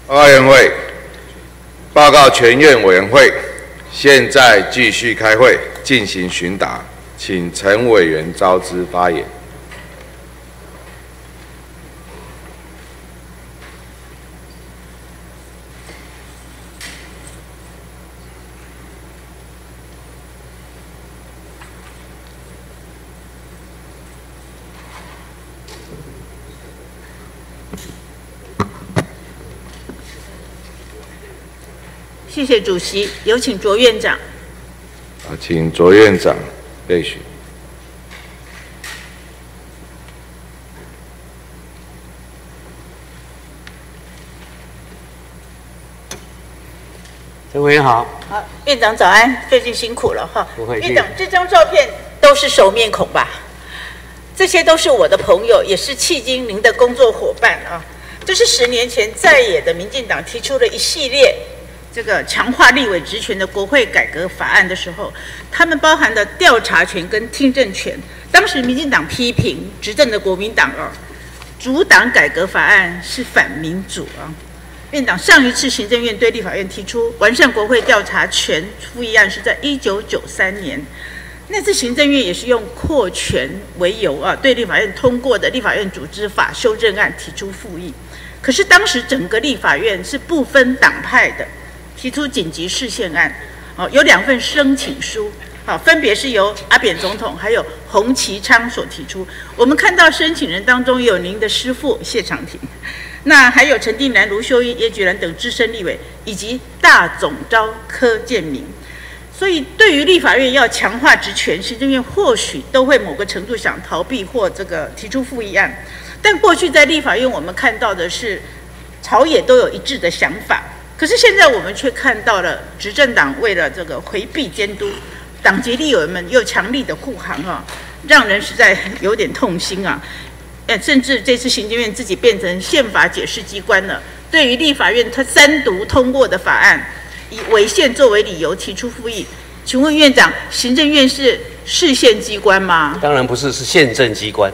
委员会报告全院委员会，现在继续开会进行询答，请陈委员召之发言。 谢谢主席，有请卓院长。 请卓院长备询。 陈委员好。 好，院长早安，最近辛苦了哈。 不会。 院长，这张照片都是熟面孔吧？这些都是我的朋友，也是迄今您的工作伙伴啊。这是10年前在野的民进党提出了一系列这个强化立委职权的国会改革法案的时候，他们包含的调查权跟听证权。当时民进党批评执政的国民党阻挡改革法案是反民主啊。院长，上一次行政院对立法院提出完善国会调查权复议案是在1993年，那次行政院也是用扩权为由对立法院通过的立法院组织法修正案提出复议。可是当时整个立法院是不分党派的，提出紧急释宪案，有2份申请书，分别是由阿扁总统还有洪奇昌所提出。我们看到申请人当中有您的师父谢长廷，那还有陈定南、卢秀燕、叶菊兰等资深立委，以及大总召柯建铭。所以对于立法院要强化职权，行政院或许都会某个程度想逃避或这个提出复议案。但过去在立法院我们看到的是朝野都有一致的想法，可是现在我们却看到了执政党为了这个回避监督，党籍立委们又强力的护航让人实在有点痛心啊！甚至这次行政院自己变成宪法解释机关了，对于立法院他3读通过的法案，以违宪作为理由提出复议。请问院长，行政院是释宪机关吗？ 当然不是，是宪政机关。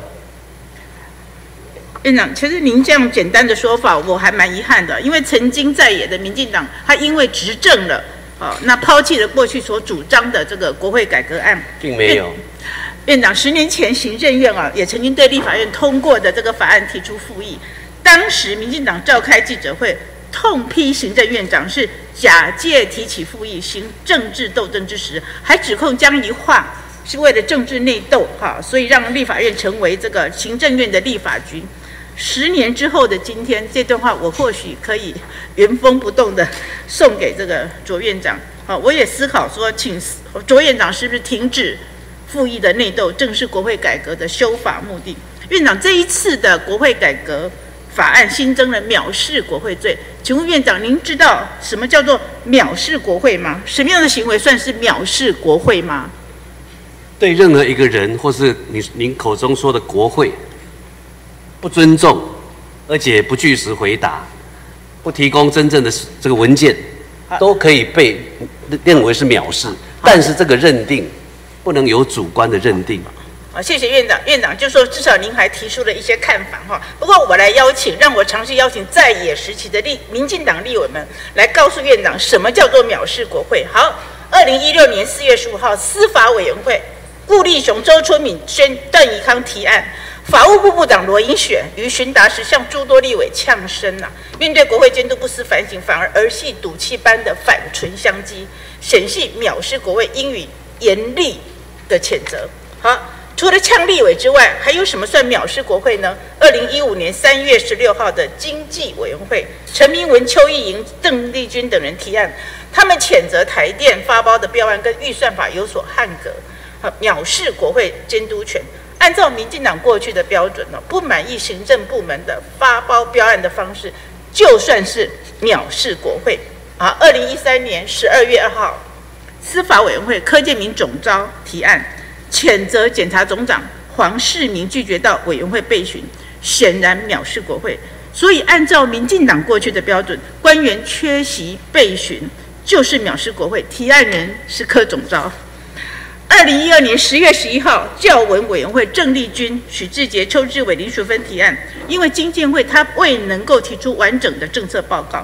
院长，其实您这样简单的说法，我还蛮遗憾的，因为曾经在野的民进党，他因为执政了，那抛弃了过去所主张的这个国会改革案， 并没有。 院长，10年前行政院也曾经对立法院通过的这个法案提出复议，当时民进党召开记者会，痛批行政院长是假借提起复议行政治斗争之实，还指控江宜樺是为了政治内斗所以让立法院成为这个行政院的立法局。10年之后的今天，这段话我或许可以原封不动的送给这个卓院长。我也思考说，请卓院长是不是停止复议的内斗，正是国会改革的修法目的。院长，这一次的国会改革法案新增了藐视国会罪，请问院长，您知道什么叫做藐视国会吗？什么样的行为算是藐视国会吗？ 对任何一个人，或是您口中说的国会，不尊重，而且不据实回答，不提供真正的这个文件，都可以被认为是藐视。但是这个认定不能有主观的认定。 谢谢院长。院长就说，至少您还提出了一些看法不过我来让我尝试邀请在野时期的民进党立委们来告诉院长，什么叫做藐视国会。好，2016年4月15号，司法委员会顾立雄、周春敏、段宜康提案。法务部部长罗英雪于询答时向诸多立委呛声面对国会监督不思反省，反而儿戏赌气般的反唇相讥，显系藐视国会，应予严厉的谴责。好，除了呛立委之外，还有什么算藐视国会呢？2015年3月16号的经济委员会，陈明文、邱意莹、邓丽君等人提案，他们谴责台电发包的标案跟预算法有所汉格，藐视国会监督权。按照民进党过去的标准不满意行政部门的发包标案的方式，就算是藐视国会。2013年12月2号，司法委员会柯建铭总召提案，谴责检察总长黄世明拒绝到委员会备询，显然藐视国会。所以按照民进党过去的标准，官员缺席备询就是藐视国会，提案人是柯总召。2012年10月11号，教文委员会郑丽君、许志杰、邱志伟、林淑芬提案，因为经建会他未能够提出完整的政策报告，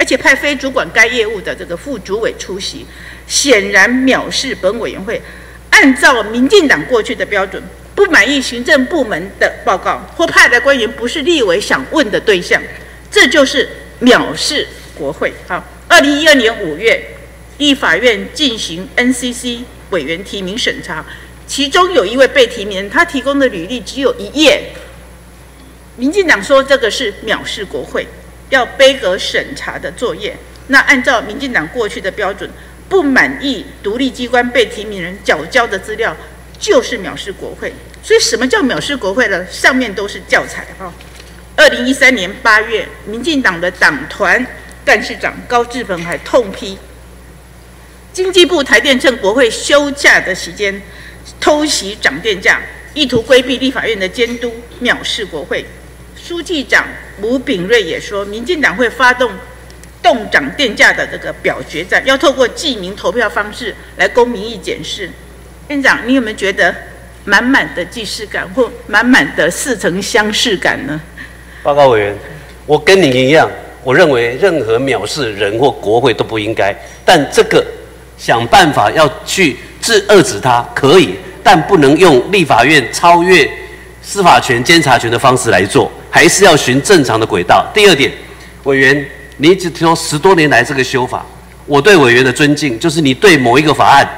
而且派非主管该业务的这个副主委出席，显然藐视本委员会按照民进党过去的标准，不满意行政部门的报告或派来官员不是立委想问的对象，这就是藐视国会。好，2012年5月，立法院进行 NCC 委员提名审查，其中有一位被提名人，他提供的履历只有1页。民进党说这个是藐视国会，要杯葛审查的作业。那按照民进党过去的标准，不满意独立机关被提名人缴交的资料，就是藐视国会。所以什么叫藐视国会呢？上面都是教材哈。2013年8月，民进党的党团干事长高志鹏还痛批，经济部台电趁国会休假的期间偷袭涨电价，意图规避立法院的监督，藐视国会。书记长吴秉瑞也说，民进党会发动动涨电价的这个表决战，要透过记名投票方式来供民意检视。院长，你有没有觉得满满的既视感或满满的似曾相识感呢？ 报告委员，我跟你一样，我认为任何藐视人或国会都不应该，但这个想办法要去遏止它可以，但不能用立法院超越司法权、监察权的方式来做，还是要循正常的轨道。第二点，委员，你一直说10多年来这个修法，我对委员的尊敬就是你对某一个法案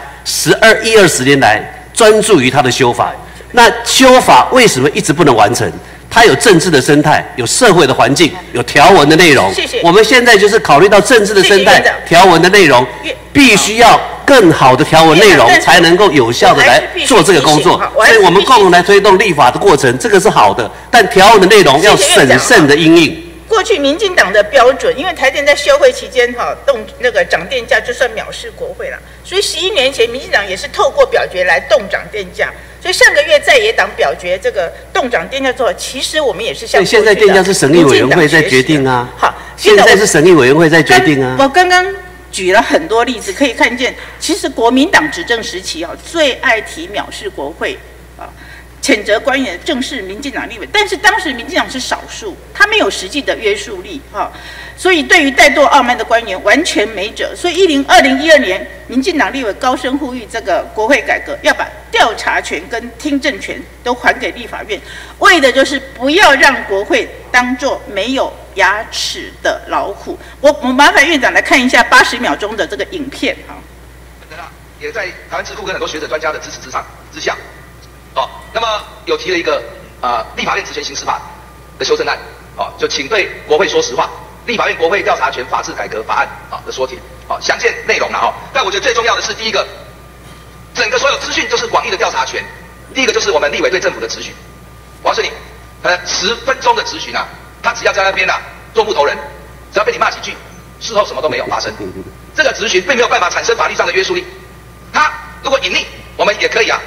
20年来专注于它的修法。那修法为什么一直不能完成？它有政治的生态，有社会的环境，有条文的内容。 谢谢。 我们现在就是考虑到政治的生态、条文的内容，必须要更好的条文内容，才能够有效的来做这个工作。所以我们共同来推动立法的过程，这个是好的，但条文的内容要审慎的因应。 过去民进党的标准，因为台电在休会期间动那个涨电价，就算藐视国会了。所以11年前，民进党也是透过表决来动涨电价。所以上个月在野党表决这个动涨电价之后，其实我们也是向现在电价是审议委员会在决定啊。好，现在是审议委员会在决定啊。 我刚刚举了很多例子，可以看见，其实国民党执政时期最爱提藐视国会谴责官员正是民进党立委，但是当时民进党是少数，他没有实际的约束力所以对于怠惰傲慢的官员完全没辙。所以2012年，民进党立委高声呼吁这个国会改革，要把调查权跟听证权都还给立法院，为的就是不要让国会当作没有牙齿的老虎。我麻烦院长来看一下80秒钟的这个影片也在台湾智库跟很多学者专家的支持之下。那么有提了一个立法院职权行使法的修正案，就请对国会说实话，立法院国会调查权法制改革法案的缩帖，详见内容了但我觉得最重要的是第一个，整个所有资讯就是广义的调查权。第一个就是我们立委对政府的质询，我告诉你，10分钟的质询他只要在那边做木头人，只要被你骂几句，事后什么都没有发生。这个质询并没有办法产生法律上的约束力。他如果隐匿，我们也可以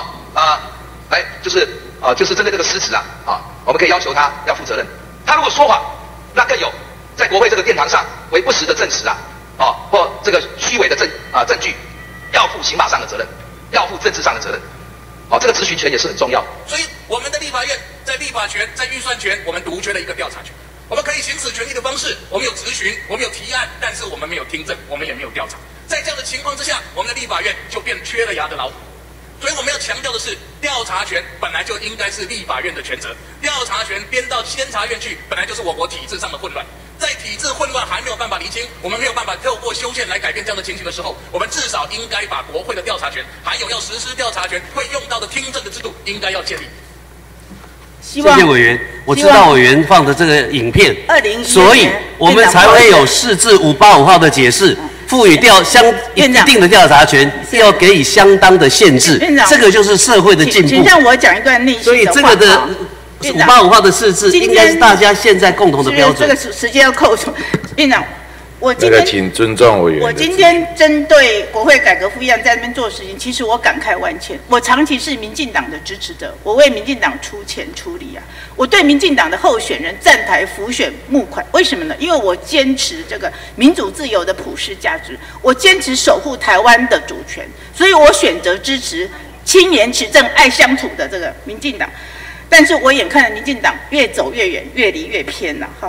就是针对这个失职我们可以要求他要负责任。他如果说谎，那更有在国会这个殿堂上为不实的证词或这个虚伪的证据，要负刑法上的责任，要负政治上的责任。这个质询权也是很重要。 所以我们的立法院在立法权、在预算权，我们独缺了一个调查权。我们可以行使权力的方式，我们有质询，我们有提案，但是我们没有听证，我们也没有调查。在这样的情况之下，我们的立法院就变缺了牙的老虎。所以我们要强调的是，调查权本来就应该是立法院的权责，调查权编到监察院去，本来就是我国体制上的混乱。在体制混乱还没有办法厘清，我们没有办法透过修宪来改变这样的情形的时候，我们至少应该把国会的调查权，还有要实施调查权会用到的听证的制度，应该要建立。 谢谢委员，我知道委员放的这个影片，所以我们才会有4至585号的解释，赋予一定的调查权，要给予相当的限制，这个就是社会的进步。 请让我讲一段内心的话。 所以这个的585号的4字，应该是大家现在共同的标准。 这个时间要扣除，院长。 请尊重委员。 我今天针对国会改革复议案在那边做事情，其实我感慨万千。我长期是民进党的支持者，我为民进党出钱出力我对民进党的候选人站台辅选募款，为什么呢？因为我坚持这个民主自由的普世价值，我坚持守护台湾的主权，所以我选择支持青年持政、爱乡土的这个民进党。但是我眼看着民进党越走越远，越离越偏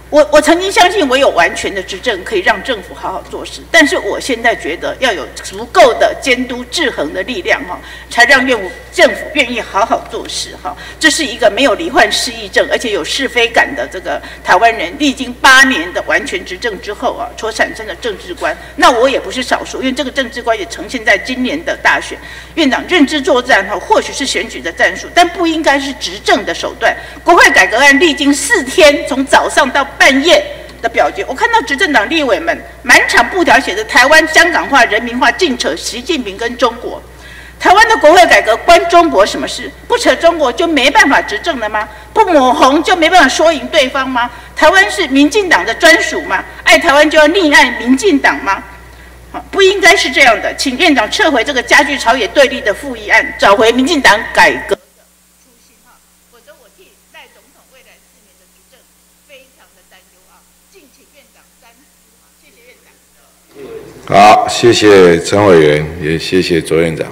我曾经相信我有完全的执政可以让政府好好做事，但是我现在觉得要有足够的监督制衡的力量才让政府愿意好好做事这是一个没有罹患失忆症而且有是非感的这个台湾人历经8年的完全执政之后所产生的政治观。那我也不是少数，因为这个政治观也呈现在今年的大选。院长认知作战或许是选举的战术，但不应该是执政的手段。国会改革案历经4天，从早上到半夜的表决，我看到执政党立委们满场布条写着台湾香港化、人民化，尽扯习近平跟中国。台湾的国会改革关中国什么事？不扯中国就没办法执政了吗？不抹红就没办法说赢对方吗？台湾是民进党的专属吗？爱台湾就要溺爱民进党吗？不应该是这样的，请院长撤回这个加剧朝野对立的复议案，找回民进党改革的初心否则我替赖总统未来4年的执政非常的担忧敬请院长三思谢谢院长。 好，谢谢陈委员，也谢谢卓院长。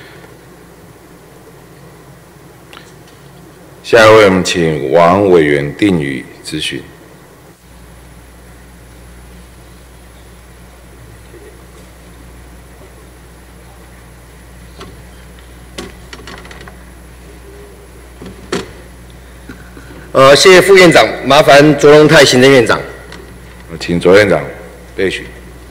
下一位，我们请王委员定语咨询。 谢谢副院长，麻烦卓荣泰行政院长。 请卓院长备询。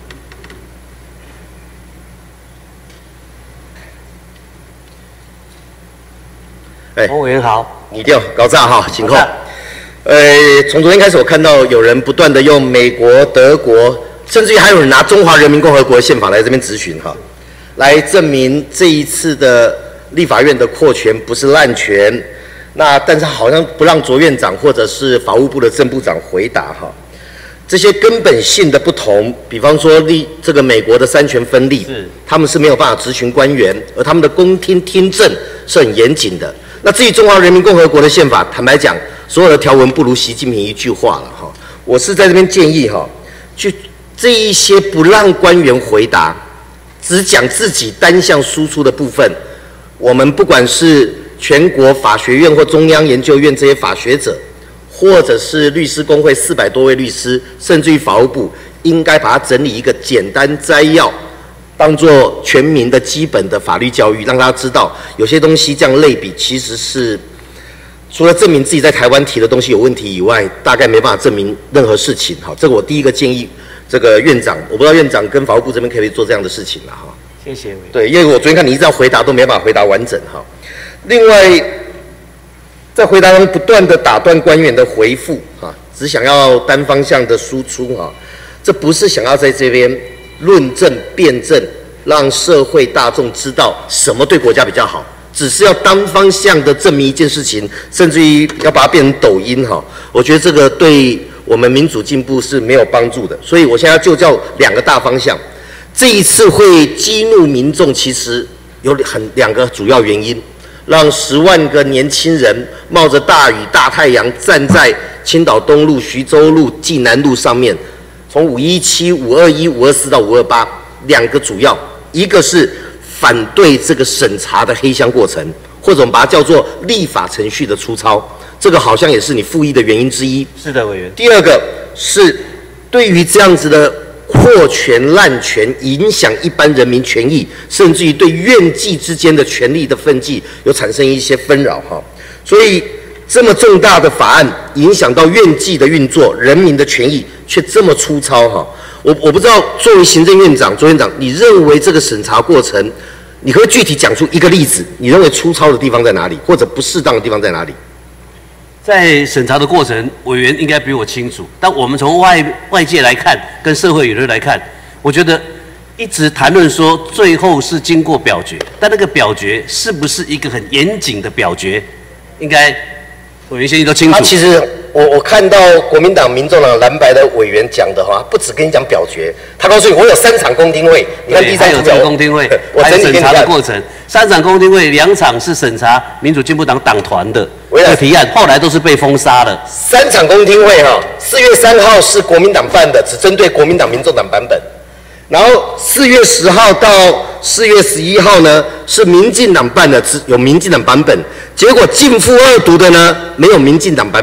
王委员好， 你调高炸哈，请控。从昨天开始，我看到有人不断的用美国、德国，甚至于还有人拿中华人民共和国宪法来这边质询哈，来证明这一次的立法院的扩权不是滥权。那但是好像不让卓院长或者是法务部的正部长回答哈，这些根本性的不同，比方说这个美国的三权分立，他们是没有办法质询官员，而他们的公听听证是很严谨的。那至于中华人民共和国的宪法，坦白讲，所有的条文不如习近平一句话了哈。我是在这边建议哈，去这一些不让官员回答，只讲自己单项输出的部分，我们不管是全国法学院或中央研究院这些法学者，或者是律师公会400多位律师，甚至于法务部，应该把它整理一个简单摘要，当作全民的基本的法律教育，让大家知道有些东西这样类比，其实是除了证明自己在台湾提的东西有问题以外，大概没办法证明任何事情。好，这个我第一个建议，这个院长，我不知道院长跟法务部这边可不可以做这样的事情了哈。 谢谢。 对，因为我昨天看你一直要回答都没办法回答完整哈。另外，在回答中不断的打断官员的回复啊，只想要单方向的输出啊，这不是想要在这边论证辩证，让社会大众知道什么对国家比较好，只是要单方向的证明一件事情，甚至于要把它变成抖音哈。我觉得这个对我们民主进步是没有帮助的，所以我现在就叫2个大方向。这一次会激怒民众，其实有2个主要原因。让10万个年轻人冒着大雨大太阳站在青岛东路、徐州路、济南路上面，从517、521、524到528，2个主要，一个是反对这个审查的黑箱过程，或者我们把它叫做立法程序的粗糙，这个好像也是你复议的原因之一。 是的，委员。 第2个是对于这样子的扩权滥权，影响一般人民权益，甚至于对院际之间的权力的分际有产生一些纷扰哈。所以这么重大的法案，影响到院际的运作，人民的权益却这么粗糙哈。我不知道作为行政院长、卓院长，你认为这个审查过程，你可不可以具体讲出一个例子？你认为粗糙的地方在哪里，或者不适当的地方在哪里？ 在审查的过程，委员应该比我清楚。但我们从外界来看，跟社会舆论来看，我觉得一直谈论说最后是经过表决，但那个表决是不是一个很严谨的表决，应该委员先生都清楚。 其实我看到国民党、民众党蓝白的委员讲的话，不只跟你讲表决，他告诉你我有3场公听会，你看第3场公听会，还有审查的过程。3场公听会，2场是审查民主进步党党团的提案，后来都是被封杀了。 3场公听会哈，4月3号是国民党办的，只针对国民党、民众党版本。然后4月10号到4月11号呢，是民进党办的，有民进党版本。结果逕付2读的呢，没有民进党版本，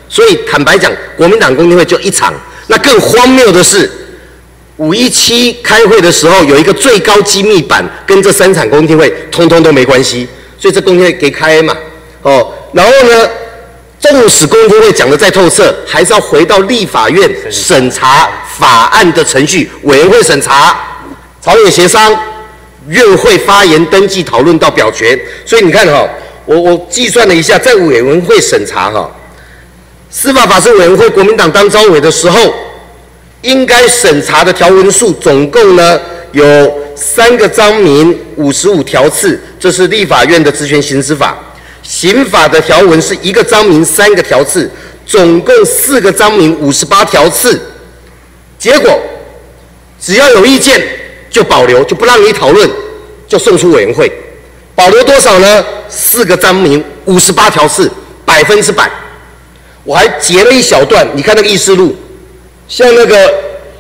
所以坦白讲，国民党公听会就一场。那更荒谬的是，517开会的时候有一个最高机密版，跟这3场公听会通通都没关系，所以这公听会给开嘛，然后呢，纵使公听会讲得再透彻，还是要回到立法院审查法案的程序，委员会审查、朝野协商、院会发言、登记、讨论到表决。所以你看我计算了一下，在委员会审查司法法制委员会国民党当召委的时候，应该审查的条文数总共呢有3个章名55条次，这是立法院的职权行使法。刑法的条文是1个章名3个条次，总共4个章名58条次。结果只要有意见就保留，就不让你讨论，就送出委员会。保留多少呢？4个章名58条次，100%。我还截了一小段，你看那个议事录，像那个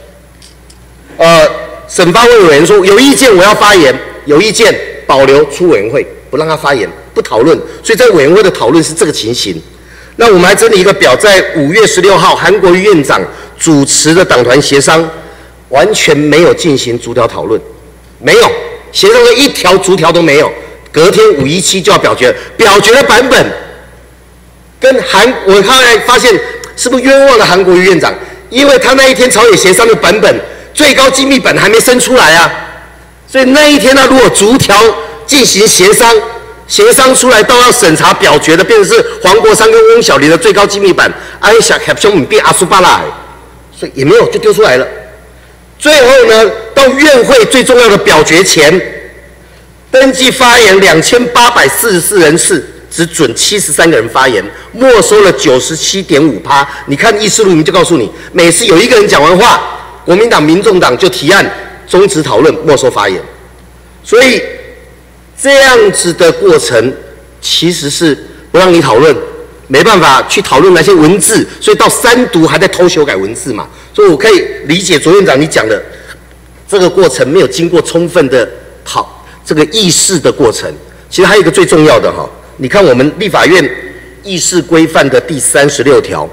审发会委员说有意见我要发言，有意见保留出委员会，不让他发言，不讨论。所以在委员会的讨论是这个情形。那我们还整理一个表，在5月16号韩国瑜院长主持的党团协商，完全没有进行逐条讨论，没有协商的一条逐条都没有。隔天517就要表决，表决的版本跟我后来发现是不是冤枉了韩国瑜院长？因为他那一天朝野协商的版本，最高机密本还没生出来啊，所以那一天呢，如果逐条进行协商出来到要审查表决的，变成是黄国昌跟翁小玲的最高机密版，小兄变阿苏巴拉，所以也没有就丢出来了。最后呢，到院会最重要的表决前，登记发言2844人次。只准73个人发言，没收了97.5%。你看议事录里面就告诉你，每次有1个人讲完话，国民党、民众党就提案终止讨论，没收发言。所以这样子的过程其实是不让你讨论，没办法去讨论那些文字，所以到3读还在偷修改文字嘛。所以我可以理解卓院长你讲的这个过程没有经过充分的这个议事的过程。其实还有一个最重要的你看我们立法院议事规范的第36条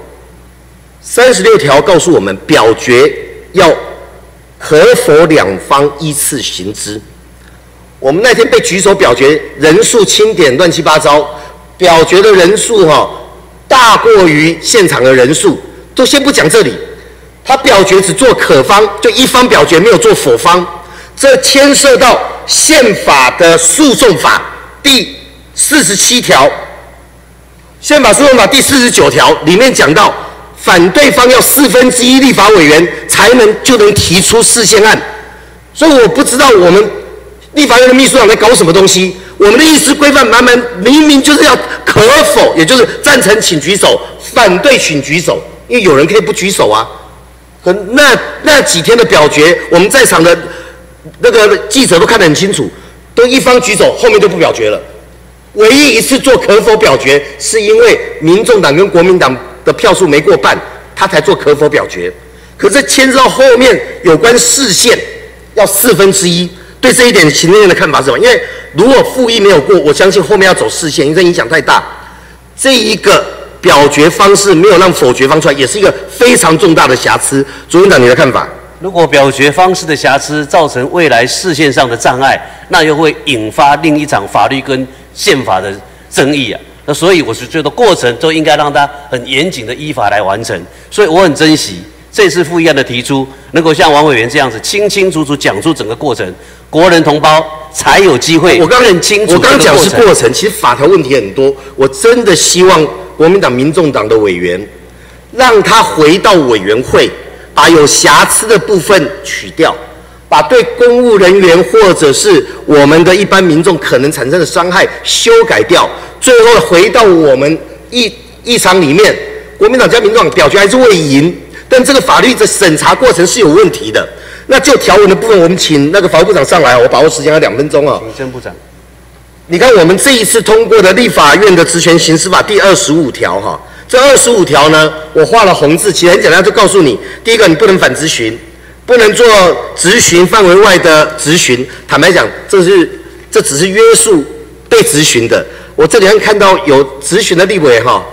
，36条告诉我们表决要合否两方依次行之。我们那天被举手表决，人数清点乱七八糟，表决的人数大过于现场的人数，都先不讲这里。他表决只做可方，就一方表决没有做否方，这牵涉到宪法的诉讼法第47条，宪法诉讼法第49条里面讲到，反对方要1/4立法委员就能提出释宪案。所以我不知道我们立法院的秘书长在搞什么东西。我们的议事规范明明就是要可否，也就是赞成请举手，反对请举手，因为有人可以不举手啊。可那几天的表决，我们在场的那个记者都看得很清楚，都一方举手，后面就不表决了。唯一一次做可否表决，是因为民众党跟国民党的票数没过半，他才做可否表决。可是牵涉到后面有关释宪要1/4，对这一点行政院的看法是什么？因为如果复议没有过，我相信后面要走释宪，因为这影响太大。这一个表决方式没有让否决方出来，也是一个非常重大的瑕疵。卓院长，你的看法？ 如果表决方式的瑕疵造成未来释宪上的障碍，那又会引发另一场法律跟宪法的争议啊。那所以我是觉得过程都应该让它很严谨的依法来完成。所以我很珍惜这次复议案的提出，能够像王委员这样子清清楚楚讲出整个过程，国人同胞才有机会认清楚。 我刚讲是过程，其实法条问题很多。我真的希望国民党、民众党的委员，让他回到委员会，把有瑕疵的部分取掉，把对公务人员或者是我们的一般民众可能产生的伤害修改掉，最后回到我们议场里面，国民党加民众党表决还是会赢，但这个法律的审查过程是有问题的。那就条文的部分，我们请那个法务部长上来，我把握时间还2分钟啊。 请郑部长。 你看我们这一次通过的立法院的职权行使法第25条哈，这25条呢，我画了红字，其实很简单，就告诉你，第一个，你不能反质询，不能做质询范围外的质询。坦白讲，这只是约束被质询的。我这里看到有质询的立委哈，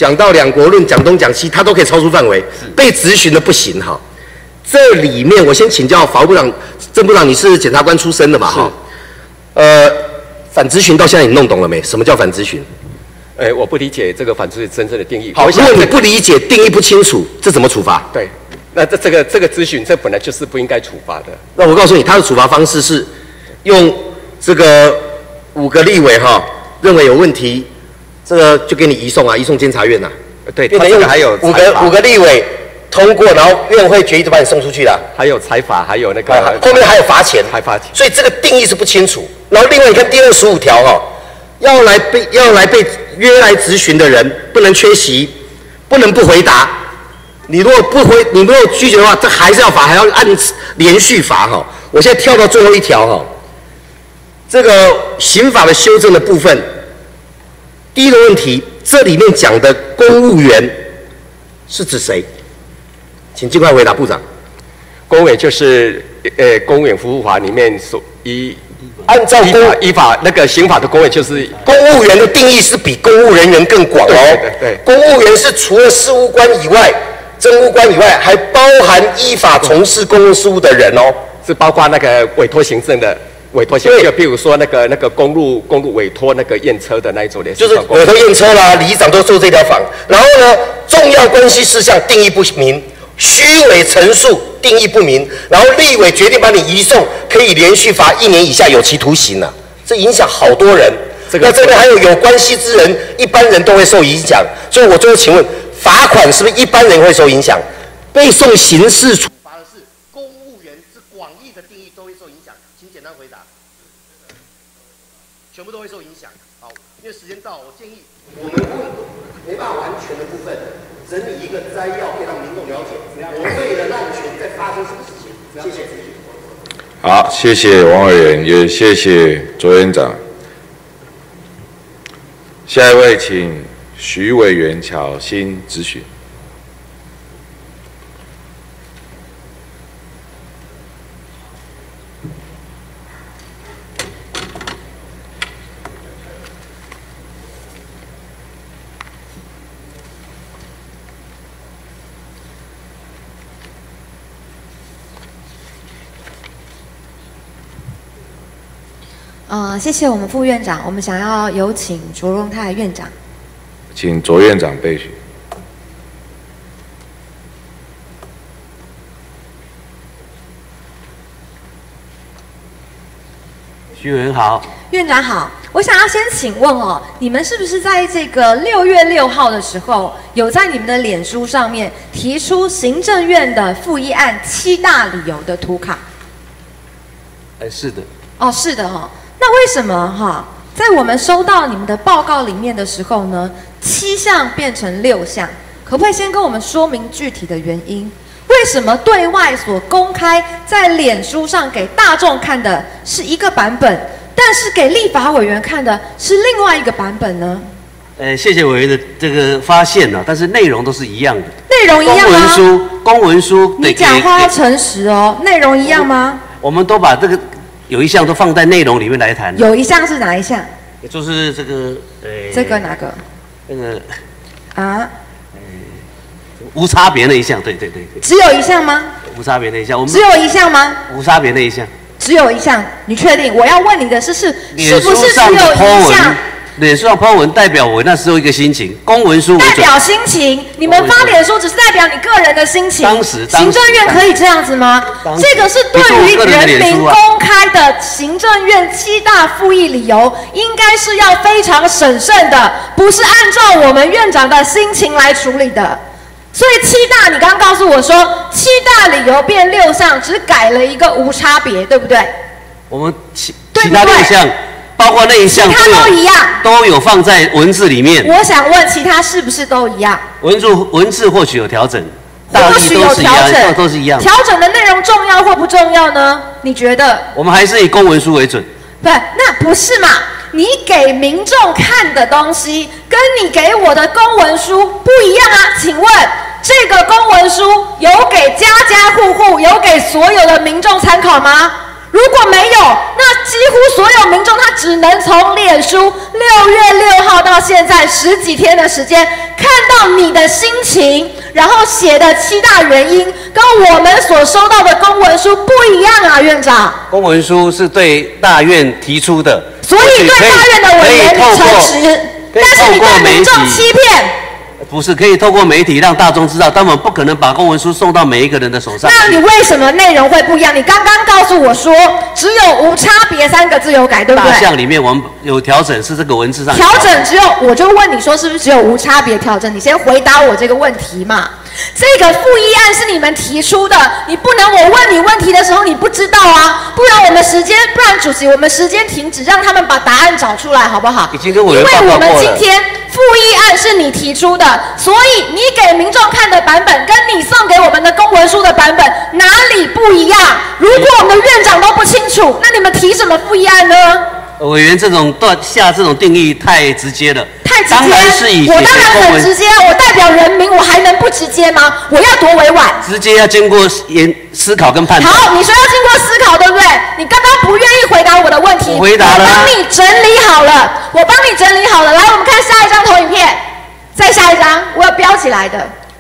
讲到两国论，讲东讲西，他都可以超出范围，被质询的不行哈。这里面我先请教法务部长、郑部长，你是检察官出身的嘛哈？反质询到现在你弄懂了没？什么叫反质询？ 我不理解这个反质询真正的定义。 好，如果你不理解、定义不清楚，这怎么处罚？ 对，那这个质询，这本来就是不应该处罚的。 那我告诉你，他的处罚方式是用这个5个立委哈认为有问题，这个就给你移送啊，移送监察院呐。 对，他这个还有 5个立委通过，然后院会决议就把你送出去了。 还有裁罚，还有那个后面还有罚钱， 还罚钱。 所以这个定义是不清楚。然后另外你看第25条哈，要来被约来质询的人不能缺席，不能不回答。你如果拒绝的话，这还是要罚，还要按连续罚哈。我现在跳到最后一条哈，这个刑法的修正的部分，第一个问题，这里面讲的公务员是指谁？请尽快回答部长。 公务员就是公务员服务法里面所按照依法那个刑法的公务员就是公务员的定义是比公务人员更广哦。 对， 公务员是除了事务官以外、政务官以外，还包含依法从事公共事务的人哦。 是包括那个委托行政的委托行政，就譬如说那个公路委托那个验车的那一种的， 就是委托验车啦，里长都做这条房。然后呢，重要关系事项定义不明。虚伪陈述定义不明，然后立委决定把你移送，可以连续罚1年以下有期徒刑啊，这影响好多人。那这边还有关系之人，一般人都会受影响。所以我最后请问，罚款是不是一般人会受影响？被送刑事处罚的是公务员，是广义的定义都会受影响，请简单回答。全部都会受影响。好，因为时间到，我建议我们没办法完全的部分。整理一个摘要，可以让民众了解我对的滥权在发生什么事情。谢谢。 好，谢谢王委员，也谢谢卓院长。下一位，请徐委员巧心质询。 谢谢我们副院长，我们想要有请卓荣泰院长。 请卓院长备询。 徐委员好。 院长好，我想要先请问哦，你们是不是在这个6月6号的时候，有在你们的脸书上面提出行政院的复议案7大理由的图卡？ 是的。 哦，是的哦。那为什么哈，在我们收到你们的报告里面的时候呢，7项变成6项？可不可以先跟我们说明具体的原因？为什么对外所公开在脸书上给大众看的是一个版本，但是给立法委员看的是另外一个版本呢？ 谢谢委员的这个发现啊，但是内容都是一样的。 内容一样吗？ 公文书， 你讲话要诚实哦。内容一样吗？ 我们都把这个。有一项都放在内容里面来谈。 有一项是哪一项？ 也就是这个， 这个哪个？ 那个啊， 无差别那一项，对。 只有一项吗？ 无差别那一项，我们只有一项吗？ 无差别那一项， 只有一项，你确定？我要问你的是不是只有一项？ 脸书上抛文代表我那时候一个心情，公文书代表心情，你们发脸书只是代表你个人的心情。 当时行政院可以这样子吗？这个是对于人民公开的行政院7大复议理由，应该是要非常审慎的，不是按照我们院长的心情来处理的。所以7大，你刚刚告诉我说7大理由变6项，只改了一个无差别，对不对？ 我们其他6项。包括那一项其他都一样， 都有放在文字里面。 我想问，其他是不是都一样？ 文字或许有调整， 或许有调整， 都是一样。 调整的内容重要或不重要呢？你觉得？ 我们还是以公文书为准。 不，那不是嘛？你给民众看的东西，跟你给我的公文书不一样啊！请问，这个公文书有给家家户户、有给所有的民众参考吗？如果没有，那几乎所有民众他只能从脸书6月6号到到现在10几天的时间，看到你的心情，然后写的7大原因，跟我们所收到的公文书不一样啊，院长。 公文书是对大院提出的， 所以对大院的委员你诚实，但是你对民众欺骗。 不是可以透过媒体让大众知道，但我们不可能把公文书送到每一个人的手上。 那你为什么内容会不一样？你刚刚告诉我说只有无差别3个字有改，对不对？ 大项里面我们有调整，是这个文字上调整只有，我就问你说是不是只有无差别调整？你先回答我这个问题嘛。这个复议案是你们提出的，你不能我问你问题的时候你不知道啊，不然不然主席我们时间停止，让他们把答案找出来好不好？ 已经跟委员报告过了。 因为我们今天复议案是你提出的，所以你给民众看的版本跟你送给我们的公文书的版本哪里不一样？如果我们的院长都不清楚，那你们提什么复议案呢？ 委员这种下这种定义太直接了， 太直接， 当然是以我当然很直接啊！我代表人民，我还能不直接吗？我要多委婉？ 直接要经过思考跟判断。 好，你说要经过思考，对不对？你刚刚不愿意回答我的问题， 我回答了， 我帮你整理好了，来，我们看下一张投影片，再下一张，我要标起来的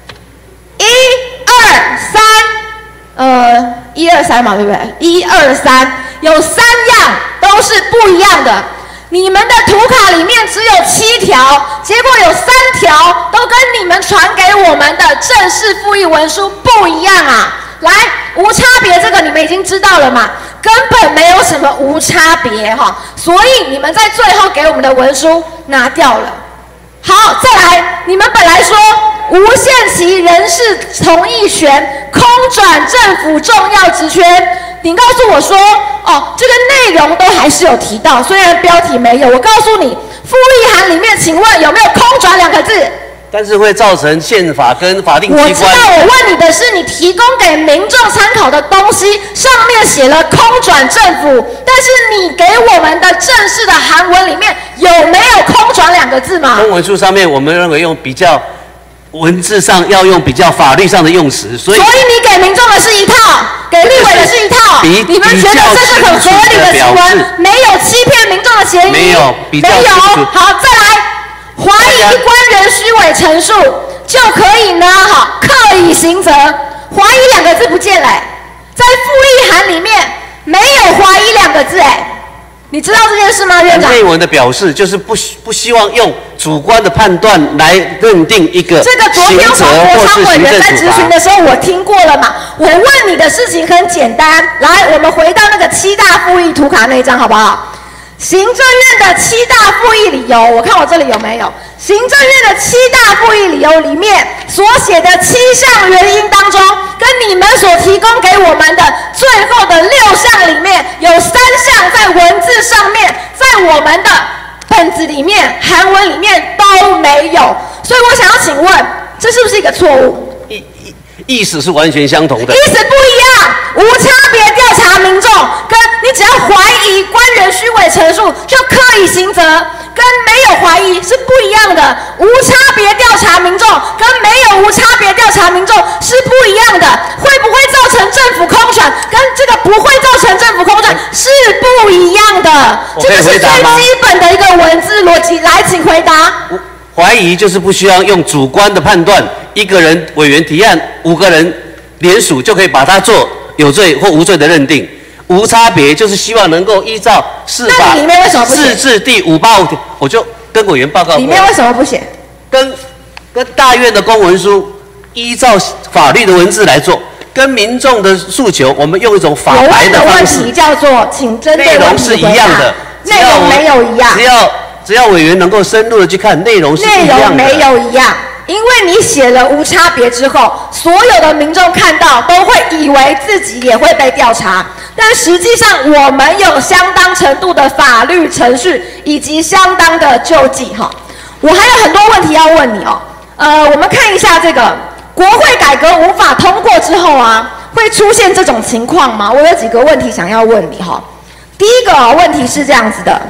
，1、2、3嘛，对不对？1、2、3，有3样都是不一样的。你们的图卡里面只有7条，结果有3条都跟你们传给我们的正式复议文书不一样啊！来，无差别这个你们已经知道了嘛？根本没有什么无差别哈，所以你们在最后给我们的文书拿掉了。好，再来，你们本来说无限期人事同意权空转政府重要职缺，你告诉我说，哦，这个内容都还是有提到，虽然标题没有。我告诉你，复议函里面，请问有没有空转2个字？ 但是会造成宪法跟法定机关。 我知道，我问你的是你提供给民众参考的东西，上面写了空转政府，但是你给我们的正式的韩文里面有没有空转2个字嘛？ 公文书上面我们认为用比较文字上要用比较法律上的用词，所以你给民众的是一套，给立委的是一套，你们觉得这是很合理的行为，没有欺骗民众的嫌疑， 没有， 好，再来。怀疑官人虚伪陈述就可以呢，好，课以刑责。怀疑2个字不见了，在复议函里面没有怀疑2个字，你知道这件事吗，院长？ 内文的表示就是不希望用主观的判断来认定一个这个昨天黄国昌委员在质询的时候我听过了嘛？我问你的事情很简单，来，我们回到那个7大复议图卡那一张好不好？行政院的7大复议理由，我看我这里有没有？行政院的7大复议理由里面所写的7项原因当中，跟你们所提供给我们的最后的6项里面，有3项在文字上面，在我们的本子里面、韩文里面都没有。所以我想要请问，这是不是一个错误？ 意思是完全相同的， 意思不一样。无差别调查民众，跟你只要怀疑官人虚伪陈述就课以刑责，跟没有怀疑是不一样的。无差别调查民众跟没有无差别调查民众是不一样的。会不会造成政府空转，跟这个不会造成政府空转是不一样的。这个是最基本的一个文字逻辑。来，请回答。 怀疑就是不需要用主观的判断，一个人委员提案，5个人联署就可以把他做有罪或无罪的认定。无差别就是希望能够依照司法4至第585条，我就跟委员报告。 里面为什么不写？ 跟大院的公文书依照法律的文字来做，跟民众的诉求，我们用一种法白的方式。 问题叫做，请针对内容是一样的， 内容没有一样。 只要委员能够深入的去看，内容是一样的。 内容没有一样，因为你写了无差别之后，所有的民众看到都会以为自己也会被调查，但实际上我们有相当程度的法律程序以及相当的救济哈。我还有很多问题要问你哦。我们看一下这个国会改革无法通过之后啊，会出现这种情况吗？我有几个问题想要问你哈。第一个问题是这样子的。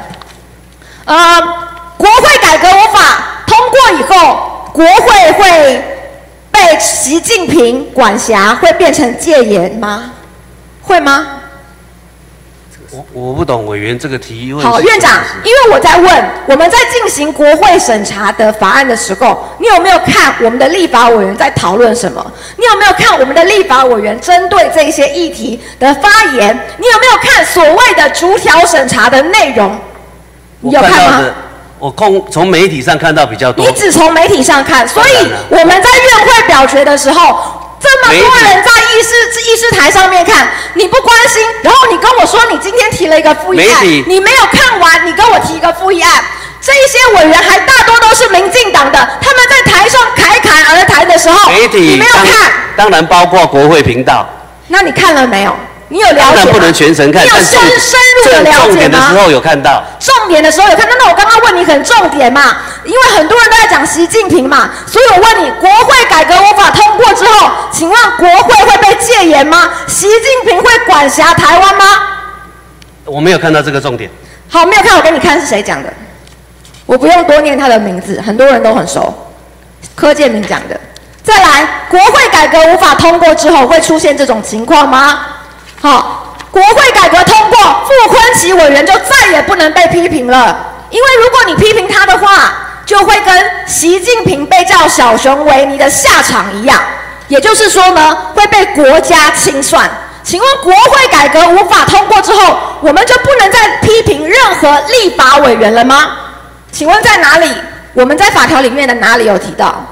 国会改革无法通过以后，国会会被习近平管辖，会变成戒严吗？会吗？ 我不懂委员这个提问。 好，院长，因为我在问，我们在进行国会审查的法案的时候，你有没有看我们的立法委员在讨论什么？你有没有看我们的立法委员针对这些议题的发言？你有没有看所谓的逐条审查的内容？你有看吗？ 我从媒体上看到比较多。 你只从媒体上看，所以我们在院会表决的时候。这么多人在议事台上面看，你不关心，然后你跟我说你今天提了一个复议案，你没有看完，你跟我提一个复议案，这一些委员还大多都是民进党的，他们在台上侃侃而谈的时候， 媒体你没有看， 当然包括国会频道。那你看了没有？你有了解吗？ 当然不能全程看， 你有深入的了解吗？ 重点的时候有看到。 重点的时候有看到，那我刚刚问你很重点嘛，因为很多人都在讲习近平嘛，所以我问你，国会改革无法通过之后，请问国会会被戒严吗？习近平会管辖台湾吗？ 我没有看到这个重点。 好，没有看，我给你看是谁讲的，我不用多念他的名字，很多人都很熟，柯建铭讲的。再来，国会改革无法通过之后，会出现这种情况吗？好，国会改革通过，傅昆萁委员就再也不能被批评了，因为如果你批评他的话，就会跟习近平被叫小熊维尼的下场一样，也就是说呢，会被国家清算。请问国会改革无法通过之后，我们就不能再批评任何立法委员了吗？请问在哪里？我们在法条里面的哪里有提到？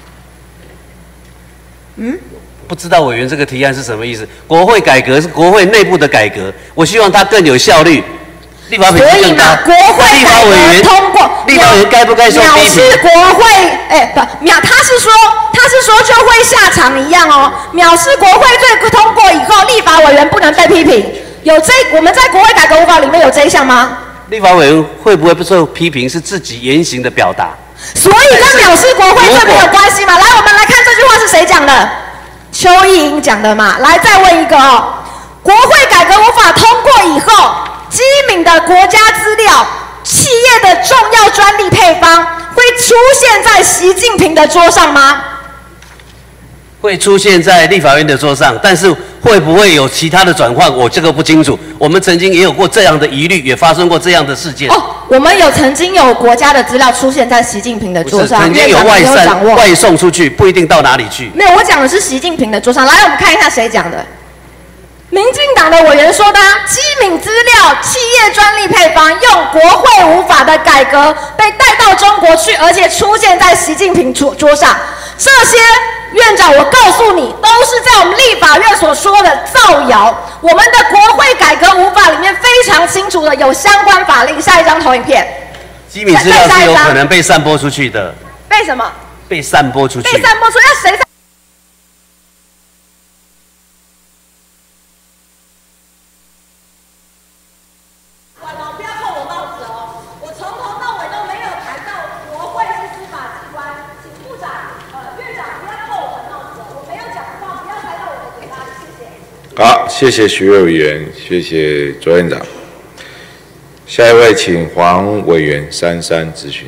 不知道委员这个提案是什么意思？国会改革是国会内部的改革，我希望它更有效率。立法品质更高。 国会改革通过， 立法委员该不该受批评？ 藐视国会，他是说就会下场一样哦。藐视国会罪通过以后，立法委员不能被批评。我们在国会改革无法里面有这一项吗？ 立法委员会不会不受批评是自己言行的表达？ 所以跟藐视国会罪没有关系嘛？来，我们来看这句话是谁讲的？邱意莹讲的嘛。来，再问一个哦，国会改革无法通过以后，机敏的国家资料、企业的重要专利配方会出现在习近平的桌上吗？ 会出现在立法院的桌上，但是会不会有其他的转换，我这个不清楚。我们曾经也有过这样的疑虑，也发生过这样的事件。 我们曾经有国家的资料出现在习近平的桌上， 曾经有外送出去，不一定到哪里去。 没有，我讲的是习近平的桌上。来，我们看一下谁讲的。民进党的委员说的机敏资料、企业专利配方用国会无法的改革被带到中国去，而且出现在习近平桌上。这些院长，我告诉你，都是在我们立法院所说的造谣。我们的国会改革无法里面非常清楚的有相关法令。下一张投影片， 机敏资料是有可能被散播出去的。 被什么？ 被散播出去。 被散播出去，要谁？ 好，谢谢徐委员，谢谢卓院长。下一位，请黄委员姍姍质询。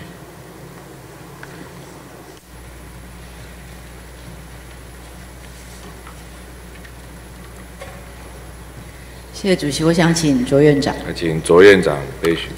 谢谢主席，我想请卓院长。 请卓院长备询。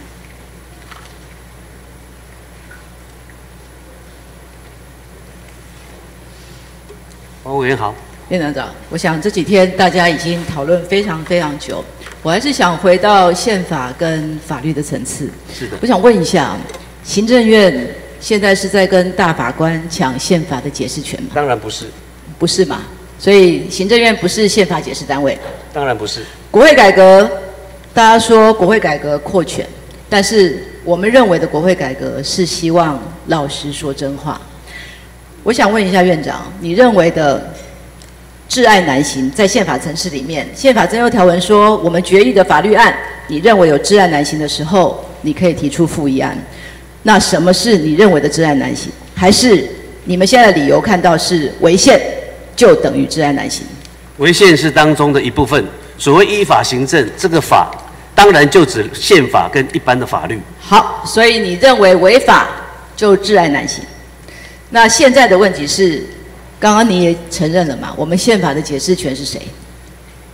黄委员好。 院长，我想这几天大家已经讨论非常非常久，我还是想回到宪法跟法律的层次。 是的。 我想问一下，行政院现在是在跟大法官抢宪法的解释权吗？ 当然不是。 不是嘛？所以行政院不是宪法解释单位。 当然不是。 国会改革，大家说国会改革扩权，但是我们认为的国会改革是希望老实说真话。我想问一下院长，你认为的治爱难行，在宪法层次里面，宪法增修条文说，我们决议的法律案，你认为有治爱难行的时候，你可以提出复议案。那什么是你认为的治爱难行？还是你们现在的理由看到是违宪就等于治爱难行？ 违宪是当中的一部分。所谓依法行政，这个法当然就指宪法跟一般的法律。 好，所以你认为违法就治爱难行。那现在的问题是，刚刚你也承认了嘛，我们宪法的解释权是谁？国会改革无法通过，复婚期委员就再也不能被批评。有这，我们在国会改革里面，宪法增修条文说，我们决议的法律案，你认为有治安难行的时候，你可以提出复议案。那什么是你认为的治安难行？还是你们现在的理由看到是违宪就等于治安难行？ 违宪是当中的一部分。所谓依法行政，这个法当然就指宪法跟一般的法律。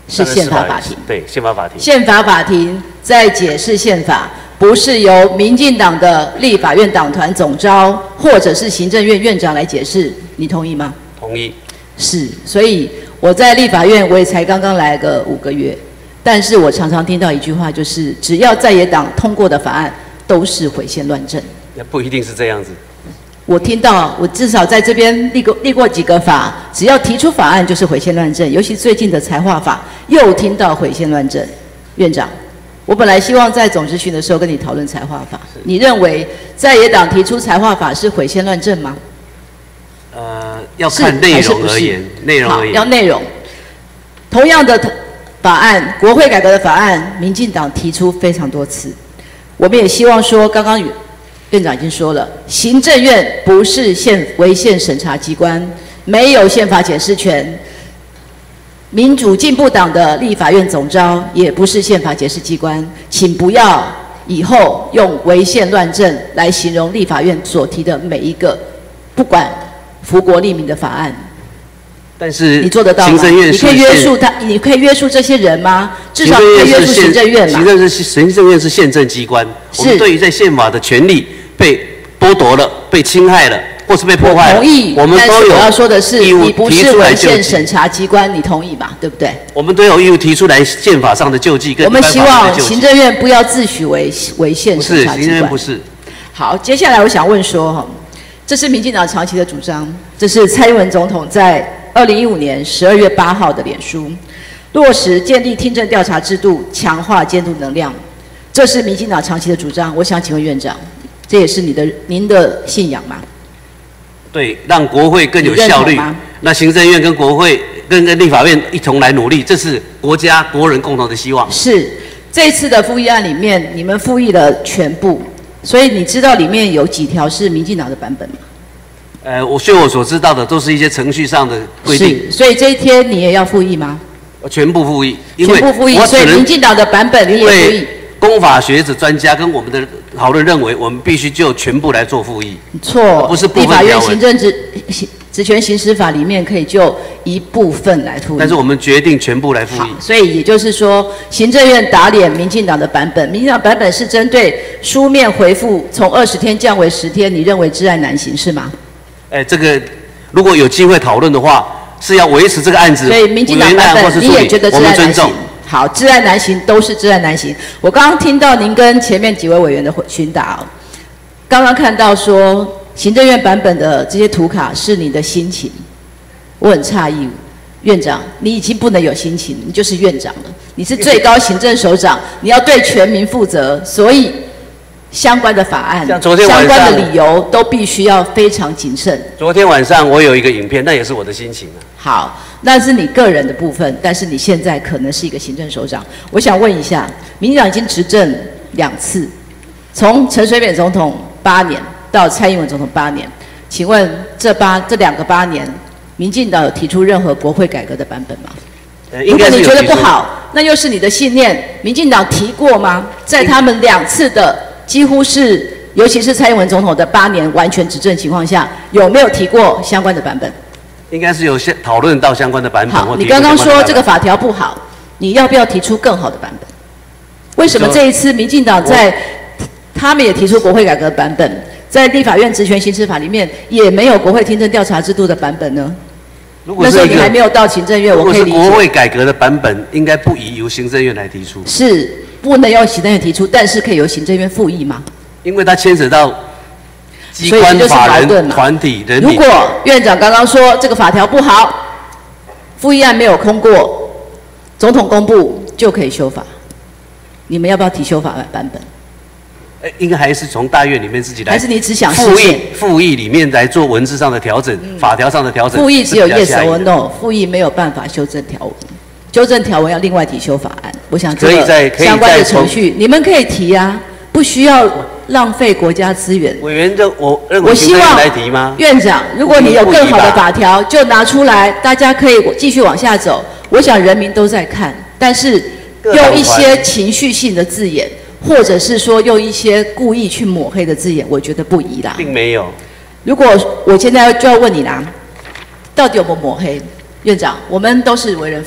是宪法法庭。 对，宪法法庭。 宪法法庭在解释宪法，不是由民进党的立法院党团总召或者是行政院院长来解释，你同意吗？ 同意。 是，所以我在立法院我也才刚刚来个5个月，但是我常常听到一句话，就是只要在野党通过的法案都是毁宪乱政。 也不一定是这样子。 我听到，我至少在这边立过几个法，只要提出法案就是毁宪乱政，尤其最近的财化法又听到毁宪乱政。院长，我本来希望在总质询的时候跟你讨论财化法，你认为在野党提出财化法是毁宪乱政吗？ 要看内容而言，内容而言。 要内容。同样的法案，国会改革的法案，民进党提出非常多次，我们也希望说，刚刚院长已经说了，行政院不是违宪审查机关，没有宪法解释权。民主进步党的立法院总召也不是宪法解释机关，请不要以后用违宪乱政来形容立法院所提的每一个，不管福国利民的法案。 但是你做得到吗？你可以约束他，你可以约束这些人吗？至少可以约束行政院嘛。 行政院是宪政机关，我们对于在宪法的权利被剥夺了、被侵害了，或是被破坏了， 同意。 我们都有我要说的是，你不是违宪审查机关，你同意吧？对不对？ 我们都有义务提出来宪法上的救济跟我们希望行政院不要自诩为宪审查机关。 行政院不是。 好，接下来我想问说哈，这是民进党长期的主张，这是蔡英文总统在2015年12月8号的脸书，落实建立听证调查制度，强化监督能量，这是民进党长期的主张。我想请问院长，这也是您的信仰吗？ 对，让国会更有效率。那行政院跟国会跟立法院一同来努力，这是国家国人共同的希望。 是，这次的复议案里面，你们复议了全部，所以你知道里面有几条是民进党的版本吗？ 据我所知道的，都是一些程序上的规定。 是，所以这一天你也要复议吗？ 全部复议， 全部复议，所以民进党的版本你也复议。 公法学者专家跟我们的讨论认为，我们必须就全部来做复议。 错， 不是部分立法院行政职权行使法里面可以就一部分来复议， 但是我们决定全部来复议。 所以也就是说，行政院打脸民进党的版本，民进党版本是针对书面回复从20天降为10天，你认为窒碍难行是吗？ 这个如果有机会讨论的话，是要维持这个案子， 所以民进党版本你也觉得窒碍难行？好，窒碍难行都是窒碍难行。我刚刚听到您跟前面几位委员的询答，刚刚看到说行政院版本的这些图卡是你的心情，我很诧异。院长，你已经不能有心情，你就是院长了，你是最高行政首长，你要对全民负责，所以相关的法案、相关的理由都必须要非常谨慎。 昨天晚上我有一个影片，那也是我的心情啊。 好，那是你个人的部分，但是你现在可能是一个行政首长。我想问一下，民进党已经执政2次，从陈水扁总统8年到蔡英文总统8年，请问这2个8年，民进党有提出任何国会改革的版本吗？如果你觉得不好，那又是你的信念，民进党提过吗？在他们2次的几乎是，尤其是蔡英文总统的8年完全执政情况下，有没有提过相关的版本？ 应该是有讨论到相关的版本。 好，你刚刚说这个法条不好，你要不要提出更好的版本？为什么这一次民进党他们也提出国会改革的版本，在立法院职权行使法里面也没有国会听证调查制度的版本呢？那时候你还没有到行政院，我可以理解。 如果是国会改革的版本，应该不宜由行政院来提出。 是不能由行政院提出，但是可以由行政院复议吗？ 因为它牵扯到机关、法人、团体、人民。 如果院长刚刚说这个法条不好，复议案没有通过，总统公布就可以修法，你们要不要提修法版本？ 应该还是从大院里面自己来， 还是你只想复议里面来做文字上的调整、法条上的调整。 复议只有 yes or no， 复议没有办法修正条文，纠正条文要另外提修法案。我想这个相关的程序你们可以提啊，不需要浪费国家资源。 委员我认为行政院来提吗？ 院长，如果你有更好的法条，就拿出来，大家可以继续往下走。我想人民都在看，但是用一些情绪性的字眼。或者是说用一些故意去抹黑的字眼，我觉得不宜啦。 并没有。 如果我现在就要问你啦，到底有没有抹黑？院长，我们都是为人父母，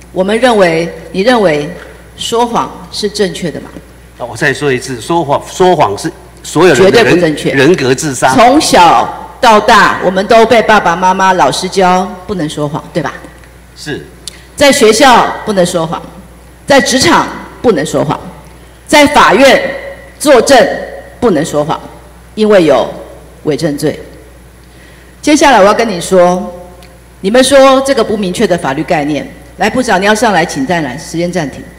你认为说谎是正确的吗？ 我再说一次，说谎是所有人绝的对不正确， 人格自杀。 从小到大，我们都被爸爸妈妈、老师教不能说谎，对吧？ 是。 在学校不能说谎，在职场不能说谎，在法院作证不能说谎，因为有伪证罪。接下来我要跟你说，你们说这个不明确的法律概念，来，部长你要上来，请再来，时间暂停。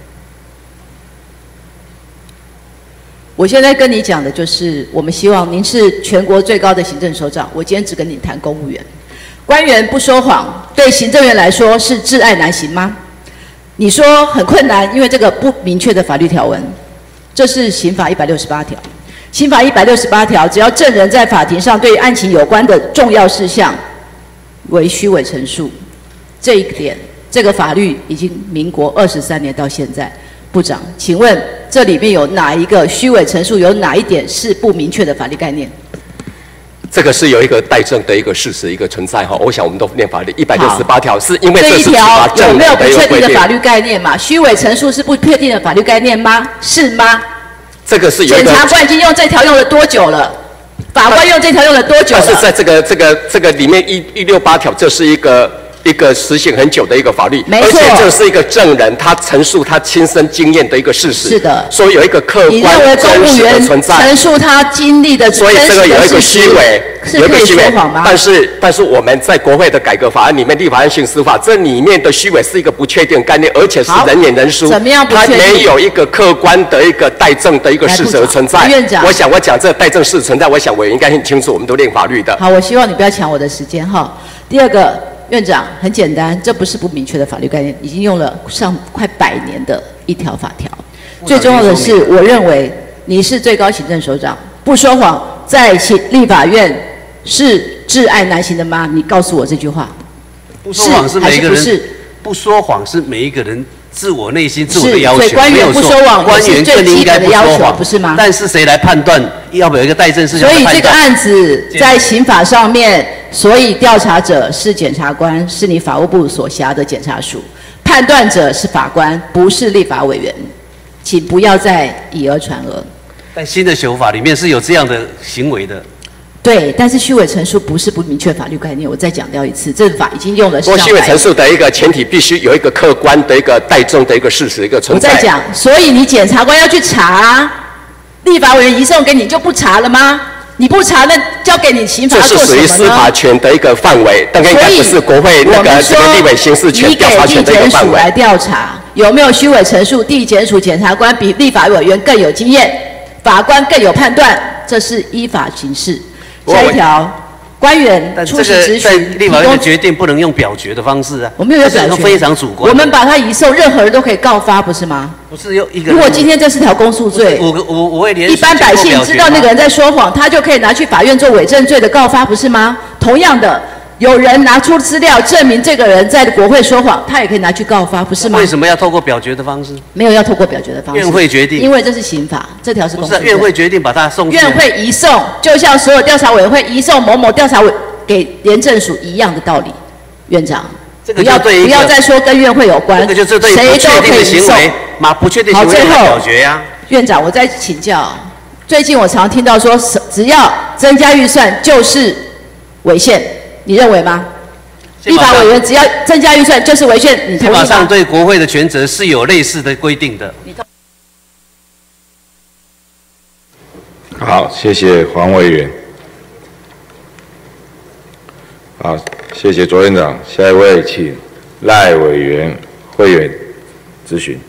我现在跟你讲的就是，我们希望您是全国最高的行政首长，我今天只跟你谈公务员。官员不说谎，对行政院来说是窒碍难行吗？你说很困难，因为这个不明确的法律条文，这是刑法168条。刑法168条，只要证人在法庭上对案情有关的重要事项为虚伪陈述，这一点，这个法律已经民国23年到现在。部长，请问这里面有哪一个虚伪陈述，有哪一点是不明确的法律概念？ 这个是有一个待证的一个事实一个存在哈，我想我们都念法律168条，是因为这是一条有没有不确定的法律概念嘛？虚伪陈述是不确定的法律概念吗？是吗？ 这个是有一个检察官已经用这条用了多久了？法官用这条用了多久了？ 但是在这个里面168条，这是一个实行很久的一个法律， 没错， 而且这是一个证人他陈述他亲身经验的一个事实。 是的， 所以有一个客观真实的存在。 陈述他经历的所以这个有一个虚伪， 是可以说谎吗？ 但是我们在国会的改革法案里面，立法院刑事法这里面的虚伪是一个不确定概念，而且是人言人殊， 怎么样不确定？ 它没有一个客观的一个待证的一个事实的存在。 院长， 我想我讲这待证事实存在，我想我应该很清楚，我们都练法律的。 好，我希望你不要抢我的时间哈。第二个。院长，很简单，这不是不明确的法律概念，已经用了快100年的一条法条。最重要的是，我认为你是最高行政首长，不说谎，在立法院是窒碍难行的吗？你告诉我这句话。 不说谎是每一个人，不说谎是每一个人自我内心自我的要求。 所以官员不说谎， 官员更应该不说谎， 不是吗？ 但是谁来判断要不要有一个待证事项？ 所以这个案子在刑法上面。所以调查者是检察官，是你法务部所辖的检察署；判断者是法官，不是立法委员，请不要再以讹传讹。 在新的修法里面是有这样的行为的。 对，但是虚伪陈述不是不明确法律概念，我再强调一次，这法已经用了。 不过虚伪陈述的一个前提必须有一个客观的一个待证的一个事实一个存在。 我在讲，所以你检察官要去查，立法委员移送给你就不查了吗？你不查，那交给你刑法做什么呢？ 这是属于司法权的一个范围，但应该不是国会这个立委刑事权调查权的一个范围。 你给地检署来调查有没有虚伪陈述，地检署检察官比立法委员更有经验，法官更有判断，这是依法行事。下一条，官员出席质询， 立法院的决定不能用表决的方式啊。 我没有表决， 非常主观。 我们把它移送，任何人都可以告发，不是吗？ 不是用一个。 如果今天这是条公诉罪， 我会连一般百姓知道那个人在说谎，他就可以拿去法院做伪证罪的告发，不是吗？同样的，有人拿出资料证明这个人在国会说谎，他也可以拿去告发，不是吗？ 为什么要透过表决的方式？ 没有要透过表决的方式。 院会决定， 因为这是刑法，这条是公诉罪。 不是院会决定把它送。 院会移送，就像所有调查委员会移送某某调查委给廉政署一样的道理。院长，不要再说跟院会有关， 这个就是对不确定的行为，不确定行为表决呀。 院长，我再请教，最近我常听到说，只要增加预算就是违宪，你认为吗？立法委员只要增加预算就是违宪，你同意吗？ 宪法上对国会的权责是有类似的规定的。 好，谢谢黄委员。好，谢谢卓院长。下一位，请赖委员会员质询。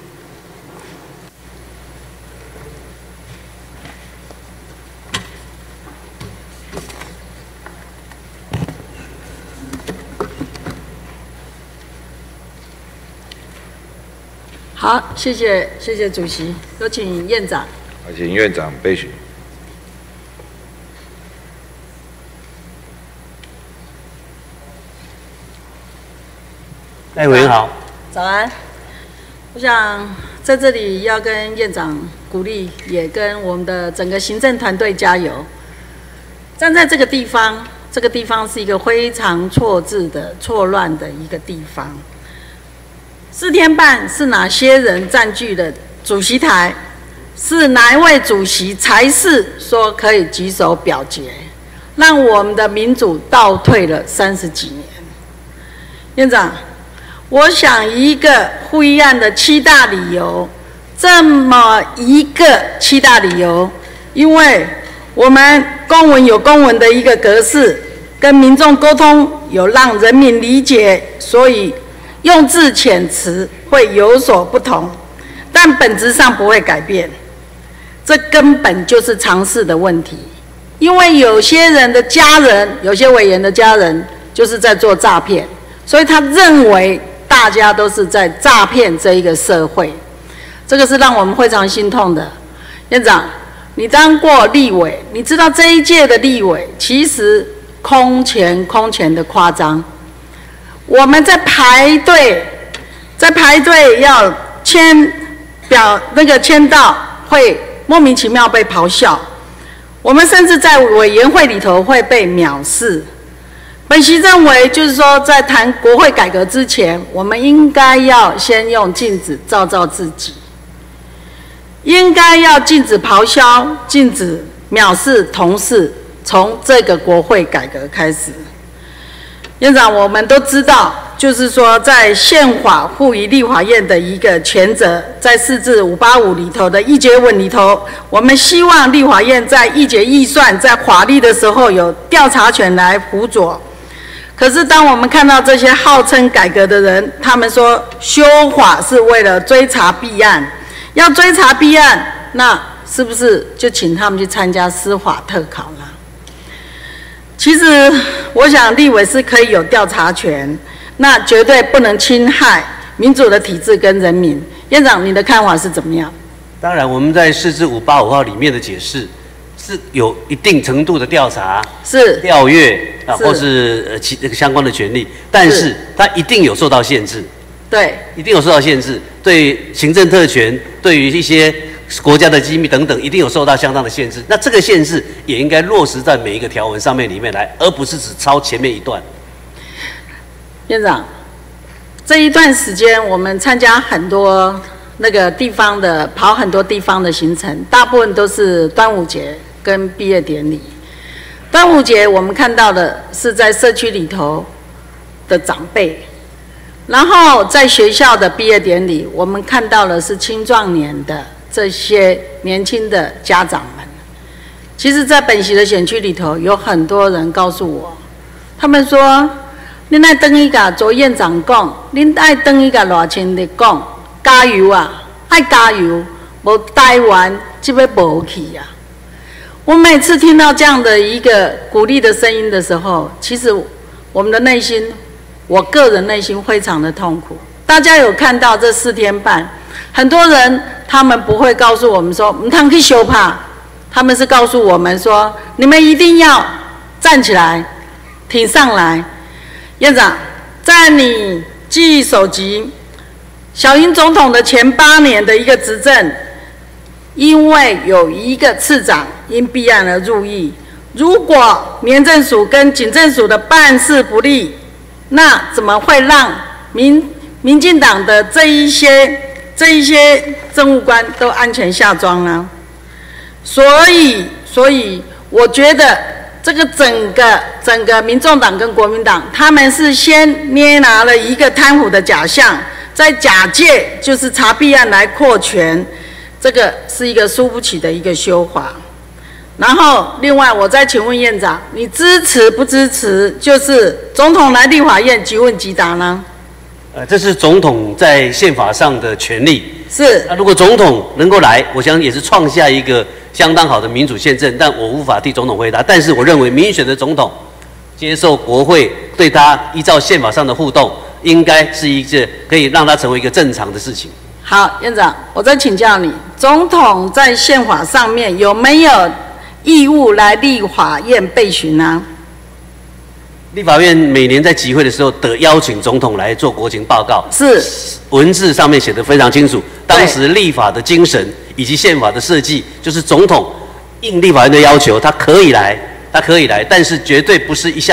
好，谢谢主席，有请院长。 好，请院长备询。 赖委员好。 早安。我想在这里要跟院长鼓励，也跟我们的整个行政团队加油。站在这个地方，这个地方是一个非常错置的、错乱的一个地方。 4天半是哪些人占据了主席台？是哪一位主席才是说可以举手表决，让我们的民主倒退了30几年？院长，我想一个复议案的7大理由，这么一个7大理由，因为我们公文有公文的一个格式，跟民众沟通有让人民理解，所以用字遣词会有所不同，但本质上不会改变。这根本就是常识的问题，因为有些人的家人，有些委员的家人就是在做诈骗，所以他认为大家都是在诈骗这一个社会，这个是让我们非常心痛的。院长，你当过立委，你知道这一届的立委其实空前的夸张。我们在排队要签到会莫名其妙被咆哮，我们甚至在委员会里头会被藐视。本席认为，就是说，在谈国会改革之前，我们应该要先用镜子照照自己，应该要禁止咆哮，禁止藐视同事，从这个国会改革开始。院长，我们都知道，就是说，在宪法赋予立法院的一个权责，在4至585里头的议决文里头，我们希望立法院在议决预算、在法律的时候有调查权来辅佐。可是，当我们看到这些号称改革的人，他们说修法是为了追查弊案，要追查弊案，那是不是就请他们去参加司法特考呢？其实，我想立委是可以有调查权，那绝对不能侵害民主的体制跟人民。院长，你的看法是怎么样？ 当然，我们在4至585号里面的解释是有一定程度的调查、 是调阅啊，或是相关的权利，但是它一定有受到限制。 对， 一定有受到限制，对行政特权，对于一些国家的机密等等，一定有受到相当的限制。那这个限制也应该落实在每一个条文上面里面来，而不是只抄前面一段。 院长，这一段时间我们参加很多那个地方的，跑很多地方的行程，大部分都是端午节跟毕业典礼。端午节我们看到的是在社区里头的长辈，然后在学校的毕业典礼，我们看到的是青壮年的这些年轻的家长们。其实，在本席的选区里头，有很多人告诉我，他们说：“恁爱等伊甲周院长讲，恁爱等伊甲赖清德讲，加油啊，爱加油，无台湾就要无去啊。”我每次听到这样的一个鼓励的声音的时候，其实我们的内心，我个人内心非常的痛苦。大家有看到这4天半，很多人他们不会告诉我们说，唔通去相拍，他们是告诉我们说，你们一定要站起来，挺上来。院长，在你记忆所及，小英总统的前8年的一个执政，因为有一个次长因弊案而入狱，如果民政署跟警政署的办事不力，那怎么会让民进党的这一些政务官都安全下庄呢？所以我觉得这个整个民众党跟国民党，他们是先捏拿了一个贪腐的假象，在假借就是查弊案来扩权，这个是一个输不起的一个修法。然后，另外我再请问院长，你支持不支持？就是总统来立法院即问即答呢？ 这是总统在宪法上的权利。 是。 那如果总统能够来，我想也是创下一个相当好的民主宪政。但我无法替总统回答。但是我认为民选的总统接受国会对他依照宪法上的互动，应该是一件可以让他成为一个正常的事情。 好，院长，我再请教你，总统在宪法上面有没有义务来立法院备询呢？ 立法院每年在集会的时候得邀请总统来做国情报告， 是文字上面写得非常清楚。当时立法的精神以及宪法的设计，就是总统应立法院的要求，他可以来，但是绝对不是一项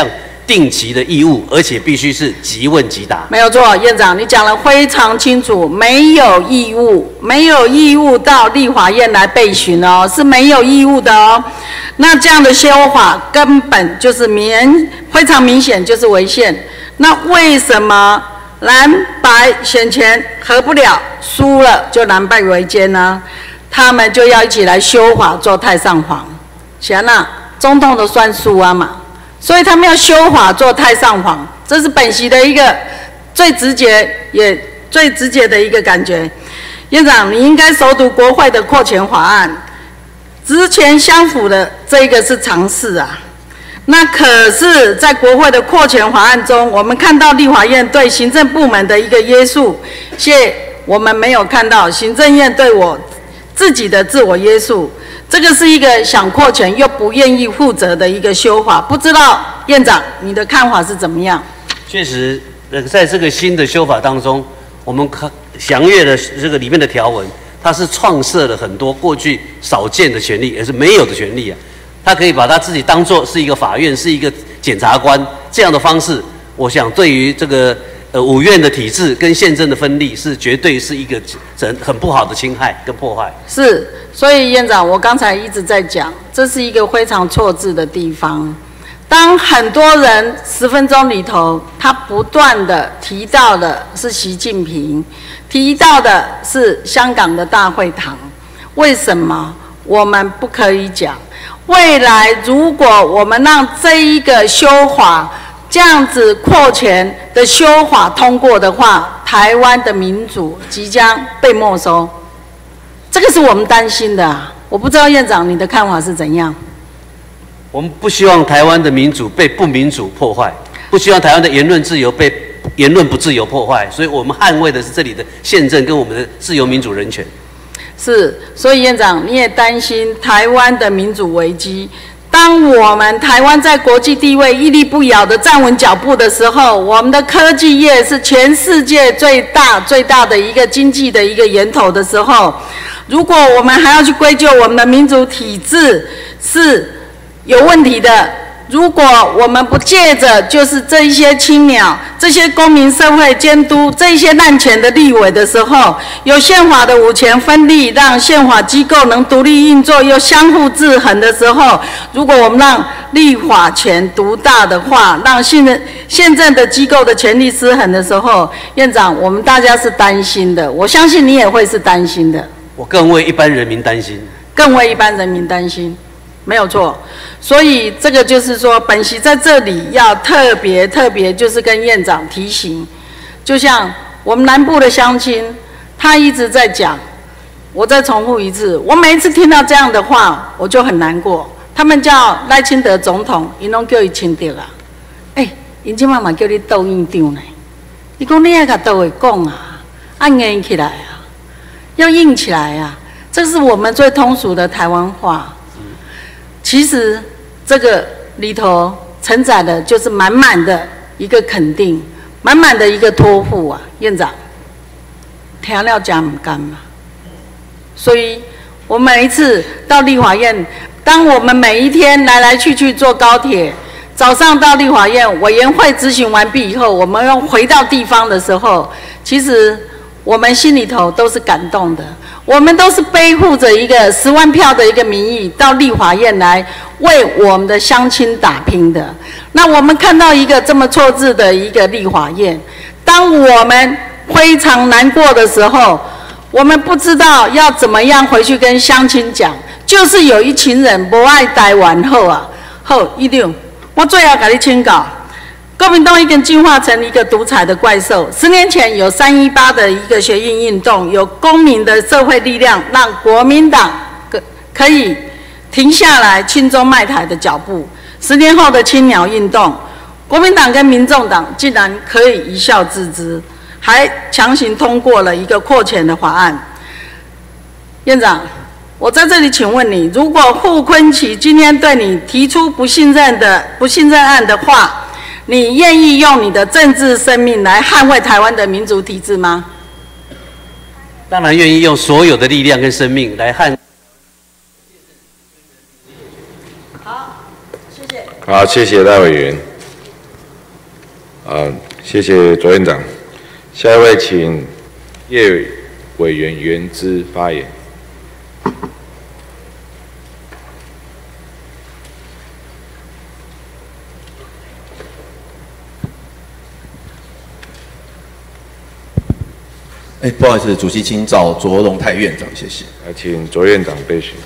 定期的义务，而且必须是即问即答。 没有错，院长，你讲得非常清楚，没有义务，没有义务到立法院来备询哦，是没有义务的哦。那这样的修法根本就是非常明显就是违宪。那为什么蓝白选前合不了，输了就蓝白违奸呢？他们就要一起来修法做太上皇，行啦，总统都算输啊嘛。所以他们要修法做太上皇，这是本席的一个最直接也最直接的一个感觉。院长，你应该熟读国会的扩权法案，职权相符的这个是常事啊。那可是，在国会的扩权法案中，我们看到立法院对行政部门的一个约束，我们没有看到行政院对我自己的自我约束。这个是一个想扩权又不愿意负责的一个修法，不知道院长你的看法是怎么样？ 确实，在这个新的修法当中，我们详阅了这个里面的条文，它是创设了很多过去少见的权利，也是没有的权利啊。他可以把他自己当作是一个法院，是一个检察官这样的方式，我想对于这个五院的体制跟宪政的分立，是绝对是一个很不好的侵害跟破坏。 是，所以院长，我刚才一直在讲，这是一个非常错字的地方。当很多人10分钟里头，他不断的提到的是习近平，提到的是香港的大会堂，为什么我们不可以讲？未来如果我们让这一个修法这样子扩权的修法通过的话，台湾的民主即将被没收，这个是我们担心的啊。我不知道院长你的看法是怎样？ 我们不希望台湾的民主被不民主破坏，不希望台湾的言论自由被言论不自由破坏，所以我们捍卫的是这里的宪政跟我们的自由民主人权。 是，所以院长你也担心台湾的民主危机。当我们台湾在国际地位屹立不摇的站稳脚步的时候，我们的科技业是全世界最大的一个经济的一个源头的时候，如果我们还要去归咎我们的民主体制是有问题的，如果我们不借着就是这一些青鸟、这些公民社会监督、这一些滥权的立委的时候，有宪法的五权分立，让宪法机构能独立运作又相互制衡的时候，如果我们让立法权独大的话，让宪政的机构的权力失衡的时候，院长，我们大家是担心的，我相信你也会是担心的。 我更为一般人民担心， 更为一般人民担心。没有错，所以这个就是说，本席在这里要特别就是跟院长提醒，就像我们南部的乡亲，他一直在讲，我再重复一次，我每一次听到这样的话，我就很难过。他们叫赖清德总统，因拢叫伊清德啊，因今嘛嘛叫你斗院长呢，你讲你爱甲斗会讲啊，硬起来啊，要硬起来啊，这是我们最通俗的台湾话。其实这个里头承载的就是满满的一个肯定，满满的一个托付啊，院长，听了真不甘嘛。所以我每一次到立法院，当我们每一天来去坐高铁，早上到立法院委员会质询完毕以后，我们要回到地方的时候，其实我们心里头都是感动的。我们都是背负着一个10万票的一个民意到立法院来为我们的乡亲打拼的。那我们看到一个这么错字的一个立法院，当我们非常难过的时候，我们不知道要怎么样回去跟乡亲讲，就是有一群人不爱台湾好，一定，我最后给你请教。国民党已经进化成一个独裁的怪兽。10年前有318的一个学运运动，有公民的社会力量，让国民党可以停下来亲中卖台的脚步。10年后的青鸟运动，国民党跟民众党竟然可以一笑置之，还强行通过了一个扩权的法案。院长，我在这里请问你，如果傅崐萁今天对你提出不信任案的话，你愿意用你的政治生命来捍卫台湾的民主体制吗？ 当然愿意用所有的力量跟生命来捍。 好，谢谢。 好，谢谢赖委员。 谢谢左院长。下一位请叶委员元之发言。 不好意思，主席，请找卓荣泰院长，谢谢。 来，请卓院长备询。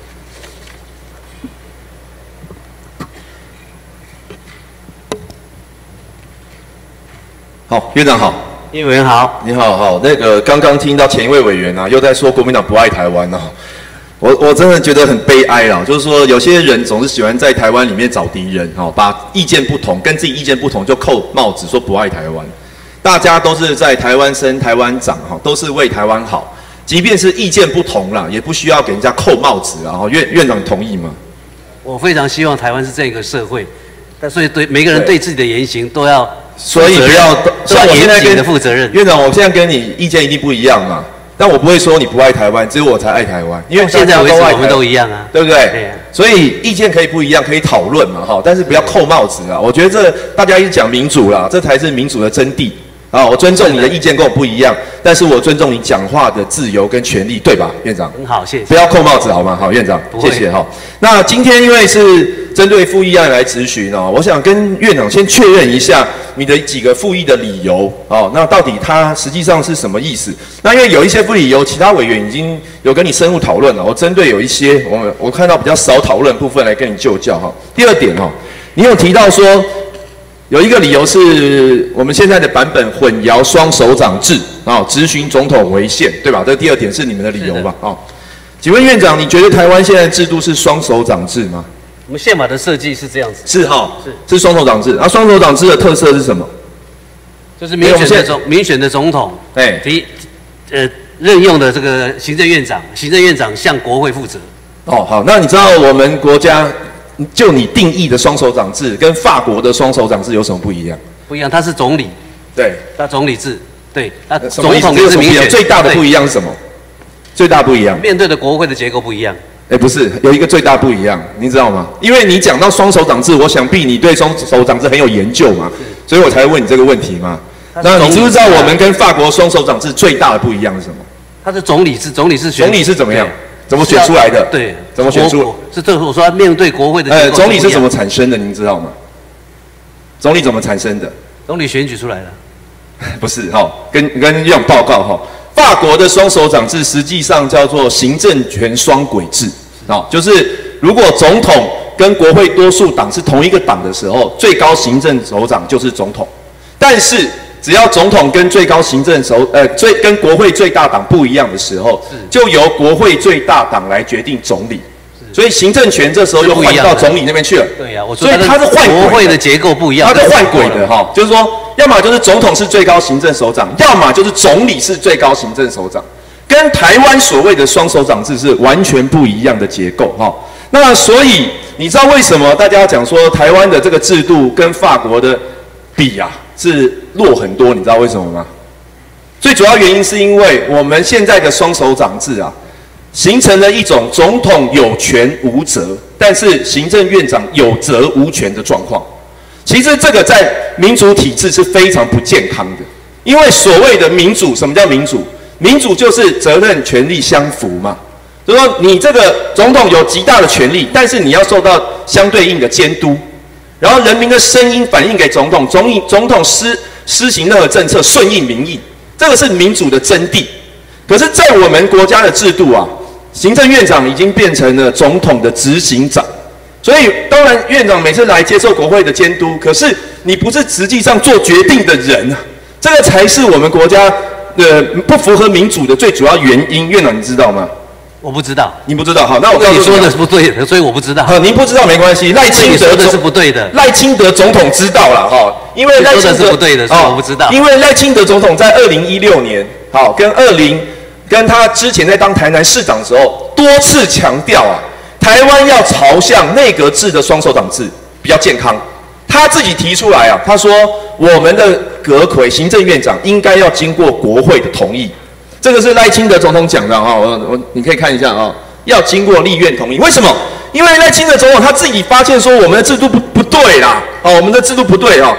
好，院长好。 叶委员好。 你好，好。那个刚刚听到前一位委员啊，又在说国民党不爱台湾啊，我真的觉得很悲哀啦。就是说，有些人总是喜欢在台湾里面找敌人，把意见不同跟自己意见不同就扣帽子，说不爱台湾。大家都是在台湾生、台湾长，都是为台湾好。即便是意见不同啦，也不需要给人家扣帽子啊。院长同意吗？ 我非常希望台湾是这个社会，但所以对每个人对自己的言行都要， 所以不要像我现在跟负责任。 院长，我现在跟你意见一定不一样嘛，但我不会说你不爱台湾，只有我才爱台湾，因为现在为止我们都一样啊， 对不对？对。所以意见可以不一样，可以讨论嘛，但是不要扣帽子啊。我觉得这大家一直讲民主啦，这才是民主的真谛。我尊重你的意见跟我不一样，但是我尊重你讲话的自由跟权利，对吧，院长？ 很好，谢谢。 不要扣帽子好吗？好，院长，谢谢哈。那今天因为是针对复议案来质询哦，我想跟院长先确认一下你的几个复议的理由哦。那到底它实际上是什么意思？那因为有一些复议理由，其他委员已经有跟你深入讨论了。我针对有一些我看到比较少讨论的部分来跟你就教哈。第二点哈，你有提到说。有一个理由是我们现在的版本混淆双首长制质询总统为限，对吧？这第二点是你们的理由吧？请问院长，你觉得台湾现在的制度是双首长制吗？ 我们宪法的设计是这样子。 是是双首长制。双首长制的特色是什么？ 就是民选的总统，任用的这个行政院长，行政院长向国会负责。 好，那你知道我们国家？就你定义的双首长制跟法国的双首长制有什么不一样？ 不一样，他是总理， 对， 他总理制，对，那总统也是民选。最大的不一样是什么？最大不一样， 面对的国会的结构不一样。 不是，有一个最大不一样，你知道吗？因为你讲到双首长制，我想必你对双首长制很有研究嘛，所以我才会问你这个问题嘛。那你知不知道我们跟法国双首长制最大的不一样是什么？ 它是总理制，总理是怎么样？怎么选出来的？ 对， 怎么选出？ 是这我说面对国会的。 总理是怎么产生的？您知道吗？总理怎么产生的？ 总理选举出来的。 不是跟院长报告法国的双首长制实际上叫做行政权双轨制就是如果总统跟国会多数党是同一个党的时候，最高行政首长就是总统，但是。只要总统跟最高行政跟国会最大党不一样的时候，就由国会最大党来决定总理，所以行政权这时候又换到总理那边去了。 对呀， 所以它是换国会的结构不一样， 它是换轨的就是说，要么就是总统是最高行政首长，要么就是总理是最高行政首长，跟台湾所谓的双首长制是完全不一样的结构那所以你知道为什么大家讲说台湾的这个制度跟法国的比是弱很多，你知道为什么吗？最主要原因是因为我们现在的双首长制形成了一种总统有权无责，但是行政院长有责无权的状况。其实这个在民主体制是非常不健康的，因为所谓的民主，什么叫民主？民主就是责任权利相符嘛，就是说你这个总统有极大的权利，但是你要受到相对应的监督。然后人民的声音反映给总统，总统施行任何政策顺应民意，这个是民主的真谛。可是，在我们国家的制度行政院长已经变成了总统的执行长，所以当然院长每次来接受国会的监督，可是你不是实际上做决定的人这个才是我们国家不符合民主的最主要原因。院长你知道吗？ 我不知道， 你不知道，好，那我告诉你， 你说的是不对的，所以我不知道。 您不知道没关系，赖清德的是不对的， 赖清德总统知道了因为赖清德是不对的，所以我不知道。 因为赖清德总统在2016年，跟他之前在当台南市长的时候，多次强调台湾要朝向内阁制的双首长制比较健康。他自己提出来他说我们的阁揆行政院长应该要经过国会的同意。这个是赖清德总统讲的你可以看一下要经过立院同意。为什么？因为赖清德总统他自己发现说我们的制度不对啦我们的制度不对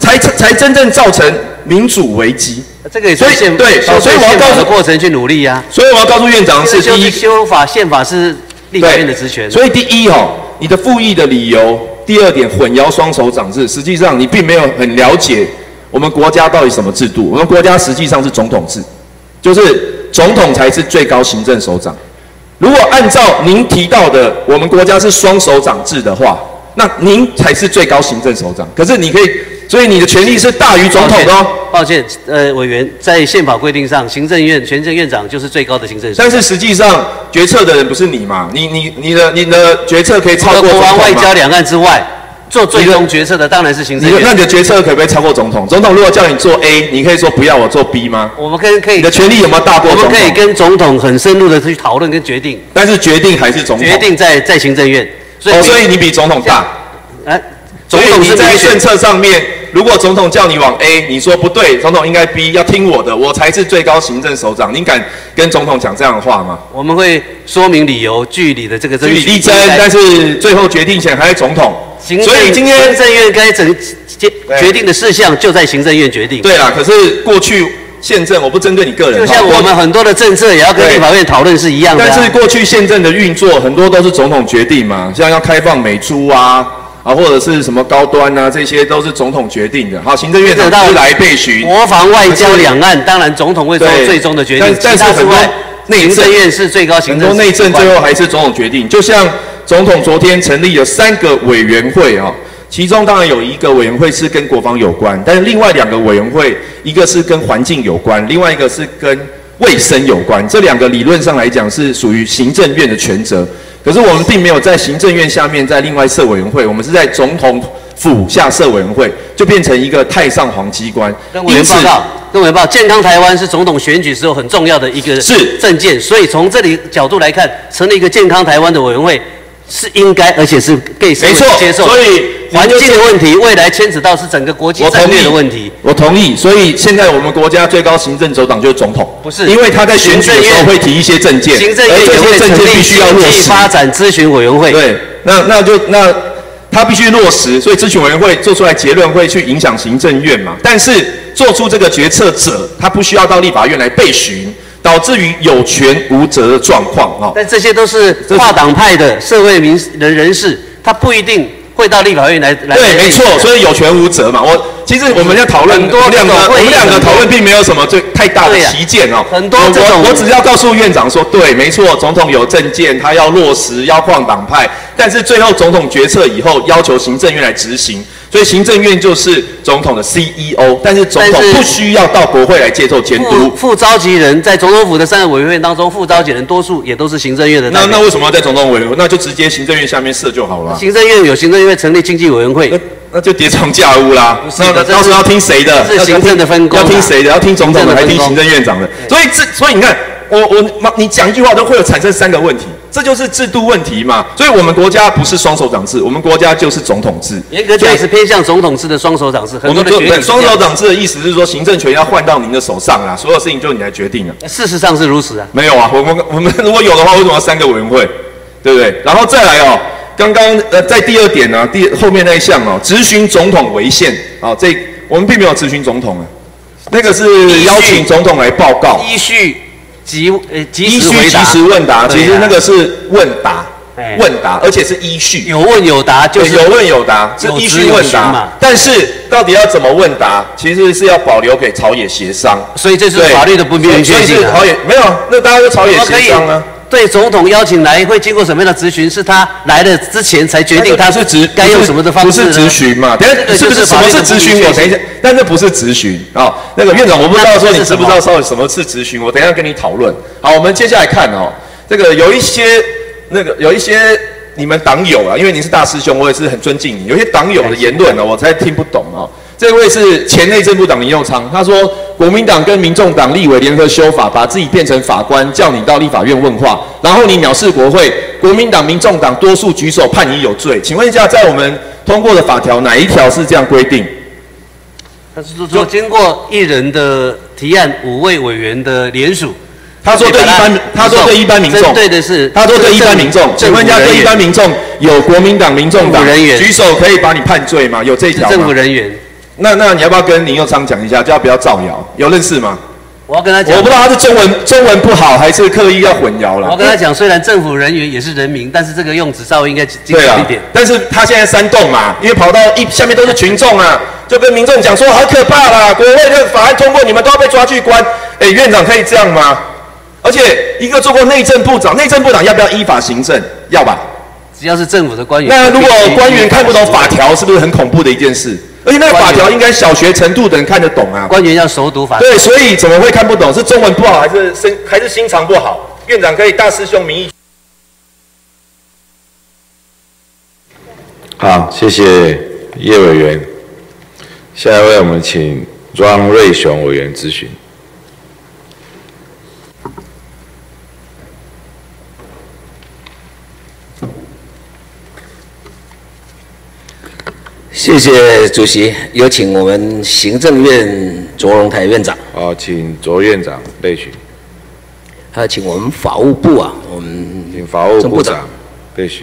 才真正造成民主危机。 这个也是对，所以我要告诉过程去努力呀。 所以我要告诉院长是第一， 修法宪法是立法院的职权。 所以第一你的复议的理由，第二点混淆双手掌制，实际上你并没有很了解我们国家到底什么制度。我们国家实际上是总统制，就是总统才是最高行政首长。如果按照您提到的，我们国家是双手掌制的话，那您才是最高行政首长。可是你可以，所以你的权力是大于总统的哦。 抱歉，委员，在宪法规定上，行政院行政院长就是最高的行政首长。 但是实际上决策的人不是你嘛？你的决策可以超过总统吗？ 国防外交两岸之外，做最终决策的当然是行政院。 那你的决策可不可以超过总统？总统如果叫你做 A， 你可以说不要我做 B 吗？ 我们可以。你的权力有没有大过总统？ 我们可以跟总统很深入的去讨论跟决定。 但是决定还是总统。 决定在行政院。 所以你比总统大。 总统是在政策上面，如果总统叫你往 A， 你说不对，总统应该 B， 要听我的，我才是最高行政首长。您敢跟总统讲这样的话吗？ 我们会说明理由，据理的这个据理力争，但是最后决定权还是总统。所以今天行政院该决定的事项就在行政院决定。 对啦，可是过去宪政我不针对你个人， 就像我们很多的政策也要跟立法院讨论是一样的。 但是过去宪政的运作很多都是总统决定嘛，像要开放美猪啊，或者是什么高端啊，这些都是总统决定的。好，行政院长是来备询。 国防外交两岸，当然总统会做最终的决定。 但是很多行政院是最高行政。 很多内政最后还是总统决定。就像总统昨天成立了3个委员会其中当然有1个委员会是跟国防有关，但是另外2个委员会，一个是跟环境有关，另外一个是跟卫生有关。这2个理论上来讲是属于行政院的权责。可是我们并没有在行政院下面再另外设委员会，我们是在总统府下设委员会，就变成一个太上皇机关。 跟委员报告，健康台湾是总统选举时候很重要的一个政见，所以从这里角度来看，成立一个健康台湾的委员会是应该，而且是被社会接受。 所以环境的问题，未来牵扯到是整个国际战略的问题。 我同意。所以现在我们国家最高行政首长就是总统， 不是？ 因为他在选举的时候会提一些政见， 行政院也会成立经济发展咨询委员会。 对，那他必须落实，所以咨询委员会做出来结论会去影响行政院嘛。但是做出这个决策者，他不需要到立法院来备询，导致于有权无责的状况但这些都是跨党派的社会人士，他不一定会到立法院来。 对，没错，所以有权无责嘛。其实我们要讨论，我们两个讨论并没有什么太大的歧见很多这种， 我只要告诉院长说，对，没错，总统有政见，他要落实，要跨党派，但是最后总统决策以后，要求行政院来执行。所以行政院就是总统的 CEO， 但是总统不需要到国会来接受监督。 副召集人在总统府的3个委员会当中，副召集人多数也都是行政院的代表。 那为什么要在总统委员会？那就直接行政院下面设就好了。 行政院有行政院成立经济委员会， 那就叠床架屋啦。那到时候要听谁的？ 是行政的分工。 要听谁的？要听总统的，还听行政院长的？所以你看，你讲一句话都会有产生3个问题。这就是制度问题嘛，所以我们国家不是双手掌制，我们国家就是总统制。 严格讲是偏向总统制的双手掌制。很多的决定双手掌制的意思是说，行政权要换到您的手上啦，所有事情就你来决定了。 事实上是如此啊。 没有啊，我们如果有的话，为什么要3个委员会？对不对？然后再来刚刚在第2点呢，后面那一项质询总统为限我们并没有质询总统啊，那个是邀请总统来报告。 依序即时问答，其实那个是问答，而且是依序有问有答，就是有问有答，是依序问答嘛。但是到底要怎么问答，其实是要保留给朝野协商。 所以这是法律的不明确性。 朝野没有，那大家就朝野协商啊。 对总统邀请来会经过什么样的质询？是他来了之前才决定他该用什么的方式？ 不是质询嘛？等下是不是什么是质询？我等一下，但这不是质询那个院长，我不知道说你知不知道稍微什么是质询？我等一下跟你讨论。好，我们接下来看这个有一些你们党友因为你是大师兄，我也是很尊敬你。有些党友的言论我才听不懂这位是前内政部长林右昌，他说国民党跟民众党立委联合修法，把自己变成法官，叫你到立法院问话，然后你藐视国会，国民党、民众党多数举手判你有罪。请问一下，在我们通过的法条哪一条是这样规定？ 他是说经过1人的提案，5位委员的联署。 他说对一般民众， 针对的是他说对一般民众，请问一下，对一般民众有国民党、民众党举手可以把你判罪吗？有这一条吗？ 政府人员。 那你要不要跟林右昌讲一下，叫他不要造谣？有认识吗？ 我要跟他讲， 我不知道他是中文不好，还是刻意要混淆了。 我要跟他讲，虽然政府人员也是人民，但是这个用词稍微应该精准一点。 但是他现在煽动嘛，因为跑到下面都是群众啊，就跟民众讲说好可怕啦，国会的法案通过，你们都要被抓去关。院长可以这样吗？而且一个做过内政部长，内政部长要不要依法行政？要吧。 只要是政府的官员。 那如果官员看不懂法条，是不是很恐怖的一件事？而且那个法条应该小学程度的人看得懂啊。 官员要熟读法条。 对，所以怎么会看不懂？是中文不好，还是心肠不好？院长可以大师兄民意。 好，谢谢叶委员。下一位我们请庄瑞雄委员咨询。 谢谢主席，有请我们行政院卓荣台院长。 好，请卓院长备询。 还有请我们法务部啊，我们请法务部长备询。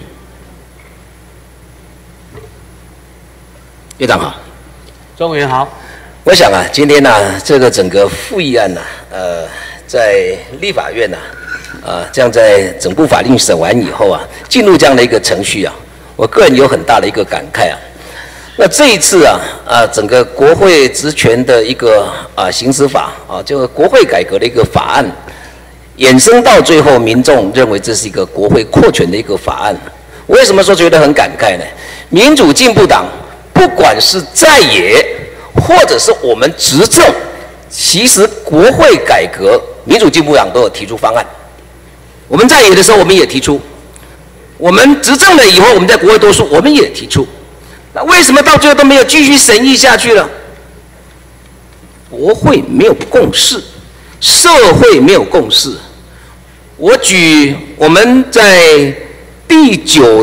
院长好， 庄委员好。 我想啊，今天呢、这个整个复议案呢、在立法院呢、这样在整部法令审完以后啊，进入这样的一个程序啊，我个人有很大的一个感慨啊。那这一次啊，整个国会职权的一个行使法啊，就国会改革的一个法案，衍生到最后，民众认为这是一个国会扩权的一个法案。为什么说觉得很感慨呢？民主进步党不管是在野，或者是我们执政，其实国会改革，民主进步党都有提出方案。我们在野的时候，我们也提出；我们执政了以后，我们在国会多数，我们也提出。那为什么到最后都没有继续审议下去了？国会没有共识，社会没有共识。我举我们在第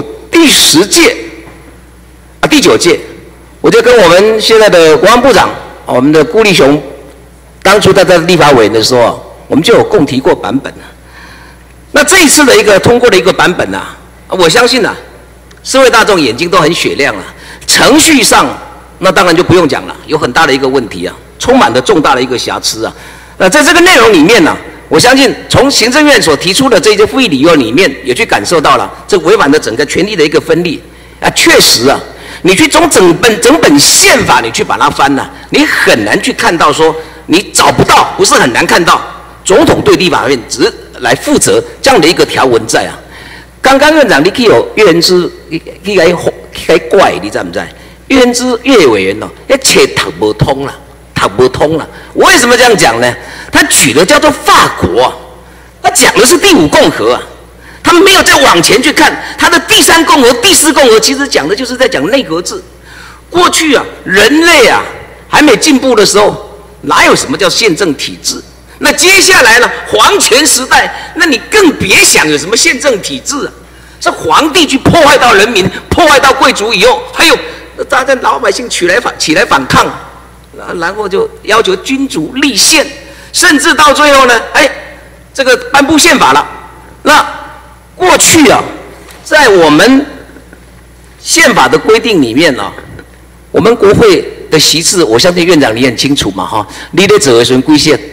10届第9届，我就跟我们现在的国防部长，我们的顾立雄，当初他在立法委员的时候，我们就有共提过版本。那这一次的一个通过的一个版本呢，我相信呢，社会大众眼睛都很雪亮了。程序上，那当然就不用讲了，有很大的一个问题啊，充满了重大的一个瑕疵啊。在这个内容里面呢，我相信从行政院所提出的这些复议理由里面，也去感受到了这违反了整个权力的一个分立啊。确实啊，你去从整本宪法你去把它翻了，你很难去看到说你找不到，不是很难看到总统对立法院只来负责这样的一个条文在啊。刚刚院长你去有岳元之去怪，你知不知？岳元之岳委员哦，那切读不通了，读不通了。我为什么这样讲呢？他举的叫做法国啊，他讲的是第5共和啊，他们没有再往前去看他的第3共和、第4共和，其实讲的就是在讲内阁制。过去啊，人类啊还没进步的时候，哪有什么叫宪政体制？那接下来呢，皇权时代，那你更别想有什么宪政体制啊。是皇帝去破坏到人民，破坏到贵族以后，还有大家老百姓起来反抗，然后就要求君主立宪，甚至到最后呢，这个颁布宪法了。那过去啊，在我们宪法的规定里面呢、我们国会的席次，我相信院长你很清楚嘛，哈，你在指挥权规限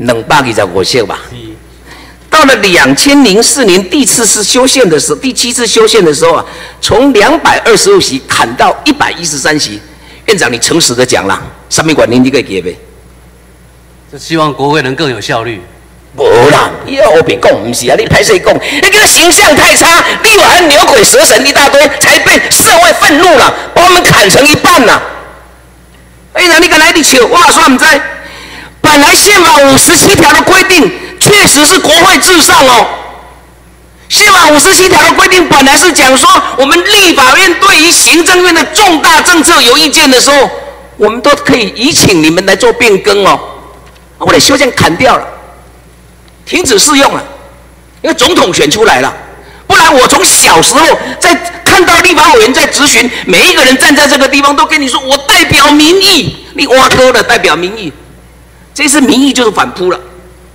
225席吧。到了2004年第7次修宪的时候啊，从225席砍到113席。院长，你诚实的讲啦，什么原因你可以给呗？ 就希望国会能更有效率。 无啦，要我别讲，不是啊，你拍谁讲？那个形象太差，立法院牛鬼蛇神一大堆，才被社会愤怒了，把我们砍成一半了。院长，你敢来你笑？我说唔知。本来宪法57条的规定，确实是国会至上哦。宪法57条的规定本来是讲说，我们立法院对于行政院的重大政策有意见的时候，我们都可以移请你们来做变更哦。我得修宪砍掉了，停止适用了，因为总统选出来了。不然我从小时候在看到立法委员在质询，每一个人站在这个地方都跟你说，我代表民意，你挖沟了代表民意。这次民意就是反扑了，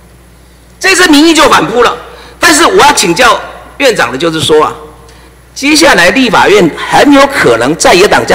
但是我要请教院长的就是说啊，接下来立法院很有可能在野党这样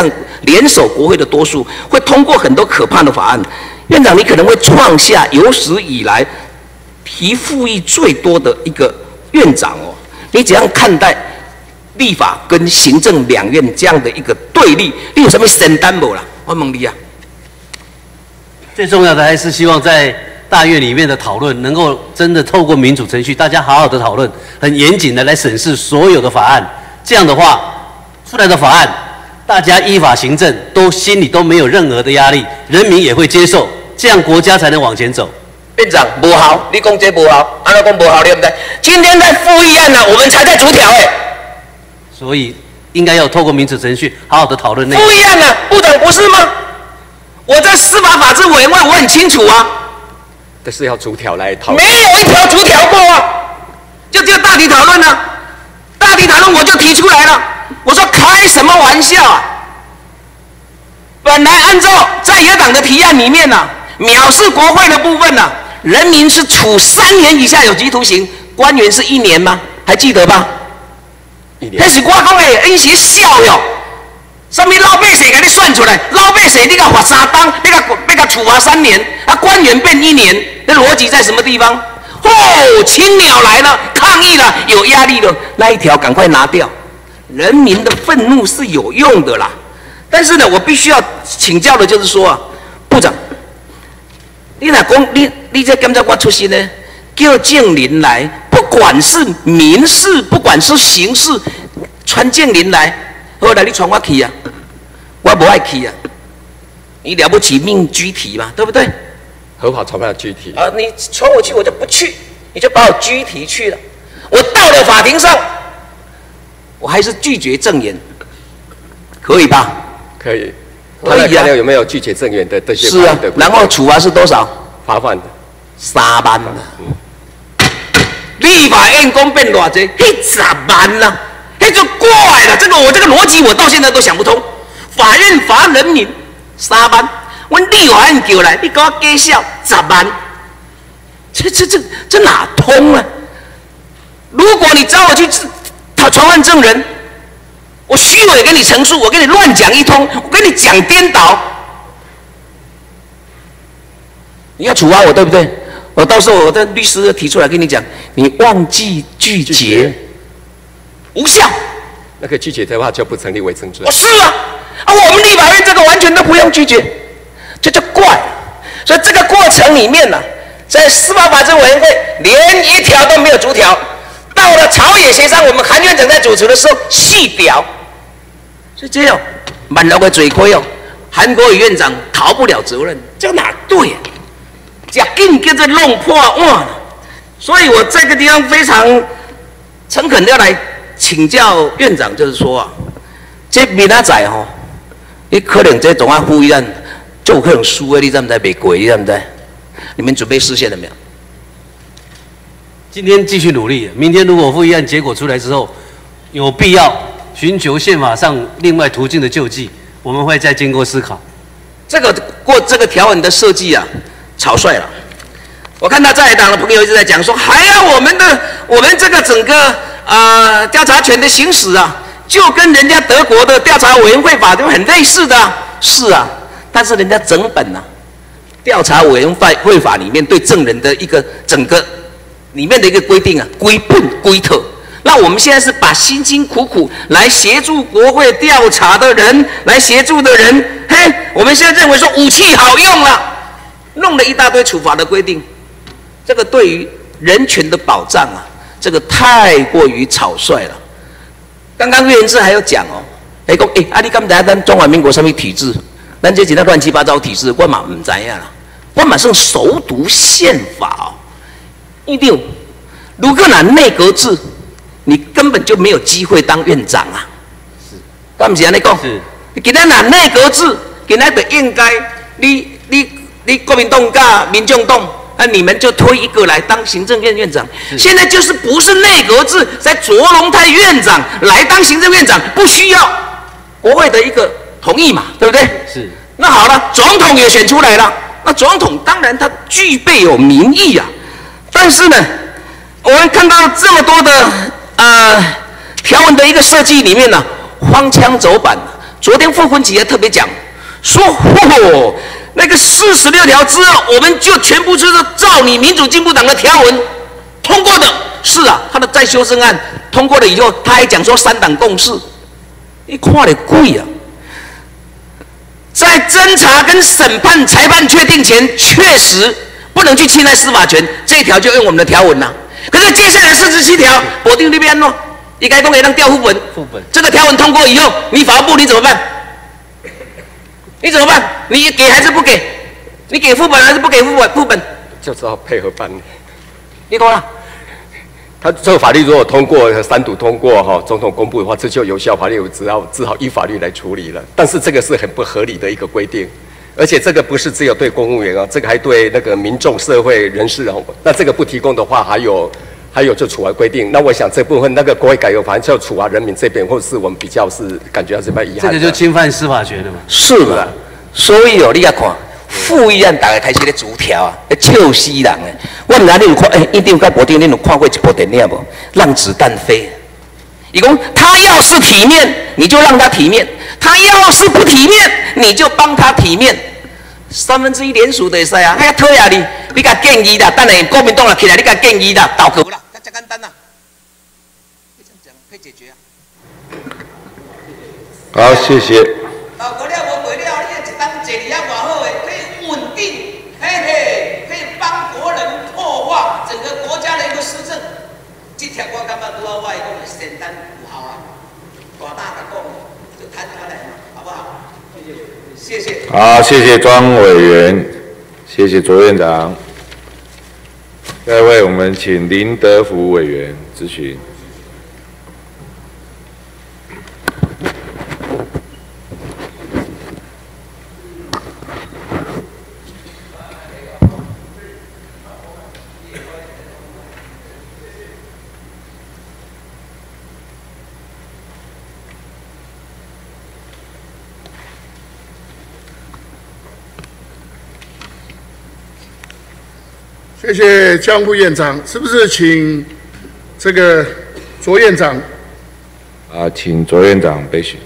联手国会的多数，会通过很多可怕的法案。院长，你可能会创下有史以来提复议最多的一个院长哦。你怎样看待立法跟行政两院这样的一个对立？你有什么承担没啦？我问你啊。 最重要的还是希望在大院里面的讨论能够真的透过民主程序，大家好好的讨论，很严谨的来审视所有的法案。这样的话，出来的法案，大家依法行政，心里都没有任何的压力，人民也会接受，这样国家才能往前走。 院长不好，你讲这不好，按照讲不好，对不对？今天在复议案呢，我们才在逐条所以应该要透过民主程序好好的讨论内容。 复议案呢，部长不是吗？我在司法法制委员会我很清楚啊。 但是要逐条来讨论， 没有一条逐条过啊，就大体讨论呢、啊。大体讨论我就提出来了，我说开什么玩笑啊！本来按照在野党的提案里面呢、啊，藐视国会的部分呢、啊，人民是处3年以下有期徒刑，官员是1年吗？还记得吧？那是我讲的，因是笑哟。什么老百姓给你算出来？老百姓你给罚3档，你给处罚3年，啊，官员变1年，那逻辑在什么地方？哦，青鸟来了，抗议了，有压力了，那一条赶快拿掉。人民的愤怒是有用的啦，但是呢，我必须要请教的就是说啊，部长，你若讲你这检察官出身呢，叫证人来，不管是民事，不管是刑事，传证人来。后来你传我去啊，我不爱去啊。你了不起命拘提嘛，对不对？ 合法传不了拘提啊，你传我去我就不去，你就把我拘提去了。我到了法庭上，我还是拒绝证言，可以吧？ 可以。 可以啊。 有没有拒绝证言的这些？ 是啊。然后处罚是多少？ 罚款 3万啊。立法院公变偌济，10万啊。那就怪了，这个逻辑我到现在都想不通。法院罚人民3万，我立法院叫来，你给我计少10万，这哪通啊？如果你找我去传唤证人，我虚伪给你陈述，我给你乱讲一通，我跟你讲颠倒，你要处罚我对不对？我到时候我的律师提出来跟你讲，你忘记拒绝。无效， 那个拒绝的话就不成立伪证罪。 是啊，我们立法院这个完全都不用拒绝，这就怪了。所以这个过程里面呢、啊，在司法法制委员会连一条都没有逐条，到了朝野协商，我们韩院长在主持的时候细表，所以这样满了个嘴亏哦，韩国瑜院长逃不了责任，这哪对啊？这硬跟着弄破碗了。所以我这个地方非常诚恳的要来请教院长，就是说啊，这明仔载吼，你可能这总案复议案就有可能输的，你知不知？袂过，你知不知？你们准备实现了没有？ 今天继续努力，明天如果复议案结果出来之后，有必要寻求宪法上另外途径的救济，我们会再经过思考。 这个条文的设计啊，草率了。我看到在野党的朋友一直在讲说，还要我们这个整个调查权的行使啊，就跟人家德国的调查委员会法就很类似的、啊。是啊，但是人家整本啊，调查委员会法里面对证人的一个整个里面的一个规定啊，归本归特。那我们现在是把辛辛苦苦来协助国会调查的人，来协助的人，嘿，我们现在认为说武器好用了，弄了一大堆处罚的规定。这个对于人权的保障啊，这个太过于草率了。刚刚岳元志还有讲哦，讲你敢知咱中华民国什么体制？咱这几那乱七八糟体制，我嘛唔知呀啦。我马上熟读宪法哦，一定。如果拿内阁制，你根本就没有机会当院长啊。是，我唔是安尼讲。是。今天拿内阁制，今天就应该你国民党加民众党。你们就推一个来当行政院院长，现在就是不是内阁制，在卓荣泰院长来当行政院长，不需要国会的一个同意嘛，对不对？是。那好了，总统也选出来了，那总统当然他具备有民意啊，但是呢，我们看到这么多的条文的一个设计里面呢、荒腔走板， 昨天傅昆萁还特别讲说，那个46条之后，我们就全部就是照你民主进步党的条文通过的。是啊，他的再修正案通过了以后，他还讲说3党共识，你看得贵啊！在侦查跟审判裁判确定前，确实不能去侵害司法权，这一条就用我们的条文啦。可是接下来47条，保定那边喏，你该都可以让调副本。这个条文通过以后，你法务部你怎么办？你怎么办？你给还是不给？你给副本还是不给副本？ 就只好配合办理。 你懂了？ 他这个法律如果通过3读通过哈，总统公布的话，这就有效法律，只好依法律来处理了。但是这个是很不合理的一个规定，而且这个不是只有对公务员啊，这个还对那个民众社会人士哦。那这个不提供的话，还有就处罚规定。那我想这部分那个国会改革法案就处罚人民这边，或是我们比较是感觉到是蛮遗憾的。 这个就侵犯司法权了嘛？ 是嘛？所以哦，你要看。复议案大概开始咧逐条啊，笑死人诶！我唔知你有看，一定甲无定，你有看过一部电影无？《让子弹飞》。伊讲他要是体面，你就让他体面；他要是不体面，你就帮他体面。1/3联署的会使啊，还要讨厌你甲建议啦，等下国民党啦起来，你甲建议啦，倒戈啦，这简单啦，可以这样讲，可以解决啊。 好，谢谢。 倒戈了无过了，你一当坐哩啊偌好诶，可以稳定，嘿嘿，可以帮国人破化整个国家的一个施政。这条我感觉拄好，我讲简单有效啊，大大甲讲，就谈出来嘛，好不好？谢谢。 好，谢谢庄委员，谢谢卓院长。下一位，我们请林德福委员咨询。 谢谢江副院长，是不是请这个卓院长？ 请卓院长备询。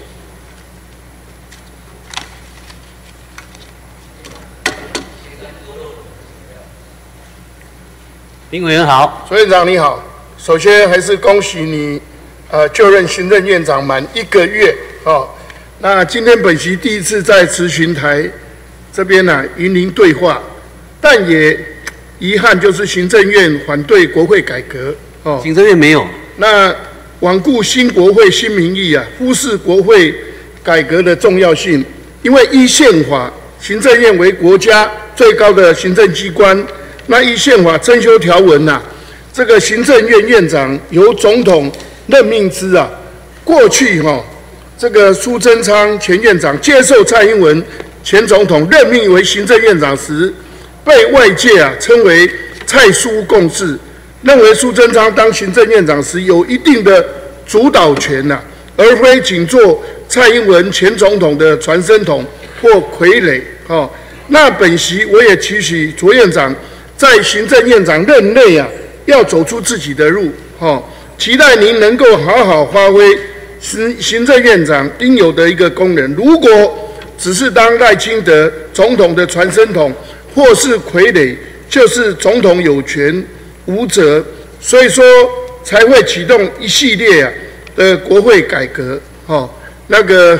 林委员好， 卓院长你好。首先还是恭喜你，就任行政院长满1个月哦。那今天本席第一次在咨询台这边呢，与您对话，但也遗憾就是行政院反对国会改革哦。 行政院没有。 那罔顾新国会新民意啊，忽视国会改革的重要性。因为依宪法，行政院为国家最高的行政机关。那依宪法增修条文呐，这个行政院院长由总统任命之啊。过去这个苏贞昌前院长接受蔡英文前总统任命为行政院长时，被外界称为蔡苏共治，认为苏贞昌当行政院长时有一定的主导权而非仅做蔡英文前总统的传声筒或傀儡。那本席我也期许卓院长在行政院长任内要走出自己的路，期待您能够好好发挥行政院长应有的一个功能。如果只是当赖清德总统的传声筒或是傀儡，就是总统有权无责，所以说才会启动一系列的国会改革。那个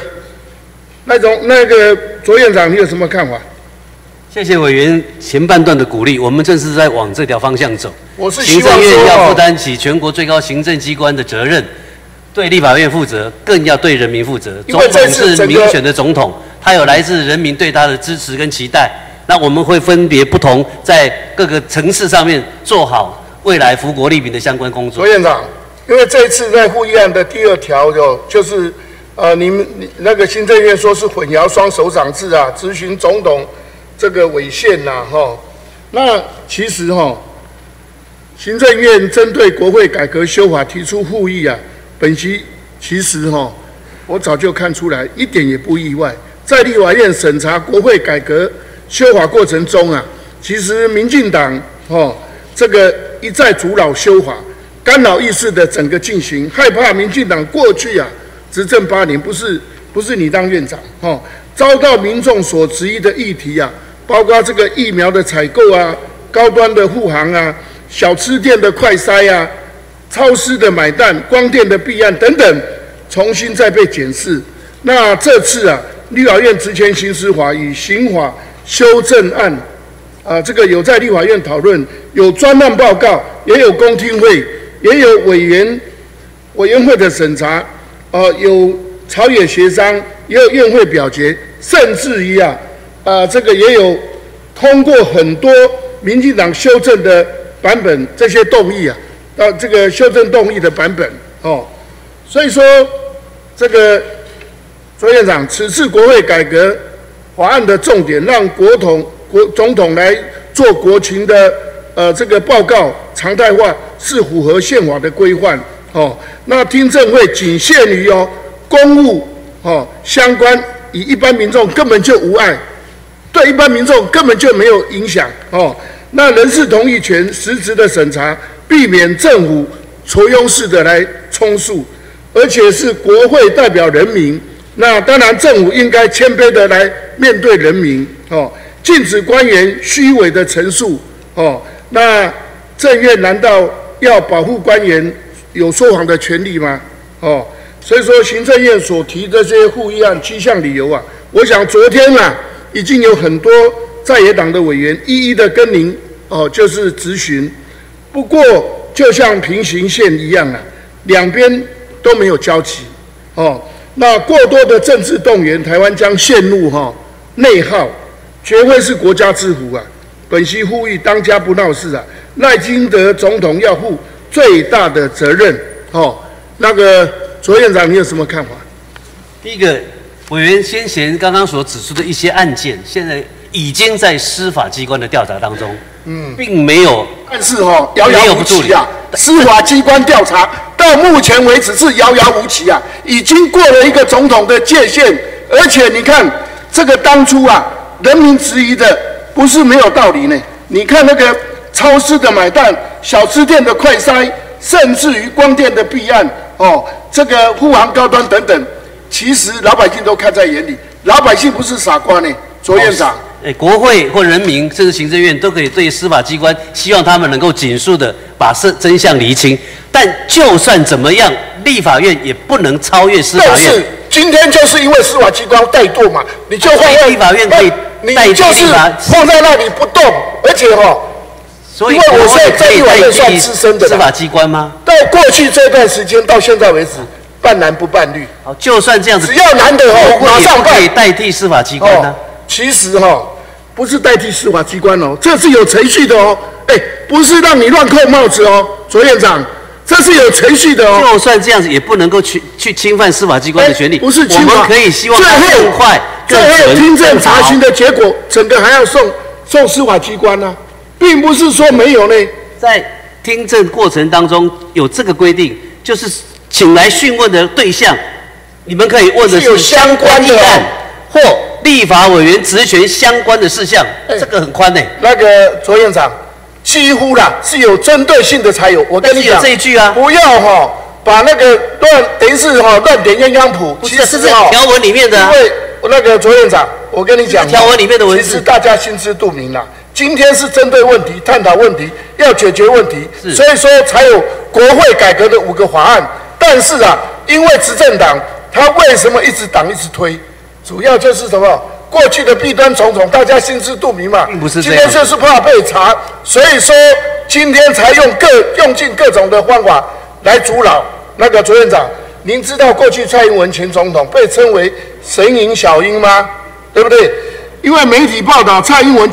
卓院长，你有什么看法？ 谢谢委员前半段的鼓励，我们正是在往这条方向走。 我是行政院要负担起全国最高行政机关的责任，对立法院负责，更要对人民负责。总统是民选的总统，他有来自人民对他的支持跟期待。那我们会分别不同，在各个层次上面做好未来福国利民的相关工作。 卓院长，因为这一次在复议案的第2条就是你那个行政院说是混淆双首长制执行总统这个违宪那其实行政院针对国会改革修法提出复议本席其实我早就看出来，一点也不意外。在立法院审查国会改革修法过程中其实民进党这个一再阻挠修法，干扰议事的整个进行，害怕民进党过去执政8年不是不是你当院长遭到民众所质疑的议题啊，包括这个疫苗的采购啊、高端的护航啊、小吃店的快筛啊、超市的买单、光电的弊案等等，重新再被检视。那这次啊，立法院职权行使法与刑法修正案这个有在立法院讨论，有专案报告，也有公听会，也有委员会的审查，有朝野协商，也有院会表决，甚至于这个也有通过很多民进党修正的版本，这些动议这个修正动议的版本所以说这个卓院长，此次国会改革法案的重点，让总统来做国情的这个报告常态化，是符合宪法的规范那听证会仅限于公务相关，以一般民众根本就无碍，对一般民众根本就没有影响那人事同意权实质的审查，避免政府簇拥式的来充数，而且是国会代表人民。那当然，政府应该谦卑的来面对人民禁止官员虚伪的陈述那政院难道要保护官员有说谎的权利吗？所以说行政院所提的这些护议案7项理由我想昨天已经有很多在野党的委员一一的跟您就是质询，不过就像平行线一样两边都没有交集那过多的政治动员，台湾将陷入内耗，绝会是国家之福本席呼吁当家不闹事赖清德总统要负最大的责任那个卓院长，你有什么看法？ 第一个，委员先前刚刚所指出的一些案件，现在已经在司法机关的调查当中，并没有， 但是遥遥无期司法机关调查到目前为止是遥遥无期已经过了一个总统的界限，而且你看这个当初人民质疑的不是没有道理呢。你看那个超市的买单、小吃店的快筛，甚至于光电的弊案这个护航高端等等，其实老百姓都看在眼里，老百姓不是傻瓜呢，卓院长。 国会或人民甚至行政院都可以对司法机关，希望他们能够尽速的把真相厘清。但就算怎么样，立法院也不能超越司法院。 但是今天就是因为司法机关怠惰嘛，你就放在立法院可以代替就是放在那里不动，而且所以因为我现在在立法院算资深的司法机关吗？ 到过去这段时间到现在为止，办难不办律。 好，就算这样子， 只要难的马上办。 可以代替司法机关呢？ 其实不是代替司法机关这是有程序的不是让你乱扣帽子卓院长，这是有程序的就算这样子，也不能够去侵犯司法机关的权利。 不是侵犯， 我们可以希望更快、 最后听证查询的结果，整个还要送司法机关并不是说没有呢。 在听证过程当中有这个规定，就是请来讯问的对象，你们可以问的是相关议案或立法委员职权相关的事项，这个很宽那个卓院长，几乎是有针对性的才有。我跟你讲这一句不要把那个等于是乱点鸳鸯谱。 其实是条文里面的。 因为那个卓院长，我跟你讲， 条文里面的文字， 其实大家心知肚明今天是针对问题、探讨问题、要解决问题，所以说才有国会改革的5个法案。但是因为执政党他为什么一直挡一直推？主要就是什么？过去的弊端重重，大家心知肚明嘛。 并不是这样。今天就是怕被查，所以说今天才用尽各种的方法来阻挠。那个卓院长，您知道过去蔡英文前总统被称为神隐小英吗？对不对？因为媒体报道，蔡英文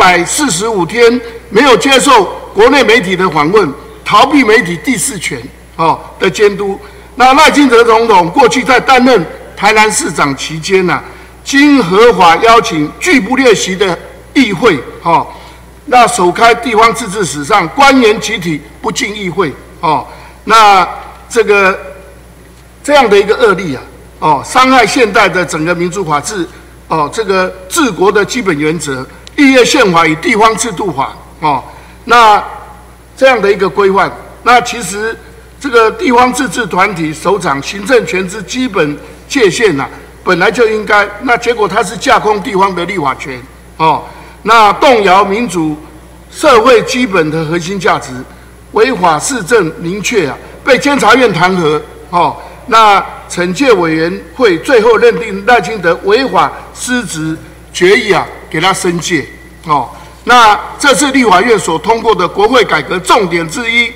745天没有接受国内媒体的访问，逃避媒体第4权的监督。那赖清德总统过去在担任台南市长期间经合法邀请拒不列席的议会那首开地方自治史上官员集体不进议会那这样的一个恶例伤害现代的整个民主法治这个治国的基本原则，议院宪法与地方制度法那这样的一个规范，那其实这个地方自治团体首长行政权之基本界限本来就应该，那结果他是架空地方的立法权，哦，那动摇民主社会基本的核心价值，违法事证明确啊，被监察院弹劾，哦，那惩戒委员会最后认定赖清德违法失职，决议啊给他申诫，哦，那这次立法院所通过的国会改革重点之一，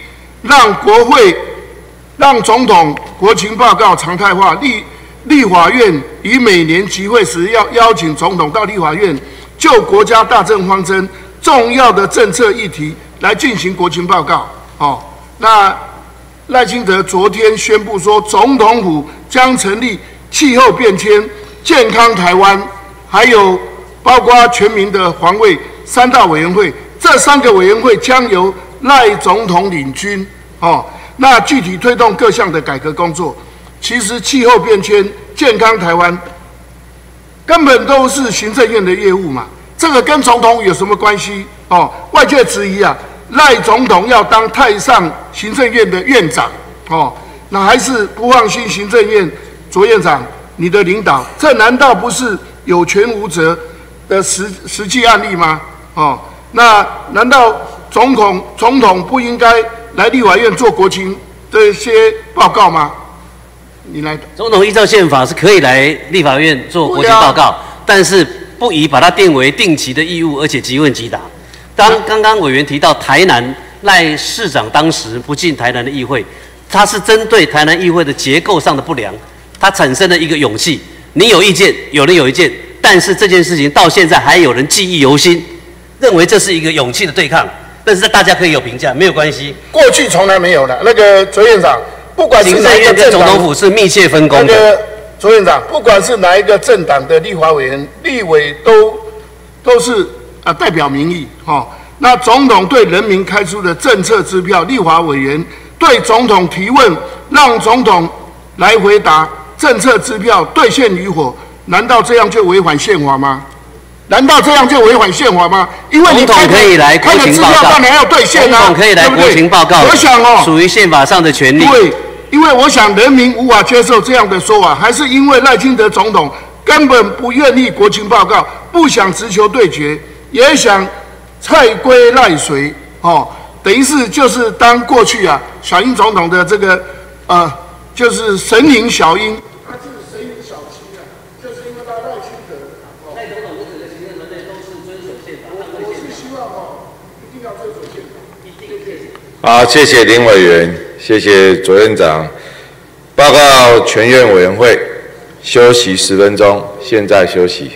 让总统国情报告常态化，立法院于每年集会时要邀请总统到立法院就国家大政方针、重要的政策议题来进行国情报告。哦，那赖清德昨天宣布说，总统府将成立气候变迁、健康台湾，还有包括全民的防卫3大委员会，这3个委员会将由赖总统领军。哦，那具体推动各项的改革工作。其实气候变迁、健康台湾根本都是行政院的业务嘛，这个跟总统有什么关系？哦，外界质疑啊，赖总统要当太上行政院的院长，哦，那还是不放心行政院卓院长你的领导，这难道不是有权无责的实际案例吗？哦，那难道总统不应该来立法院做国情这些报告吗？你来， 总统依照宪法是可以来立法院做国情报告，但是不宜把它定为定期的义务，而且即问即答。刚刚委员提到台南赖市长当时不进台南的议会，他是针对台南议会的结构上的不良，他产生了一个勇气。你有意见，有人有意见，但是这件事情到现在还有人记忆犹新，认为这是一个勇气的对抗。但是大家可以有评价，没有关系。 过去从来没有的。那个卓院长，不管是哪一个政党， 跟总统府是密切分工的。 那个卓院长，不管是哪一个政党的立法委员、立委都是代表民意，哦。那总统对人民开出的政策支票，立法委员对总统提问，让总统来回答政策支票兑现与否，难道这样就违反宪法吗？难道这样就违反宪法吗？因为你总统可以来国情报告， 当然要兑现啊， 总统可以来国情报告。 我想哦， 属于宪法上的权利。 对，因为我想人民无法接受这样的说法，还是因为赖清德总统根本不愿意国情报告，不想直球对决，也想蔡归赖随，哦，等于是就是当过去啊小英总统的这个就是神隐小英。 好，谢谢林委员，谢谢卓院长。报告全院委员会休息10分钟，现在休息。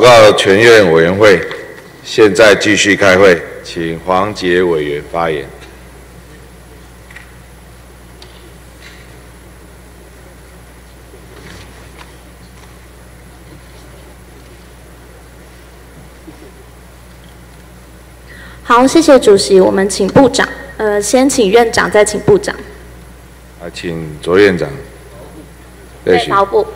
告全院委员会，现在继续开会，请黄捷委员发言。 好，谢谢主席，我们请部长。先请院长，再请部长。 请卓院长。 对，法务部。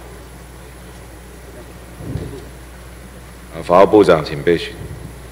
法务部长，请备询。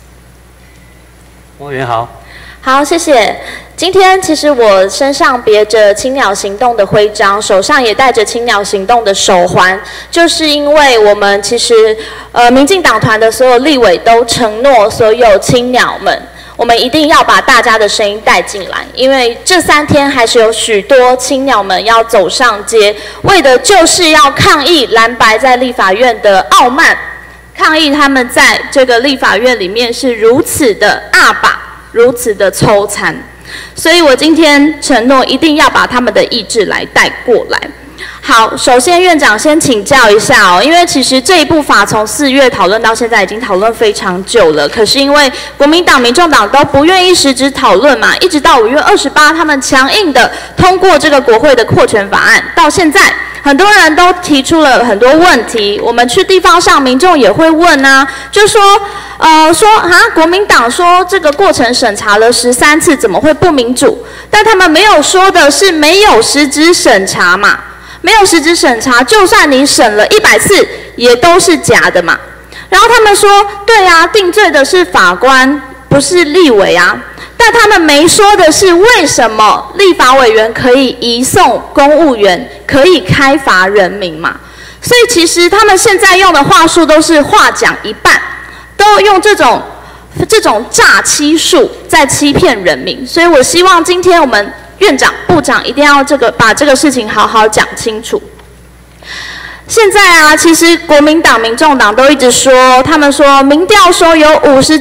委员好。 好，谢谢。今天其实我身上别着青鸟行动的徽章，手上也戴着青鸟行动的手环，就是因为我们其实民进党团的所有立委都承诺所有青鸟们，我们一定要把大家的声音带进来，因为这3天还是有许多青鸟们要走上街，为的就是要抗议蓝白在立法院的傲慢，抗议他们在这个立法院里面是如此的阿爸，如此的抽残。所以我今天承诺一定要把他们的意志来带过来。好，首先院长先请教一下哦，因为其实这一部法从4月讨论到现在已经讨论非常久了，可是因为国民党、民众党都不愿意实质讨论嘛，一直到5月28，他们强硬的通过这个国会的扩权法案，到现在很多人都提出了很多问题，我们去地方上，民众也会问啊，就说国民党说这个过程审查了13次，怎么会不民主？但他们没有说的是没有实质审查嘛。没有实质审查，就算你审了100次，也都是假的嘛。然后他们说，对啊，定罪的是法官，不是立委啊。但他们没说的是，为什么立法委员可以移送公务员，可以开罚人民嘛？所以其实他们现在用的话术都是话讲一半，都用这种诈欺术在欺骗人民。所以我希望今天我们院长、部长一定要把这个事情好好讲清楚。现在啊，其实国民党、民众党都一直说，他们说民调说有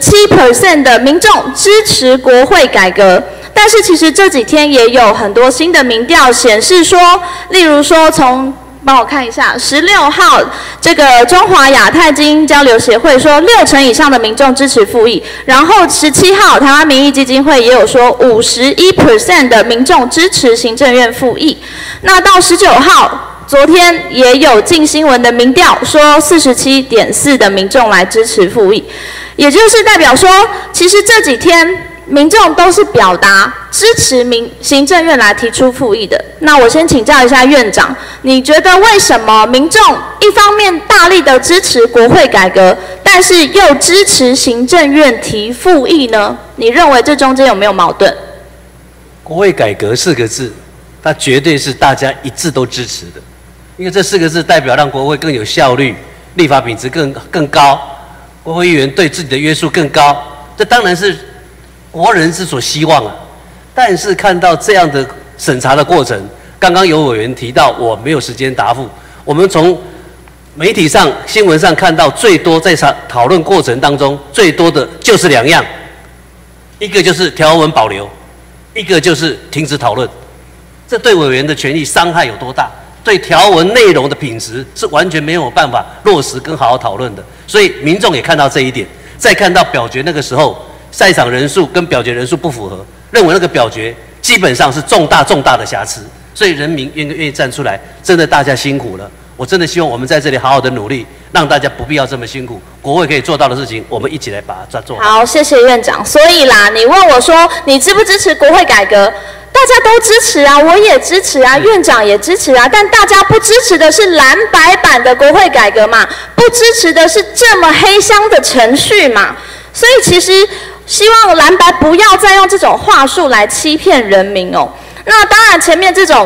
57% 的民众支持国会改革，但是其实这几天也有很多新的民调显示说，例如说帮我看一下，16号这个中华亚太精英交流协会说60%以上的民众支持复议，然后17号台湾民意基金会也有说51% 的民众支持行政院复议。那到19号，昨天也有镜新闻的民调说47.4%的民众来支持复议，也就是代表说，其实这几天民众都是表达支持行政院来提出复议的。那我先请教一下院长，你觉得为什么民众一方面大力的支持国会改革，但是又支持行政院提复议呢？你认为这中间有没有矛盾？ 国会改革4个字，它绝对是大家一致都支持的，因为这4个字代表让国会更有效率，立法品质更高，国会议员对自己的约束更高，这当然是国人之所希望啊。但是看到这样的审查的过程，刚刚有委员提到，我没有时间答复。我们从媒体上、新闻上看到，最多在讨论过程当中，最多的就是2样，一个就是条文保留，一个就是停止讨论。这对委员的权益伤害有多大？对条文内容的品质是完全没有办法落实跟好好讨论的。所以民众也看到这一点，再看到表决那个时候，在场人数跟表决人数不符合，认为那个表决基本上是重大的瑕疵，所以人民愿意站出来，真的大家辛苦了。我真的希望我们在这里好好的努力，让大家不必要这么辛苦。国会可以做到的事情，我们一起来把它做好。 好，谢谢院长。所以啦，你问我说你支不支持国会改革？大家都支持啊，我也支持啊，院长也支持啊，但大家不支持的是蓝白版的国会改革嘛，不支持的是这么黑箱的程序嘛。所以其实希望蓝白不要再用这种话术来欺骗人民哦。那当然，前面这个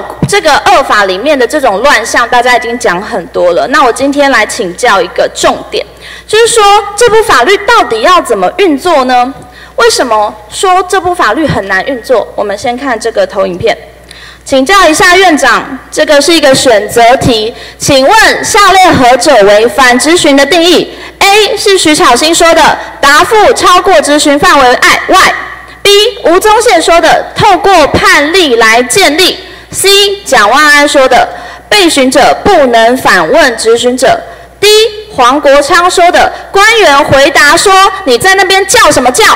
2法里面的这种乱象，大家已经讲很多了。那我今天来请教一个重点，就是说这部法律到底要怎么运作呢？为什么说这部法律很难运作？我们先看这个投影片，请教一下院长，这个是一个选择题，请问下列何者为反质询的定义 ？A 是徐巧芯说的答复超过质询范围外。B. 吴宗宪说的透过判例来建立。C. 蒋万安说的被询者不能反问质询者。D. 黄国昌说的，官员回答说你在那边叫什么叫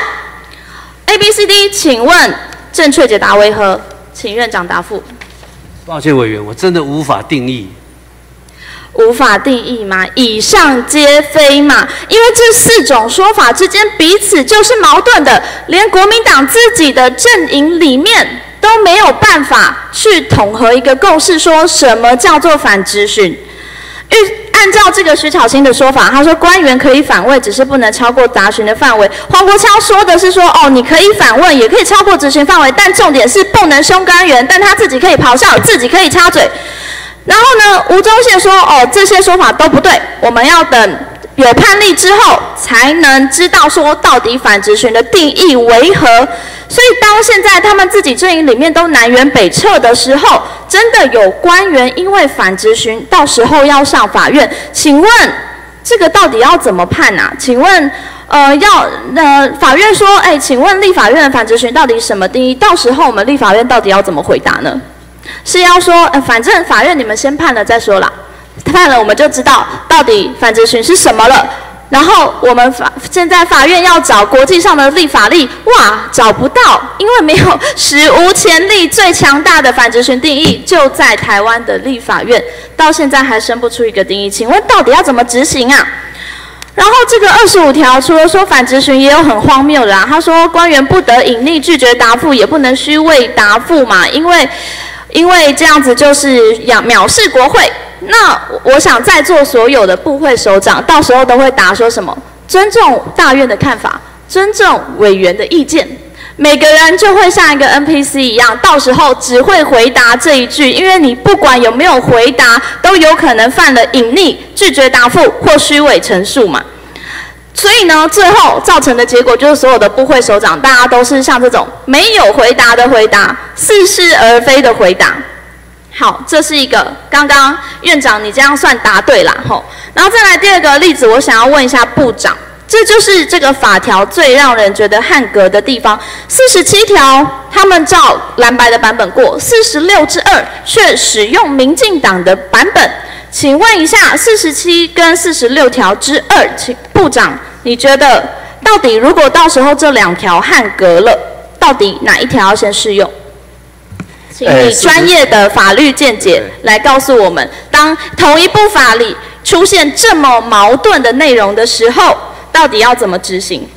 ？A、B、C、D， 请问正确解答为何？请院长答复。 抱歉，委员，我真的无法定义。 无法定义吗？以上皆非嘛，因为这4种说法之间彼此就是矛盾的，连国民党自己的阵营里面都没有办法去统合一个共识，说什么叫做反质询。按照这个徐巧芯的说法，他说官员可以反问，只是不能超过答询的范围。黄国昌说的是说，哦，你可以反问，也可以超过质询范围，但重点是不能凶官员，但他自己可以咆哮，自己可以插嘴。然后呢，吴宗宪说，哦，这些说法都不对，我们要等有判例之后，才能知道说到底反质询的定义为何。所以当现在他们自己阵营里面都南辕北辙的时候，真的有官员因为反质询，到时候要上法院，请问这个到底要怎么判啊？请问法院说，请问立法院的反质询到底什么定义？到时候我们立法院到底要怎么回答呢？是要说，反正法院你们先判了再说啦，判了我们就知道到底反质询是什么了。然后我们现在法院要找国际上的立法例，哇，找不到，因为没有史无前例最强大的反质询定义，就在台湾的立法院，到现在还生不出一个定义。请问到底要怎么执行啊？然后这个25条，除了说反质询，也有很荒谬的啊。他说官员不得隐匿拒绝答复，也不能虚伪答复嘛，因为这样子就是藐视国会。那我想在座所有的部会首长，到时候都会答说什么？尊重大院的看法，尊重委员的意见。每个人就会像一个 NPC 一样，到时候只会回答这一句，因为你不管有没有回答，都有可能犯了隐匿、拒绝答复或虚伪陈述嘛。所以呢，最后造成的结果就是所有的部会首长，大家都是像这种没有回答的回答，似是而非的回答。好，这是一个刚刚院长你这样算答对啦吼。然后再来第二个例子，我想要问一下部长，这就是这个法条最让人觉得汗格的地方。47条他们照蓝白的版本过，46-2却使用民进党的版本。请问一下，47跟46条之2，请部长你觉得到底如果到时候这2条汗格了，到底哪一条要先适用？请你专业的法律见解来告诉我们，当同一部法里出现这么矛盾的内容的时候，到底要怎么执行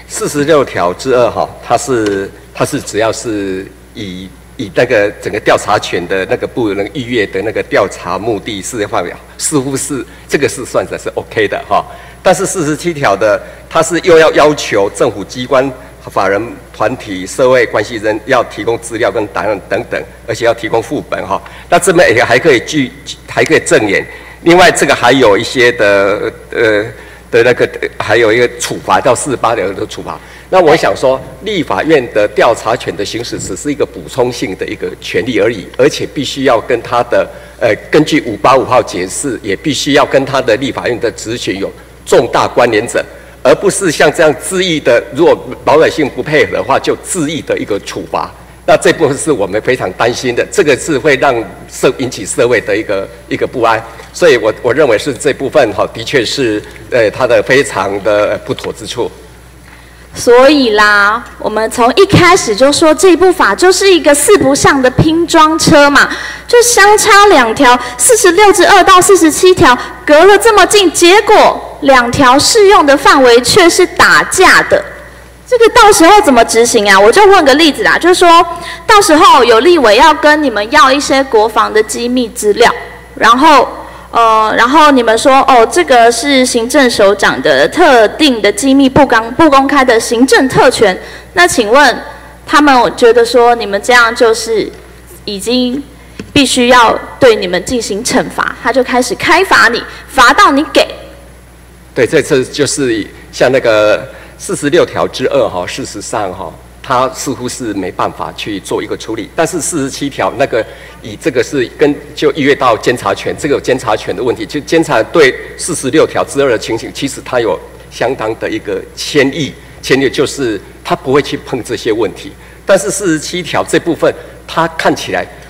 ？46条之2哈，它是只要是以那个整个调查权的那个部那个逾越的那个调查目的是发表，似乎是这个是算的是 OK 的哈。但是47条的，它是又要求政府机关、法人团体、社会关系人要提供资料跟答案等等，而且要提供副本哈。那这边也还可以证言。另外，这个还有一些的那个还有一个处罚到48条的处罚。那我想说，立法院的调查权的行使只是一个补充性的一个权利而已，而且必须要跟他的根据585号解释，也必须要跟他的立法院的质询有重大关联者。而不是像这样恣意的，如果老百姓不配合的话，就恣意的一个处罚。那这部分是我们非常担心的，这个是会让引起社会的一个不安。所以我认为是这部分哈，的确是它的非常的不妥之处。 所以啦，我们从一开始就说这部法就是一个四不像的拼装车嘛，就相差2条，46-2到47条隔了这么近，结果2条适用的范围却是打架的。这个到时候怎么执行啊？我就问个例子啦，就是说到时候有立委要跟你们要一些国防的机密资料，然后你们说这个是行政首长的特定的机密不公开的行政特权，那请问他们觉得说你们这样就是已经必须要对你们进行惩罚，他就开始开罚你，罚到你给。 对，这次就是像那个46条之2哈，事实上哈，它似乎是没办法去做一个处理，但是47条那个以这个是就逾越到监察权，这个有监察权的问题，就监察对46条之2的情形，其实它有相当的一个迁移就是它不会去碰这些问题，但是47条这部分它看起来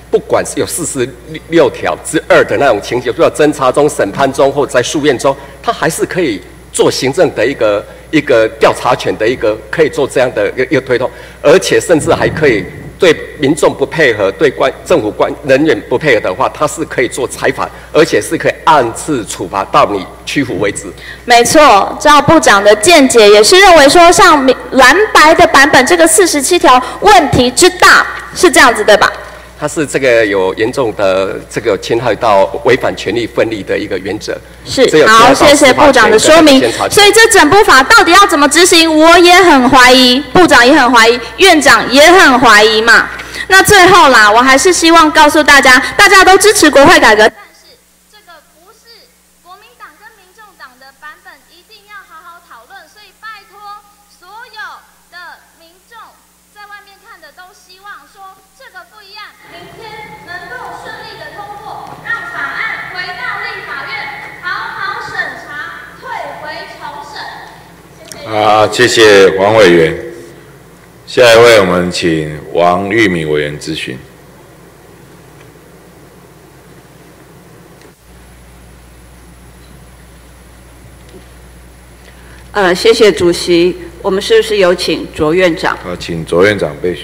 不管是有46条之2的那种情形，就要侦查中、审判中或在诉愿中，他还是可以做行政的一个调查权的可以做这样的一个推动，而且甚至还可以对民众不配合、对政府人员不配合的话，他是可以做裁罚，而且是可以按次处罚到你屈服为止。 没错，赵部长的见解也是认为说，像蓝白的版本这个47条问题之大，是这样子对吧？ 它是这个有严重的这个侵害到违反权利分立的一个原则。 是，好，谢谢部长的说明。所以这整部法到底要怎么执行，我也很怀疑，部长也很怀疑，院长也很怀疑嘛。那最后啦，我还是希望告诉大家，大家都支持国会改革，但是这个不是国民党跟民众党的版本，一定要好好讨论。所以拜托所有的民众在外面看的都希望说，这个不一样，明天能够顺利的通过，让法案回到立法院好好审查，退回重审。 好，谢谢黄委员。下一位，我们请王玉敏委员质询。 谢谢主席。我们是不是有请卓院长？ 好，请卓院长备询。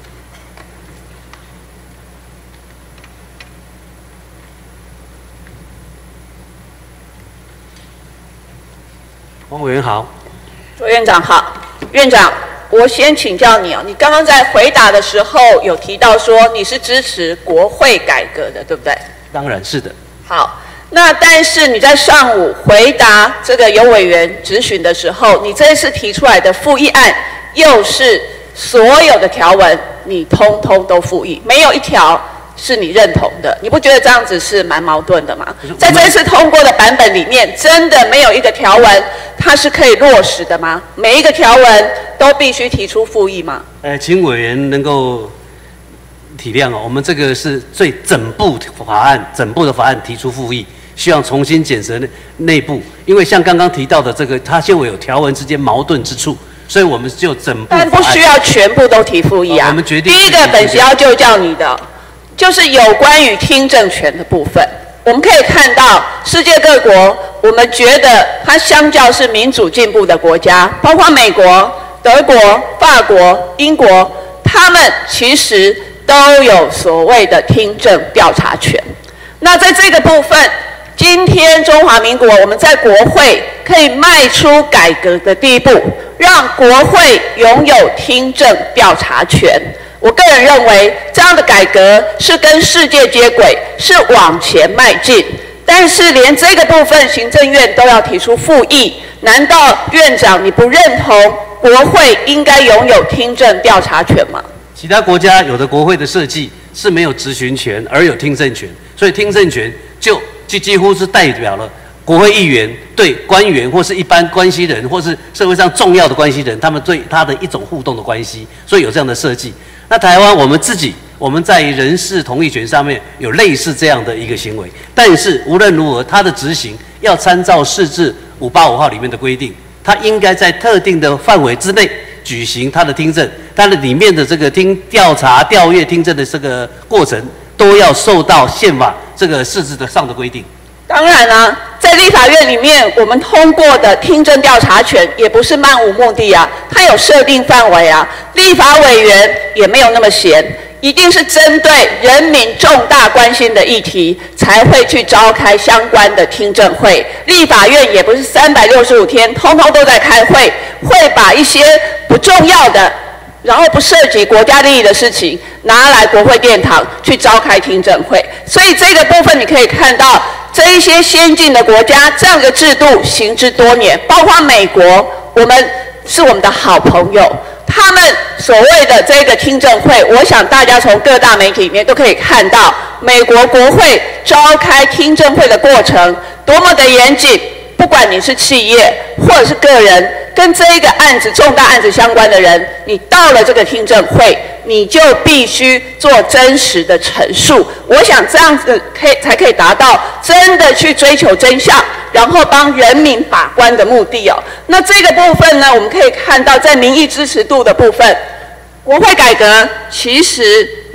王委员好。 卓院长好。院长，我先请教你哦，你刚刚在回答的时候有提到说你是支持国会改革的，对不对？ 当然是的。 好，那但是你在上午回答这个有委员质询的时候，你这一次提出来的复议案又是所有的条文你通通都复议，没有一条是你认同的，你不觉得这样子是蛮矛盾的吗？在这次通过的版本里面，真的没有一个条文它是可以落实的吗？每一个条文都必须提出复议吗？ 请委员能够体谅哦，我们这个是整部的法案提出复议，希望重新检视内部，因为像刚刚提到的这个，它就有条文之间矛盾之处。所以我们就整部法案， 但不需要全部都提复议啊。 我们决定第一个本席要就叫你的，就是有关于听证权的部分。我们可以看到，世界各国，我们觉得它相较是民主进步的国家，包括美国、德国、法国、英国，他们其实都有所谓的听证调查权。那在这个部分，今天中华民国我们在国会可以迈出改革的第一步，让国会拥有听证调查权。我个人认为，这样的改革是跟世界接轨，是往前迈进。但是连这个部分，行政院都要提出复议，难道院长你不认同国会应该拥有听证调查权吗？ 其他国家有的国会的设计是没有质询权，而有听证权，所以听证权就几乎是代表了国会议员对官员或是一般关系人，或是社会上重要的关系人，他们对他的一种互动的关系，所以有这样的设计。那台湾我们在人事同意权上面有类似这样的一个行为，但是无论如何，它的执行要参照释字585号里面的规定，它应该在特定的范围之内举行它的听证，它的里面的这个调查、调阅、听证的这个过程，都要受到宪法这个释字的上的规定。 当然啊，在立法院里面，我们通过的听证调查权也不是漫无目的啊，它有设定范围啊。立法委员也没有那么闲，一定是针对人民重大关心的议题，才会去召开相关的听证会。立法院也不是365天通通都在开会，会把一些不重要的，然后不涉及国家利益的事情拿来国会殿堂去召开听证会。所以这个部分你可以看到，这一些先进的国家这样的制度行之多年，包括美国，是我们的好朋友。他们所谓的这个听证会，我想大家从各大媒体里面都可以看到，美国国会召开听证会的过程多么的严谨。不管你是企业或者是个人，跟这一个案子、重大案子相关的人，你到了这个听证会，你就必须做真实的陈述。我想这样子才可以达到真的去追求真相，然后帮人民把关的目的哦。那这个部分呢，我们可以看到在民意支持度的部分，国会改革其实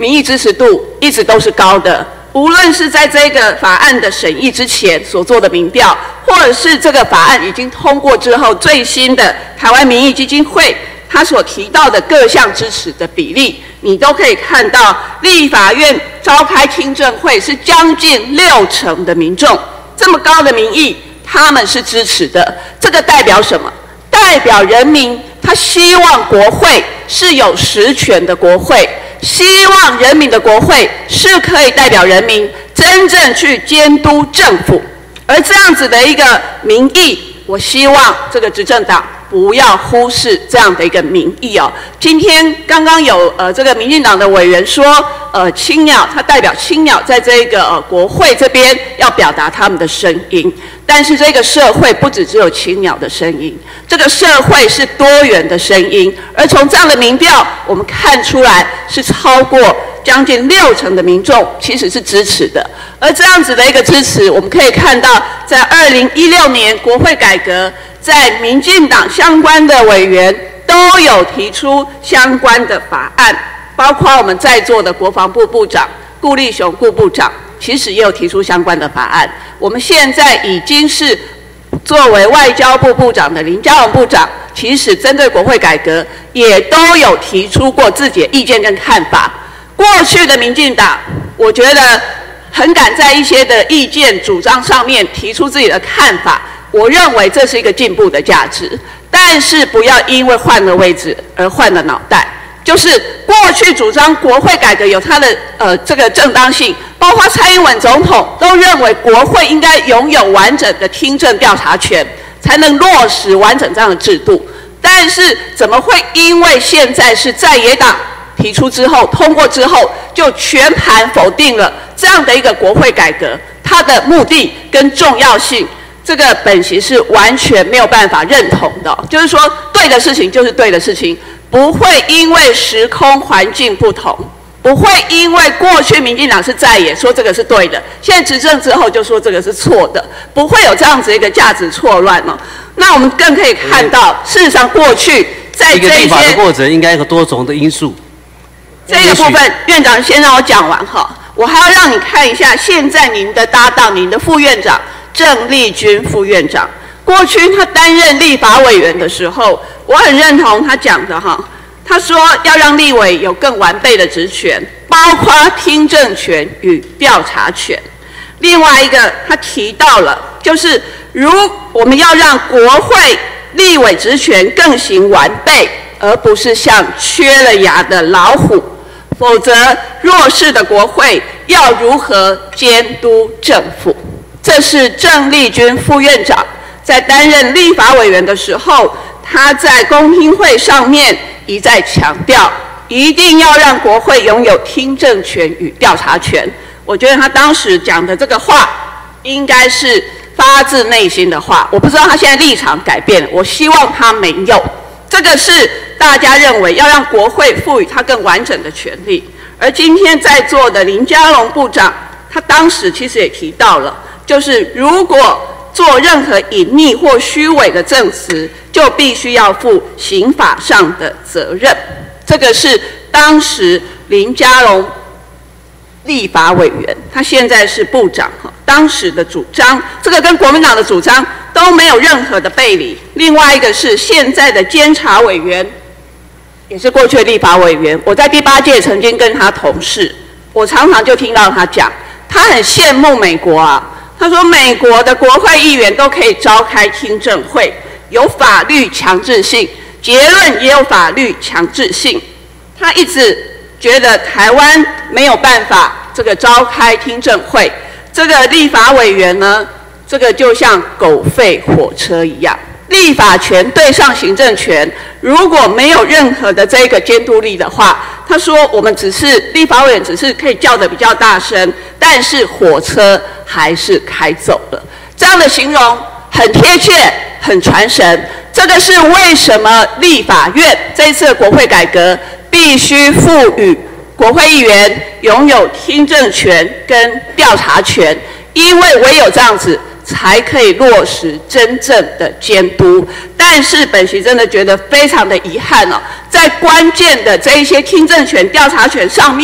民意支持度一直都是高的。无论是在这个法案的审议之前所做的民调，或者是这个法案已经通过之后最新的台湾民意基金会他所提到的各项支持的比例，你都可以看到立法院召开听证会是将近60%的民众，这么高的民意他们是支持的。这个代表什么？代表人民他希望国会是有实权的国会，希望人民的国会是可以代表人民真正去监督政府。而这样子的一个民意，我希望这个执政党不要忽视这样的一个民意哦。今天刚刚有这个民进党的委员说，青鸟他代表青鸟在这个国会这边要表达他们的声音，但是这个社会不只有青鸟的声音，这个社会是多元的声音，而从这样的民调我们看出来是超过将近60%的民众其实是支持的。而这样子的一个支持，我们可以看到在2016年国会改革，在民进党相关的委员都有提出相关的法案，包括我们在座的国防部部长顾立雄顾部长其实也有提出相关的法案。我们现在已经是作为外交部部长的林佳龙部长，其实针对国会改革也都有提出过自己的意见跟看法。过去的民进党，我觉得很敢在一些的意见主张上面提出自己的看法，我认为这是一个进步的价值，但是不要因为换了位置而换了脑袋。就是过去主张国会改革有它的这个正当性，包括蔡英文总统都认为国会应该拥有完整的听证调查权，才能落实完整这样的制度。但是怎么会因为现在是在野党提出之后通过之后，就全盘否定了这样的一个国会改革，它的目的跟重要性？这个本席是完全没有办法认同的，就是说对的事情就是对的事情，不会因为时空环境不同，不会因为过去民进党是在野说这个是对的，现在执政之后就说这个是错的，不会有这样子一个价值错乱哦。那我们更可以看到，事实上过去在这些立法的过程应该有多重的因素。 这个部分院长先让我讲完哈，我还要让你看一下现在您的搭档，您的副院长郑丽君副院长，过去他担任立法委员的时候，我很认同他讲的哈。他说要让立委有更完备的职权，包括听证权与调查权。另外一个他提到了，就是如我们要让国会立委职权更行完备，而不是像缺了牙的老虎，否则弱势的国会要如何监督政府？这是郑丽君副院长在担任立法委员的时候，他在公听会上面一再强调，一定要让国会拥有听证权与调查权。我觉得他当时讲的这个话，应该是发自内心的话。我不知道他现在立场改变了，我希望他没有。这个是大家认为要让国会赋予他更完整的权利。而今天在座的林佳龙部长，他当时其实也提到了，就是如果做任何隐匿或虚伪的证词，就必须要负刑法上的责任。这个是当时林佳龙立法委员，他现在是部长当时的主张，这个跟国民党的主张都没有任何的背离。另外一个是现在的监察委员，也是过去的立法委员，我在第8届曾经跟他同事，我常常就听到他讲，他很羡慕美国啊。他说美国的国会议员都可以召开听证会，有法律强制性，结论也有法律强制性。他一直觉得台湾没有办法这个召开听证会，这个立法委员呢，这个就像狗吠火车一样，立法权对上行政权，如果没有任何的这个监督力的话，他说我们只是立法委员，只是可以叫得比较大声，但是火车还是开走了。这样的形容很贴切，很传神。这个是为什么立法院这一次的国会改革必须赋予国会议员拥有听证权跟调查权，因为唯有这样子才可以落实真正的监督。但是本席真的觉得非常的遗憾哦，在关键的这一些听证权、调查权上面，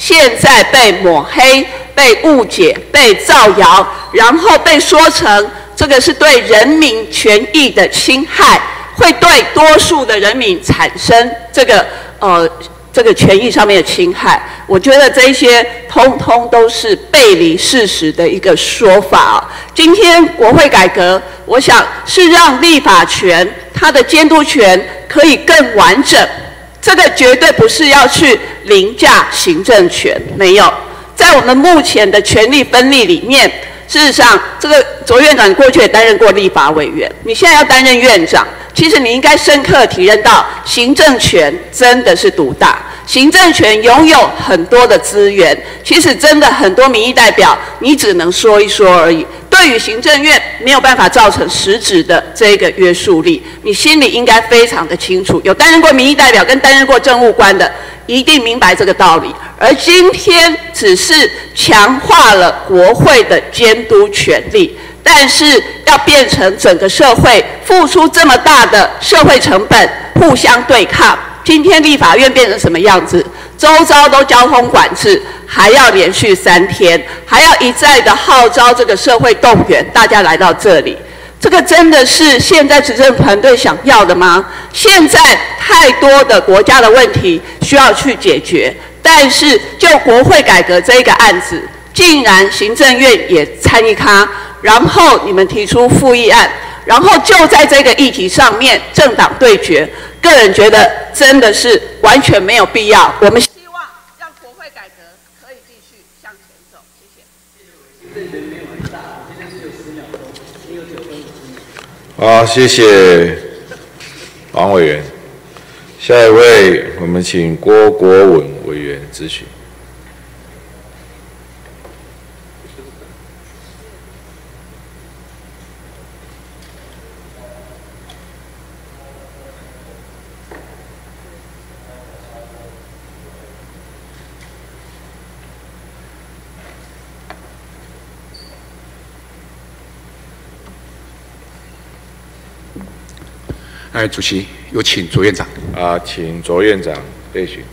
现在被抹黑、被误解、被造谣，然后被说成这个是对人民权益的侵害，会对多数的人民产生这个权益上面的侵害。我觉得这些通通都是背离事实的一个说法。今天国会改革，我想是让立法权它的监督权可以更完整，这个绝对不是要去凌驾行政权，没有。在我们目前的权力分立里面，事实上，这个卓院长你过去也担任过立法委员，你现在要担任院长，其实你应该深刻体认到，行政权真的是独大，行政权拥有很多的资源，其实真的很多民意代表，你只能说一说而已，对于行政院没有办法造成实质的这个约束力，你心里应该非常的清楚。有担任过民意代表跟担任过政务官的，一定明白这个道理。而今天只是强化了国会的监督权力，但是要变成整个社会付出这么大的社会成本，互相对抗。今天立法院变成什么样子？周遭都交通管制，还要连续3天，还要一再的号召这个社会动员大家来到这里。这个真的是现在执政团队想要的吗？现在太多的国家的问题需要去解决，但是就国会改革这一个案子，竟然行政院也参与咖，然后你们提出复议案，然后就在这个议题上面政党对决，个人觉得真的是完全没有必要。我们希望让国会改革可以继续向前走。谢谢。 好，谢谢王委员。下一位，我们请郭国文委员咨询。 主席，有请卓院长。 请卓院长备询。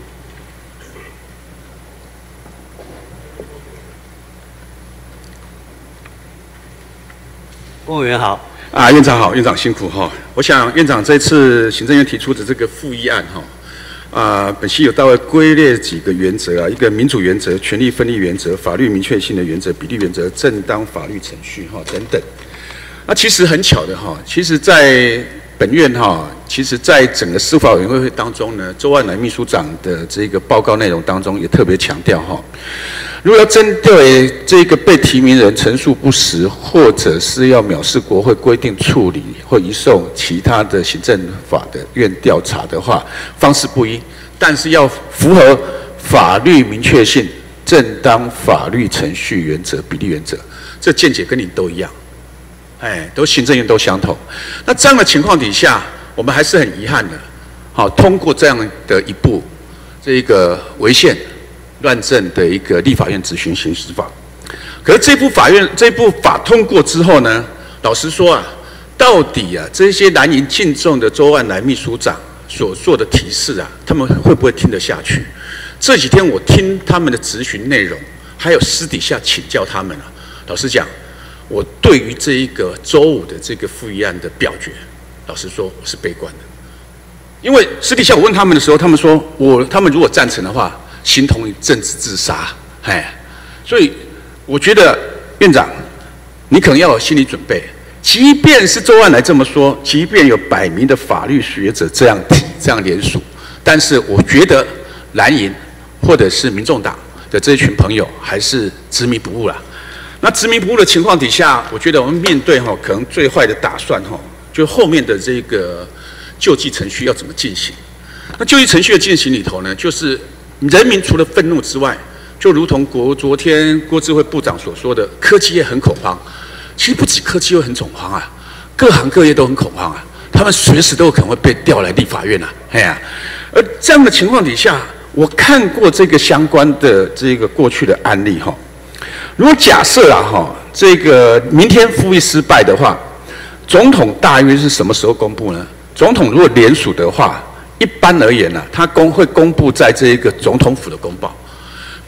郭委员好。 院长好，院长辛苦哈。我想院长这次行政院提出的这个复议案哈，本席有大概归列几个原则一个民主原则、权力分立原则、法律明确性的原则、比例原则、正当法律程序等等。那其实很巧的其实在本院其实在整个司法委员会当中呢，周万来秘书长的这个报告内容当中也特别强调如果要针对这个被提名人陈述不实，或者是要藐视国会规定处理或移送其他的行政法的院调查的话，方式不一，但是要符合法律明确性、正当法律程序原则、比例原则，这见解跟你都一样。都行政院都相同。那这样的情况底下，我们还是很遗憾的，通过这样的一部这个违宪乱政的一个立法院质询行使法。可是这部法通过之后呢，老实说到底这些蓝营敬重的周万来秘书长所做的提示他们会不会听得下去？这几天我听他们的质询内容，还有私底下请教他们老实讲。我对于这一个周五的这个复议案的表决，老实说我是悲观的，因为私底下我问他们的时候，他们说他们如果赞成的话，形同于政治自杀，所以我觉得院长，你可能要有心理准备，即便是周万来这么说，即便有百名的法律学者这样提这样联署，但是我觉得蓝营或者是民众党的这一群朋友还是执迷不悟啦。那执迷不悟的情况底下，我觉得我们面对可能最坏的打算就后面的这个救济程序要怎么进行？那救济程序的进行里头呢，就是人民除了愤怒之外，就如同昨天郭智慧部长所说的，科技业很恐慌。其实不止科技业很恐慌各行各业都很恐慌他们随时都有可能会被调来立法院而这样的情况底下，我看过这个相关的这个过去的案例如果假设这个明天复议失败的话，总统大约是什么时候公布呢？总统如果联署的话，一般而言他会公布在这一个总统府的公报。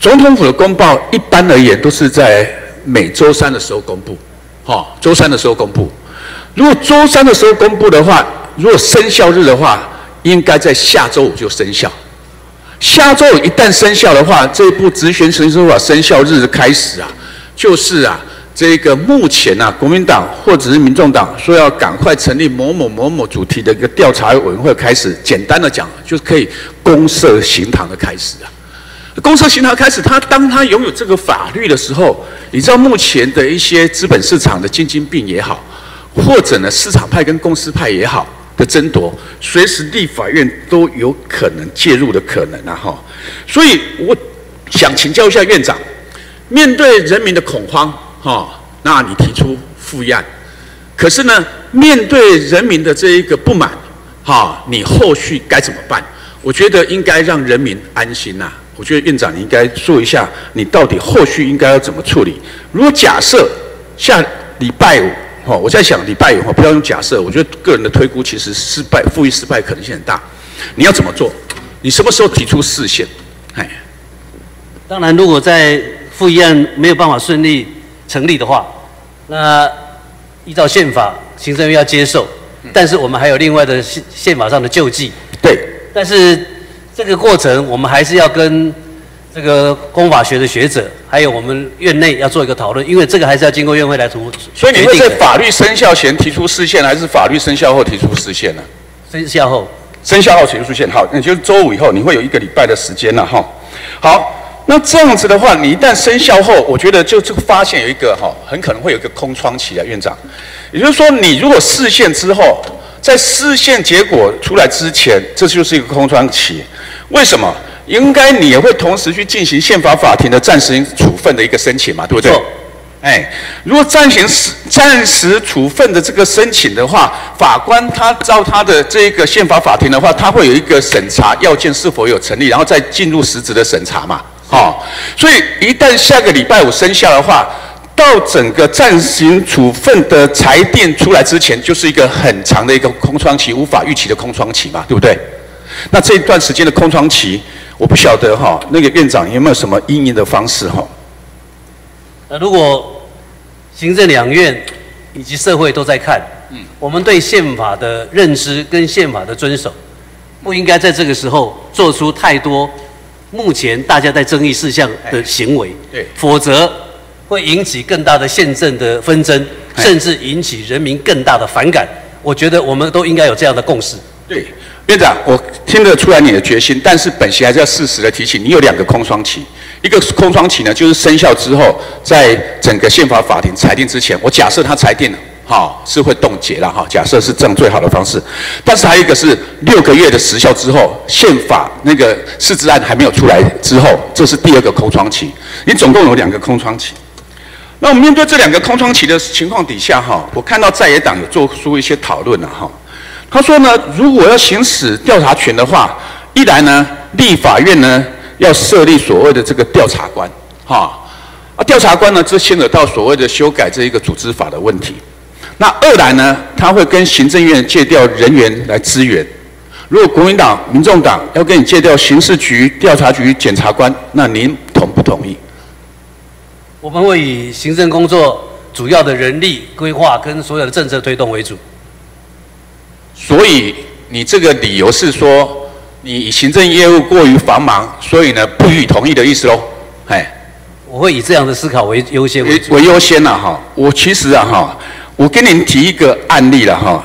总统府的公报一般而言都是在每周三的时候公布，周三的时候公布。如果周三的时候公布的话，如果生效日的话，应该在下周五就生效。下周五一旦生效的话，这一部职权行使法生效日的开始啊，就是啊，这个目前啊，国民党或者是民众党说要赶快成立某某某某主题的一个调查委员会开始，简单的讲，就是可以公设刑堂的开始啊。公设刑堂开始，当他拥有这个法律的时候，你知道目前的一些资本市场的精英病也好，或者呢市场派跟公司派也好的争夺，随时立法院都有可能介入的可能啊哈。所以我想请教一下院长，面对人民的恐慌那你提出复议案，可是呢面对人民的这一个不满你后续该怎么办？我觉得应该让人民安心呐。我觉得院长你应该说一下，你到底后续应该要怎么处理？如果假设下礼拜五，我在想礼拜五不要用假设，我觉得个人的推估其实复议失败可能性很大。你要怎么做？你什么时候提出释宪？ 当然，如果在复议案没有办法顺利成立的话，那依照宪法，行政院要接受，但是我们还有另外的宪法上的救济。 对， 但是这个过程，我们还是要跟这个公法学的学者，还有我们院内要做一个讨论，因为这个还是要经过院会来所以你会在法律生效前提出释宪，还是法律生效后提出释宪呢？ 生效后。 生效后提出释宪，好，那就是周五以后，你会有1个礼拜的时间了哈。好，那这样子的话，你一旦生效后，我觉得就这个发现有一个很可能会有一个空窗期啊，院长。也就是说，你如果释宪之后，在释宪结果出来之前，这就是一个空窗期。为什么？应该你也会同时去进行宪法法庭的暂时处分的一个申请嘛，对不对？如果暂时处分的这个申请的话，法官他照他的这个宪法法庭的话，他会有一个审查要件是否有成立，然后再进入实质的审查嘛。所以一旦下个礼拜五生效的话，到整个暂行处分的裁定出来之前，就是一个很长的一个空窗期，无法预期的空窗期嘛，对不对？那这一段时间的空窗期，我不晓得那个院长有没有什么因应的方式如果行政两院以及社会都在看，我们对宪法的认知跟宪法的遵守，不应该在这个时候做出太多目前大家在争议事项的行为，否则会引起更大的宪政的纷争，甚至引起人民更大的反感。我觉得我们都应该有这样的共识。 对，院长，我听得出来你的决心，但是本席还是要适时的提醒，你有2个空窗期。一个空窗期呢，就是生效之后，在整个宪法法庭裁定之前，我假设他裁定了，是会冻结了假设是这样最好的方式。但是还有一个是6个月的时效之后，宪法那个释字案还没有出来之后，这是第2个空窗期。你总共有2个空窗期。那我们面对这2个空窗期的情况底下我看到在野党有做出一些讨论他说呢，如果要行使调查权的话，一来呢，立法院呢要设立所谓的这个调查官，调查官呢，这牵扯到所谓的修改这一个组织法的问题。那2来呢，他会跟行政院借调人员来支援。如果国民党、民众党要跟你借调刑事局、调查局、检察官，那您同不同意？ 我们会以行政工作主要的人力规划跟所有的政策推动为主。 所以你这个理由是说，你以行政业务过于繁忙，所以呢不予同意的意思喽？ 我会以这样的思考为优先为优先我其实我跟您提一个案例了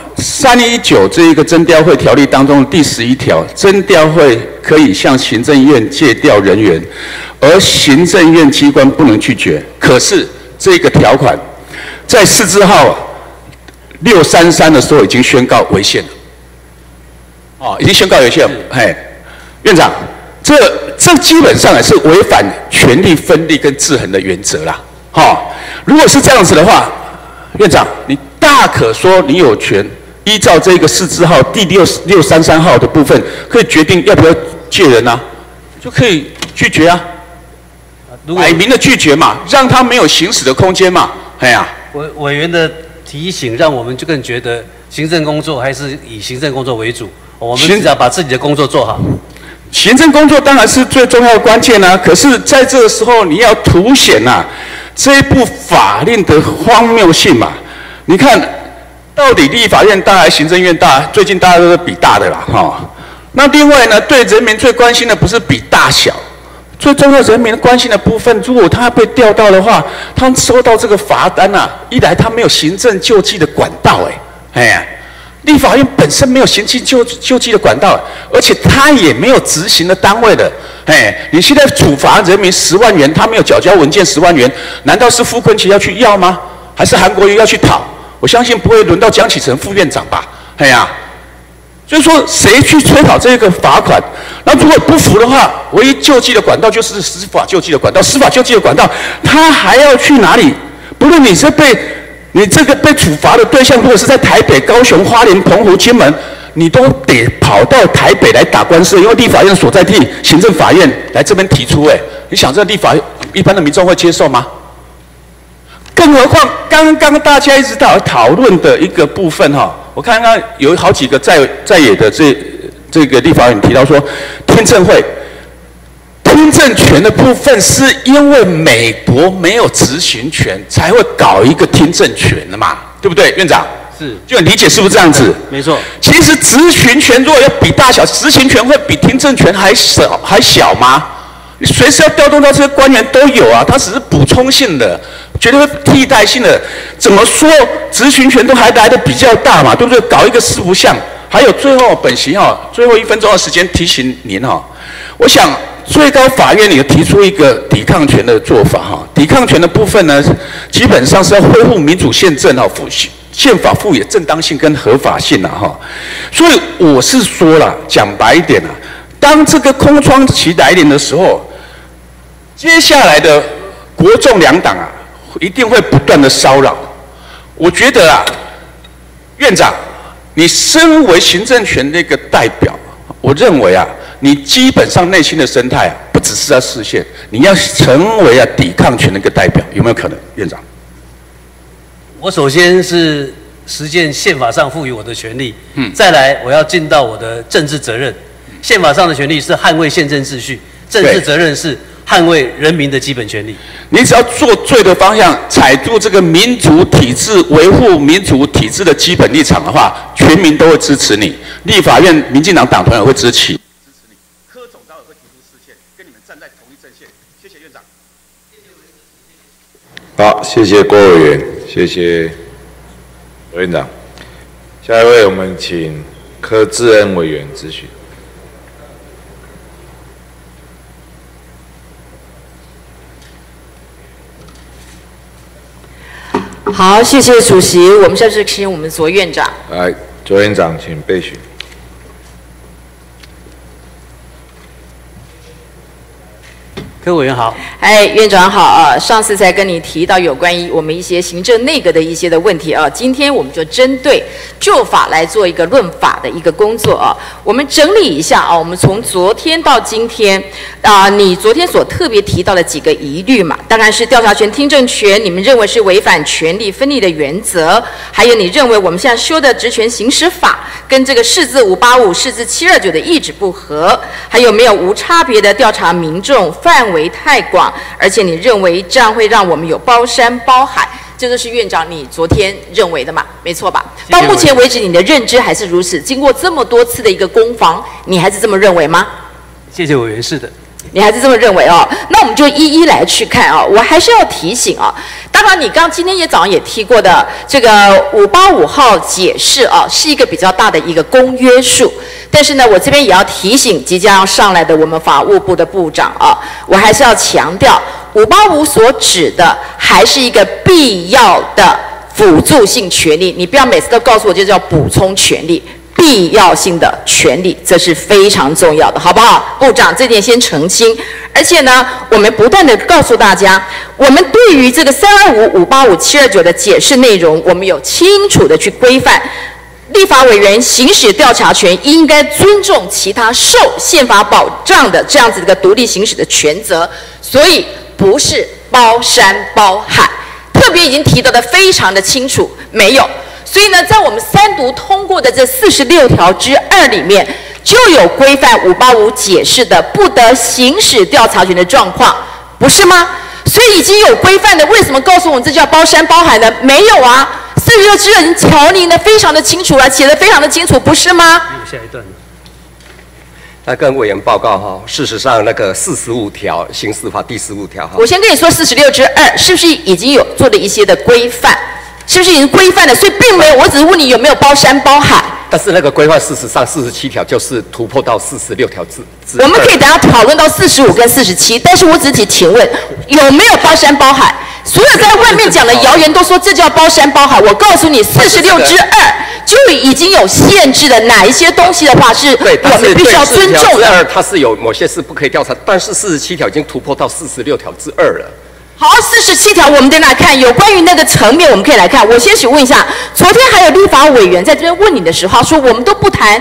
319这一个征调会条例当中的第11条，征调会可以向行政院借调人员，而行政院机关不能拒绝。可是这个条款在释字号633的时候已经宣告违宪了，已经宣告违宪。院长，这基本上也是违反权力分立跟制衡的原则啦。如果是这样子的话，院长，你大可说你有权依照这个释字号第633号的部分，可以决定要不要借人啊，就可以拒绝啊，摆明的拒绝嘛，让他没有行使的空间嘛。 委员的提醒让我们就更觉得行政工作还是以行政工作为主，我们只要把自己的工作做好。 行政工作当然是最重要的关键啊，可是在这个时候你要凸显这一部法令的荒谬性嘛。你看，到底立法院大还是行政院大？最近大家都是比大的啦，那另外呢，对人民最关心的不是比大小，最重要人民关心的部分，如果他被调到的话，他收到这个罚单一来他没有行政救济的管道，立法院本身没有行政救济的管道，而且他也没有执行的单位的，你现在处罚人民10万元，他没有缴交文件10万元，难道是傅昆萁要去要吗？还是韩国瑜要去讨？我相信不会轮到江启臣副院长吧，所以说谁去催讨这个罚款？那如果不服的话，唯一救济的管道就是司法救济的管道。司法救济的管道，他还要去哪里？不论你这个被处罚的对象，如果是在台北、高雄、花莲、澎湖、金门，你都得跑到台北来打官司，因为立法院所在地行政法院来这边提出。你想这立法一般的民众会接受吗？更何况刚刚大家一直讨论的一个部分我看看有好几个在野的这个立法院提到说，听证权的部分是因为美国没有执行权才会搞一个听证权的嘛，对不对，院长？ 是， 就理解是不是这样子？ 没错。 其实执行权如果要比大小，执行权会比听证权还小吗？你随时要调动到这些官员都有它只是补充性的，绝对会替代性的。怎么说执行权都还来得比较大嘛，对不对？搞一个四不像。还有最后本席最后1分钟的时间提醒您我想最高法院也提出一个抵抗权的做法抵抗权的部分呢，基本上是要恢复民主宪政宪法赋予正当性跟合法性所以我是说了，讲白一点当这个空窗期来临的时候，接下来的国众两党一定会不断的骚扰。我觉得院长，你身为行政权的一个代表，我认为你基本上内心的生态不只是要实现，你要成为抵抗权的一个代表，有没有可能，院长？ 我首先是实践宪法上赋予我的权利，再来我要尽到我的政治责任。宪法上的权利是捍卫宪政秩序，政治责任是捍卫人民的基本权利。 你只要做对的方向，踩住这个民主体制、维护民主体制的基本立场的话，全民都会支持你。立法院民进党党团也会支持你，柯总召也会提出释宪，跟你们站在同一阵线。谢谢院长。 好，谢谢郭委员，谢谢委员长。下一位，我们请柯志恩委员咨询。 好，谢谢主席。我们现在是请我们左院长。 来，左院长，请备询。 柯委员好。 院长好上次才跟你提到有关于我们一些行政内阁的一些的问题今天我们就针对旧法来做一个论法的一个工作我们整理一下我们从昨天到今天你昨天所特别提到的几个疑虑嘛，当然是调查权、听证权，你们认为是违反权力分立的原则，还有你认为我们现在修的职权行使法跟这个释字585、释字729的意旨不合，还有没有无差别的调查民众，范围太广，而且你认为这样会让我们有包山包海，这就是院长你昨天认为的嘛，没错吧？到目前为止你的认知还是如此，经过这么多次的一个攻防，你还是这么认为吗？ 谢谢委员，是的。 你还是这么认为那我们就一一来去看我还是要提醒当然你今天早上也提过的这个585号解释是一个比较大的一个公约数，但是呢我这边也要提醒即将要上来的我们法务部的部长我还是要强调585所指的还是一个必要的辅助性权利，你不要每次都告诉我就叫补充权利，必要性的权利，这是非常重要的，好不好？部长，这点先澄清。而且呢，我们不断的告诉大家，我们对于这个325、585、729的解释内容，我们有清楚的去规范。立法委员行使调查权，应该尊重其他受宪法保障的这样子一个独立行使的权责，所以不是包山包海。特别已经提到的非常的清楚，没有。所以呢，在我们3读通过的这46条之2里面， 就有规范585解释的不得行使调查权的状况，不是吗？所以已经有规范的，为什么告诉我们这叫包山包海呢？没有啊，46之2已经条例呢非常的清楚了，写的非常的清楚，不是吗？ 下一段。 那跟委员报告哈，事实上那个45条刑事法第15条哈， 我先跟你说46之2是不是已经有做了一些的规范？是不是已经规范了？所以并没有，我只是问你有没有包山包海。 但是那个规范事实上47条就是突破到46条之我们可以等下讨论到45跟47，但是我只请问有没有包山包海？所有在外面讲的谣言都说这叫包山包海，我告诉你46之2就已经有限制的哪一些东西的话是我们必须要尊重的。 它是有某些事不可以调查，但是47条已经突破到46条之2了。 好47条我们等来看，有关于那个层面我们可以来看。我先请问一下，昨天还有立法委员在这边问你的时候说我们都不谈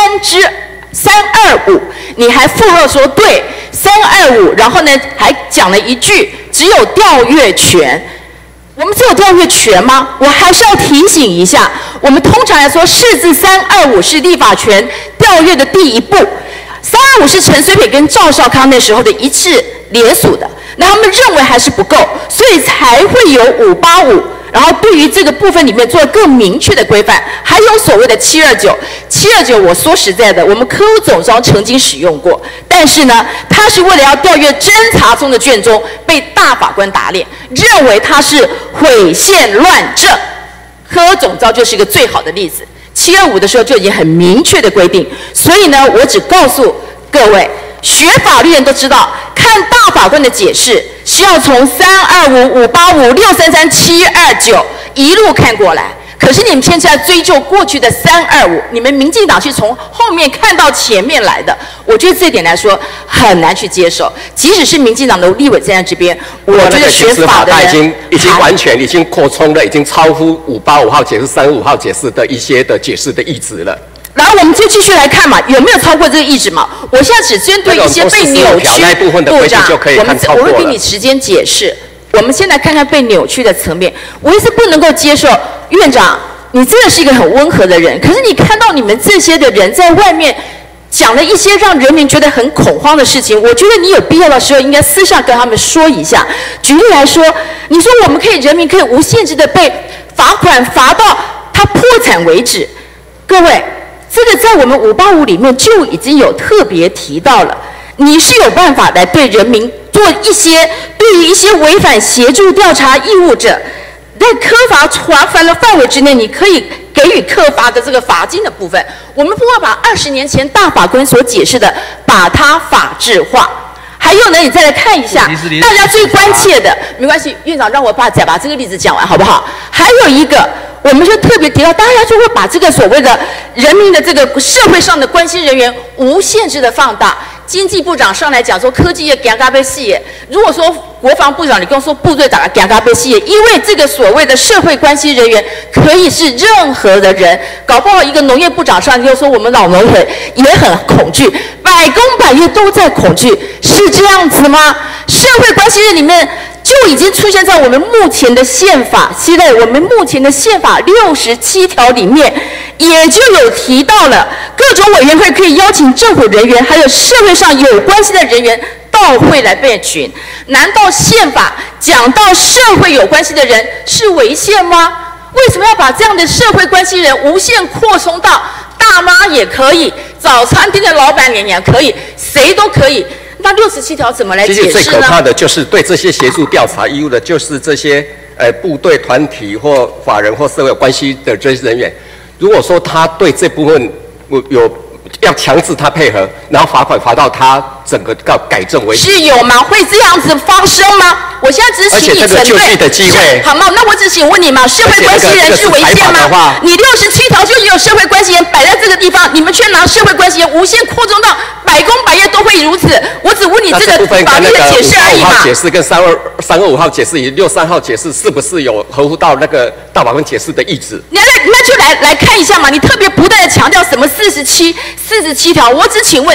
325，你还附和说对325，然后呢还讲了一句只有调阅权。我们只有调阅权吗？我还是要提醒一下，我们通常来说释字325是立法权调阅的第一步，325是陈水扁跟赵少康那时候的一致联署的。那他们认为还是不够，所以才会有585，然后对于这个部分里面做了更明确的规范，还有所谓的729，729我说实在的，我们科务总召曾经使用过，但是呢，它是为了要调阅侦查中的卷宗，被大法官打脸，认为它是毁宪乱政，科务总召就是一个最好的例子。725的时候就已经很明确的规定，所以呢，我只告诉各位。学法律人都知道，看大法官的解释是要从325、585、633、729一路看过来。可是你们现在追究过去的325，你们民进党是从后面看到前面来的，我觉得这点来说很难去接受。即使是民进党的立委站在这边，我觉得学法的人已经完全已经扩充了，已经超乎585号解释、325号解释的一些的解释的意旨了。 然后我们就继续来看嘛，有没有超过这个意志嘛？我现在只针对一些被扭曲部长，我会给你时间解释。我们先来看看被扭曲的层面。我也是不能够接受，院长，你真的是一个很温和的人，可是你看到你们这些的人在外面讲了一些让人民觉得很恐慌的事情，我觉得你有必要的时候应该私下跟他们说一下。举例来说，你说我们可以人民可以无限制的被罚款罚到他破产为止，各位。这个在我们585里面就已经有特别提到了，你是有办法来对人民做一些对于一些违反协助调查义务者，在科罚罚款的范围之内，你可以给予科罚的这个罚金的部分。我们不会把20年前大法官所解释的把它法制化。还有呢，你再来看一下，大家最关切的，没关系，院长让我把这个例子讲完好不好？还有一个。我们就特别提到，大家就会把这个所谓的人民的这个社会上的关心人员无限制的放大。经济部长上来讲说，科技业尴尬被戏耶。如果说国防部长，你跟我说部队长尴尬被戏耶，因为这个所谓的社会关系人员可以是任何的人，搞不好一个农业部长上来就说我们老农会也很恐惧，百工百业都在恐惧，是这样子吗？社会关系人里面。就已经出现在我们目前的宪法，现在我们目前的宪法67条里面，也就有提到了各种委员会可以邀请政府人员，还有社会上有关系的人员到会来备询。难道宪法讲到社会有关系的人是违宪吗？为什么要把这样的社会关系人无限扩充到大妈也可以，早餐店的老板娘也可以，谁都可以？那67条怎么来解释呢？ 其实最可怕的就是对这些协助调查义务的，就是这些部队团体或法人或社会有关系的这些人员。如果说他对这部分要强制他配合，然后罚款罚到他整个要改正为止， 是有吗？会这样子发生吗？我现在只是请你承认的机会， 好吗？那我只请问你嘛，社会关系人是违宪吗？你67条就有社会关系人摆在这个地方，你们却拿社会关系人无限扩充到百工百业都会如此。我只问你这个法律的解释而已嘛。 5号解释跟325号解释以及63号解释是不是有合乎到那个大法官解释的意志？ 那就来看一下嘛。你特别不断的强调什么47条，我只请问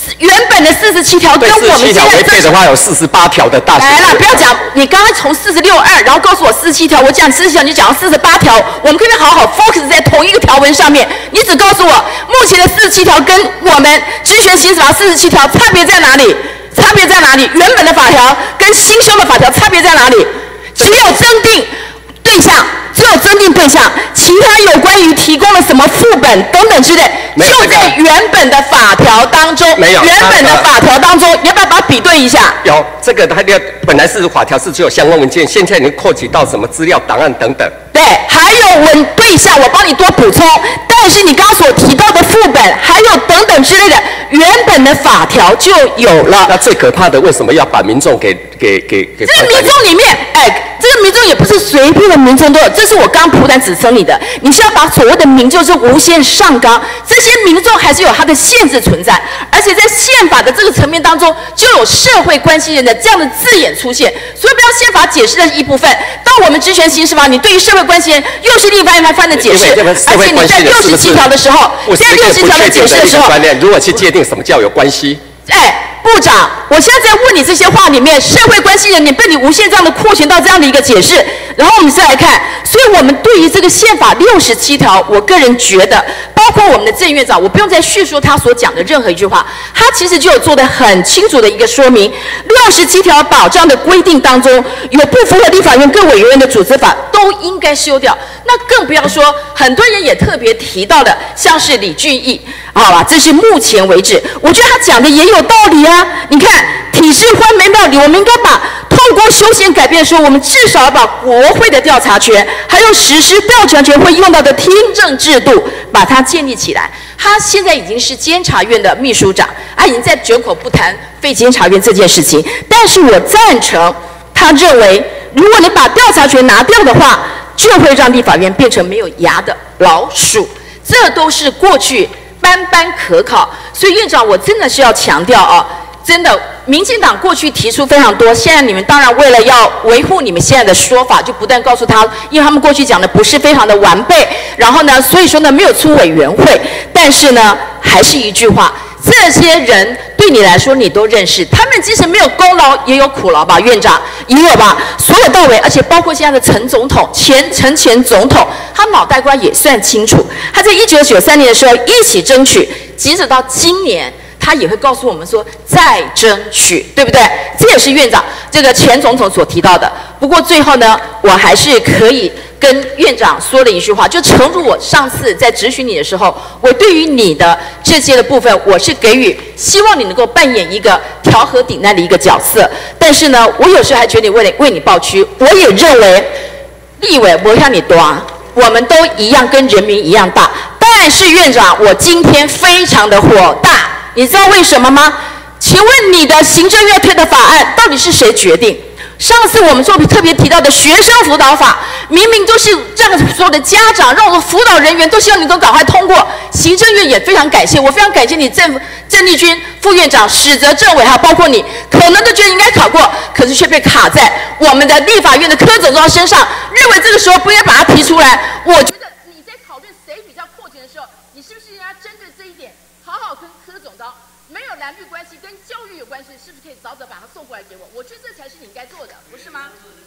原本的47条跟我们现在违背的话有48条的大学。 来了，不要讲，你刚刚从46.2，然后告诉我47条，我讲47条，你讲48条，我们可以好好 focus 在同一个条文上面。你只告诉我目前的47条跟我们职权行使法47条差别在哪里？差别在哪里？原本的法条跟新修的法条差别在哪里？只有增订对象，只有增订对象，其他有关于提供了什么副本等等之类，就在原本的法条当中。 没有。 原本的法条当中，你要不要把它比对一下？ 有，这个它本来是法条是只有相关文件，现在已经扩及到什么资料档案等等。 对，还有对象，我帮你多补充。但是你刚刚所提到的副本，还有等等之类的，原本的法条就有了。 那最可怕的，为什么要把民众给？这个民众里面，这个民众也不是随便的民众都有，这是我刚普展指称你的。你是要把所谓的民众是无限上纲，这些民众还是有它的限制存在，而且在宪法的这个层面当中，就有社会关系人的这样的字眼出现。所以不要宪法解释的一部分，到我们职权行使法，你对于社会关系人又是另外一番的解释，而且你在67条的时候，在67条的解释的时候， 如何去界定什么叫有关系？ 部长，我现在在问你这些话里面，社会关系人，你被你无限这样的扩权到这样的一个解释，然后我们再来看，所以我们对于这个宪法67条，我个人觉得，包括我们的郑院长，我不用再叙述他所讲的任何一句话，他其实就有做得很清楚的一个说明。67条保障的规定当中，有不符合立法院各委员的组织法，都应该修掉。那更不要说，很多人也特别提到的，像是李俊毅，好吧，这是目前为止，我觉得他讲的也有道理啊。你看，体制换没道理，我们应该把透过修宪改变的时候，我们至少要把国会的调查权，还有实施调查权会用到的听证制度，把它建立起来。他现在已经是监察院的秘书长，已经在绝口不谈废监察院这件事情。但是我赞成他认为，如果你把调查权拿掉的话，就会让立法院变成没有牙的老鼠。这都是过去斑斑可考。所以院长，我真的是要强调啊。真的，民进党过去提出非常多，现在你们当然为了要维护你们现在的说法，就不断告诉他，因为他们过去讲的不是非常的完备，然后呢，所以说呢没有出委员会，但是呢，还是一句话，这些人对你来说你都认识，他们即使没有功劳也有苦劳吧，院长也有吧，所有到位，而且包括现在的陈总统、前总统，他脑袋瓜也算清楚，他在1993年的时候一起争取，即使到今年。他也会告诉我们说再争取，对不对？这也是院长这个前总统所提到的。不过最后呢，我还是可以跟院长说了一句话，就诚如我上次在质询你的时候，我对于你的这些的部分，我是给予希望你能够扮演一个调和顶难的一个角色。但是呢，我有时候还觉得为你抱屈，我也认为立委不让你多啊，我们都一样，跟人民一样大。但是院长，我今天非常的火大。你知道为什么吗？请问你的行政院推的法案到底是谁决定？上次我们特别提到的学生辅导法，明明都是让所有的家长、让我们辅导人员都希望你能够赶快通过。行政院也非常感谢，我非常感谢你郑丽君副院长、史泽政委，还有包括你，可能都觉得应该考过，可是却被卡在我们的立法院的柯总召身上，认为这个时候不应该把它提出来。我觉得你在讨论谁比较扩权的时候，你是不是应该针对这一点，好好跟柯总召没有蓝绿关系，跟教育有关系，是不是可以早点把它送过来给我？我觉得这才是你应该做的，不是吗？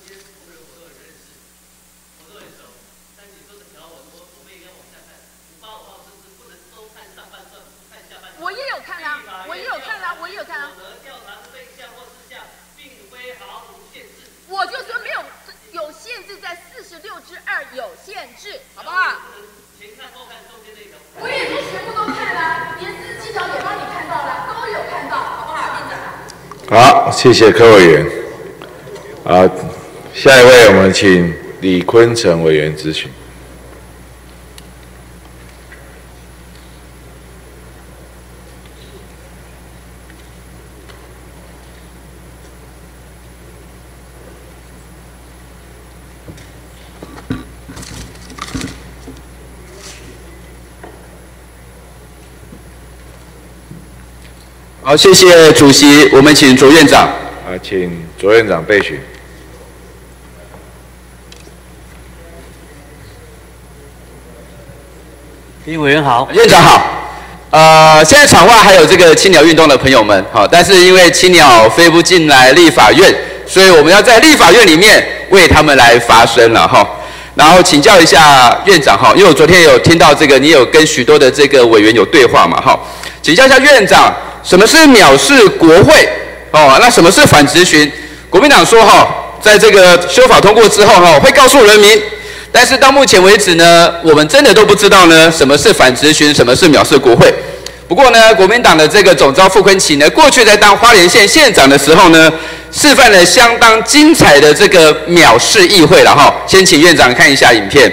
我也有看啊，我也有看啊，我也有看啊。我就说没有限制，在46之2有限制，好不好？我也是全部都看了，连47条也帮你看到了，都有看到，好不好，院长？ 好，谢谢柯委员。下一位我们请李坤城委员质询。 好，谢谢主席，我们请卓院长。 请卓院长备询。 李委员好， 院长好。 现在场外还有这个青鸟运动的朋友们，好，但是因为青鸟飞不进来立法院，所以我们要在立法院里面为他们来发声了哈。然后请教一下院长哈，因为我昨天有听到这个，你有跟许多的这个委员有对话嘛哈，请教一下院长，什么是藐视国会？哦，那什么是反质询？国民党说哈，在这个修法通过之后哈，会告诉人民。但是到目前为止呢，我们真的都不知道呢，什么是反质询，什么是藐视国会。不过呢，国民党的这个总召傅昆萁呢，过去在当花莲县县长的时候呢，示范了相当精彩的这个藐视议会了哈。先请院长看一下影片。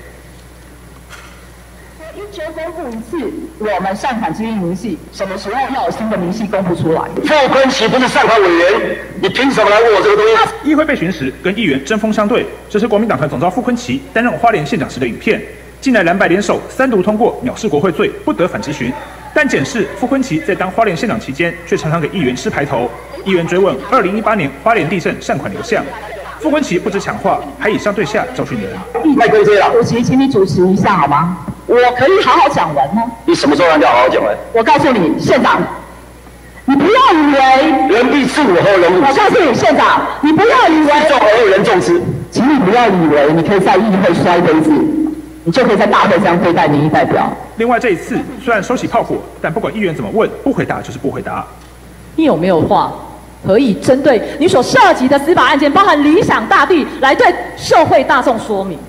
1周公布一次我们善款之运明细，什么时候要有新的明细公布出来？ 傅昆萁不是善款委员，你凭什么来问我这个东西？ 议会被询时，跟议员针锋相对。这是国民党团总召傅昆萁担任花莲县长时的影片。近来蓝白联手3读通过藐视国会罪，不得反质询。但检视傅昆萁在当花莲县长期间，却常常给议员吃排头。议员追问2018年花莲地震善款流向，傅昆萁不知强化，还以上对下教训人。 麦公这了，主席，请你主持一下好吗？我可以好好讲完吗？ 你什么时候让你好好讲完？ 我告诉你，县长，你不要以为人必自我和人物。 我告诉你，县长，你不要以为自重而后人重之， 请你不要以为你可以在议会摔杯子，你就可以在大会上对待民意代表。 另外这一次虽然收起炮火，但不管议员怎么问，不回答就是不回答。 你有没有话可以针对你所涉及的司法案件，包含理想大地，来对社会大众说明？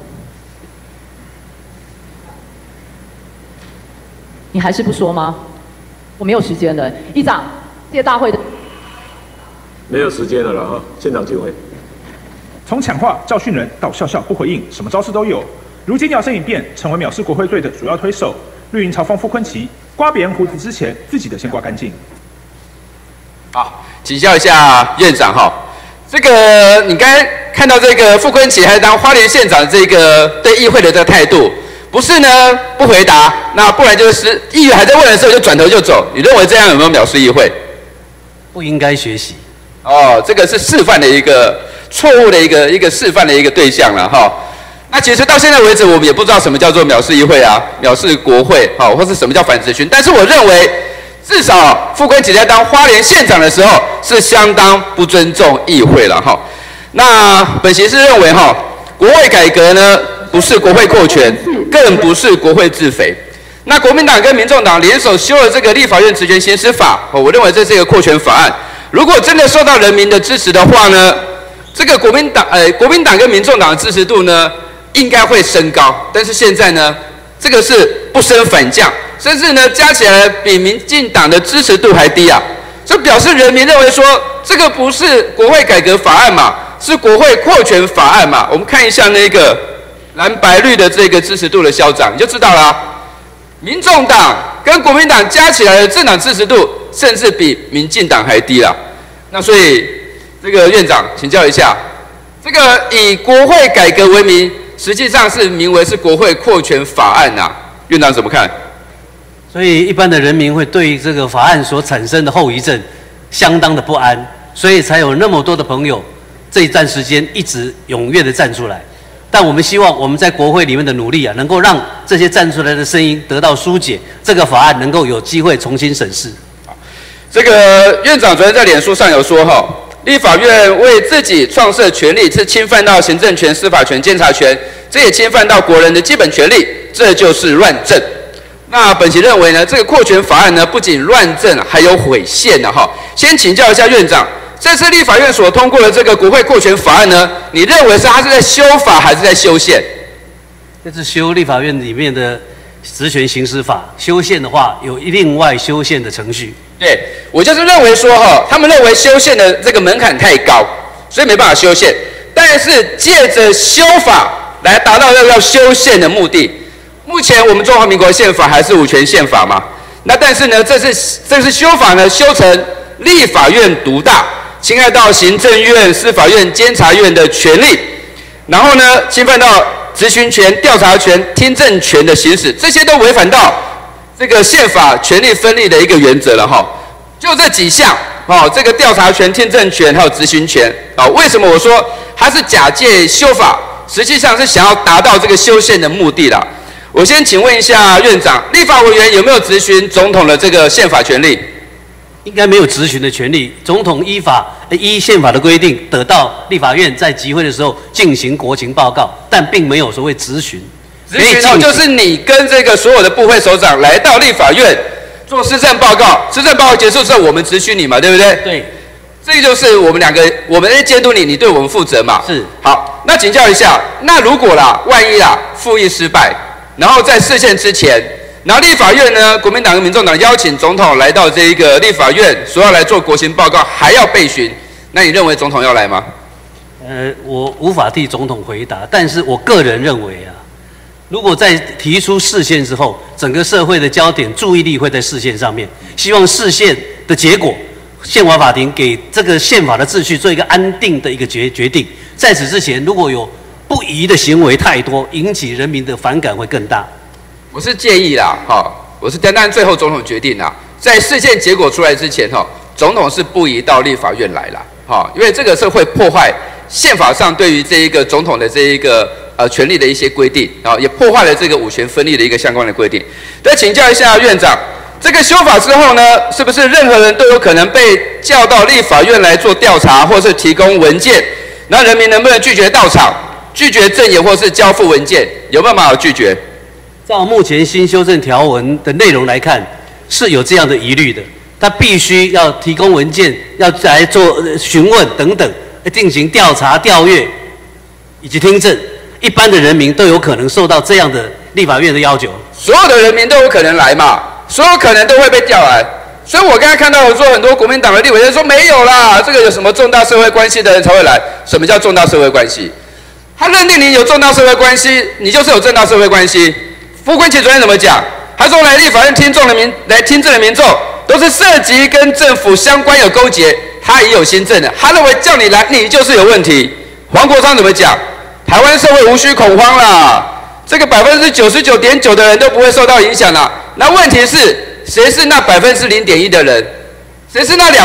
你还是不说吗？我没有时间了，议长，这大会的没有时间了哈，现场就会。 从强化教训人到笑笑不回应，什么招式都有。如今摇身一变，成为藐视国会罪的主要推手。绿营嘲讽傅昆萁，刮别人胡子之前，自己的先刮干净。 好，请教一下院长哈，这个你刚才看到这个傅昆萁还当花莲县长这个对议会的这个态度。不是呢，不回答，那不然就是议员还在问的时候就转头就走。你认为这样有没有藐视议会？ 不应该学习。 哦，这个是示范的一个错误的一个示范的一个对象了哈。那其实到现在为止，我们也不知道什么叫做藐视议会啊，藐视国会，好，或是什么叫反质询。但是我认为，至少傅昆萁在当花莲县长的时候，是相当不尊重议会了哈。那本席是认为哈，国会改革呢，不是国会扩权，更不是国会自肥。那国民党跟民众党联手修了这个立法院职权行使法，我认为这是一个扩权法案。如果真的受到人民的支持的话呢，这个国民党跟民众党的支持度呢，应该会升高。但是现在呢，这个是不升反降，甚至呢加起来比民进党的支持度还低啊！这表示人民认为说，这个不是国会改革法案嘛，是国会扩权法案嘛。我们看一下那个蓝白绿的这个支持度的消长，你就知道啦。民众党跟国民党加起来的政党支持度，甚至比民进党还低啦。那所以，这个院长请教一下，这个以国会改革为名，实际上是名为是国会扩权法案呐、院长怎么看？ 所以一般的人民会对这个法案所产生的后遗症相当的不安，所以才有那么多的朋友这一段时间一直踊跃的站出来。但我们希望我们在国会里面的努力啊，能够让这些站出来的声音得到疏解，这个法案能够有机会重新审视。 这个院长昨天在脸书上有说哈，立法院为自己创设权力，是侵犯到行政权、司法权、监察权，这也侵犯到国人的基本权利，这就是乱政。那本席认为呢，这个扩权法案呢，不仅乱政，还有毁宪的哈。先请教一下院长，这次立法院所通过的这个国会扩权法案呢，你认为它是在修法还是在修宪？ 这是修立法院里面的职权行使法，修宪的话有另外修宪的程序。 对，我就是认为说哈，他们认为修宪的这个门槛太高，所以没办法修宪。但是借着修法来达到要修宪的目的。目前我们中华民国宪法还是五权宪法嘛，那但是呢，这次修法呢，修成立法院独大，侵害到行政院、司法院、监察院的权利，然后呢，侵犯到质询权、调查权、听证权的行使，这些都违反到这个宪法权力分立的一个原则了哈。就这几项哦，这个调查权、听证权还有质询权啊，为什么我说它是假借修法，实际上是想要达到这个修宪的目的啦？ 我先请问一下院长，立法委员有没有质询总统的这个宪法权利？ 应该没有质询的权利。总统依宪法的规定，得到立法院在集会的时候进行国情报告，但并没有所谓质询。 质询就是你跟这个所有的部会首长来到立法院做施政报告，施政报告结束之后，我们质询你嘛，对不对？ 对。 这就是我们两个，我们在监督你，你对我们负责嘛。 是。 好，那请教一下，那如果啦，万一啦，复议失败，然后在释宪之前，然后立法院呢，国民党跟民众党邀请总统来到这一个立法院，说要来做国情报告，还要备询，那你认为总统要来吗？ 我无法替总统回答，但是我个人认为啊，如果在提出释宪之后，整个社会的焦点注意力会在释宪上面，希望释宪的结果，宪法法庭给这个宪法的秩序做一个安定的一个决定。在此之前，如果有不宜的行为太多，引起人民的反感会更大。 我是建议啦，我是当然最后总统决定啦，在释宪结果出来之前，总统是不宜到立法院来啦，因为这个是会破坏宪法上对于这一个总统的这一个权利的一些规定，也破坏了这个五权分立的一个相关的规定。再请教一下院长，这个修法之后呢，是不是任何人都有可能被叫到立法院来做调查，或是提供文件？那人民能不能拒绝到场、拒绝证言或是交付文件？有没有办法拒绝？ 照目前新修正条文的内容来看，是有这样的疑虑的。他必须要提供文件，要来做询问等等，进行调查、调阅以及听证。一般的人民都有可能受到这样的立法院的要求。 所有的人民都有可能来嘛，所有可能都会被调来。所以我刚才看到说很多国民党的立委人说没有啦，这个有什么重大社会关系的人才会来？什么叫重大社会关系？他认定你有重大社会关系，你就是有重大社会关系。傅昆萁昨天怎么讲？他说来立法院听证的民众都是涉及跟政府相关有勾结，他也有新政的，他认为叫你来你就是有问题。黄国昌怎么讲？台湾社会无需恐慌啦，这个99.9%的人都不会受到影响啦。那问题是谁是那0.1%的人？谁是那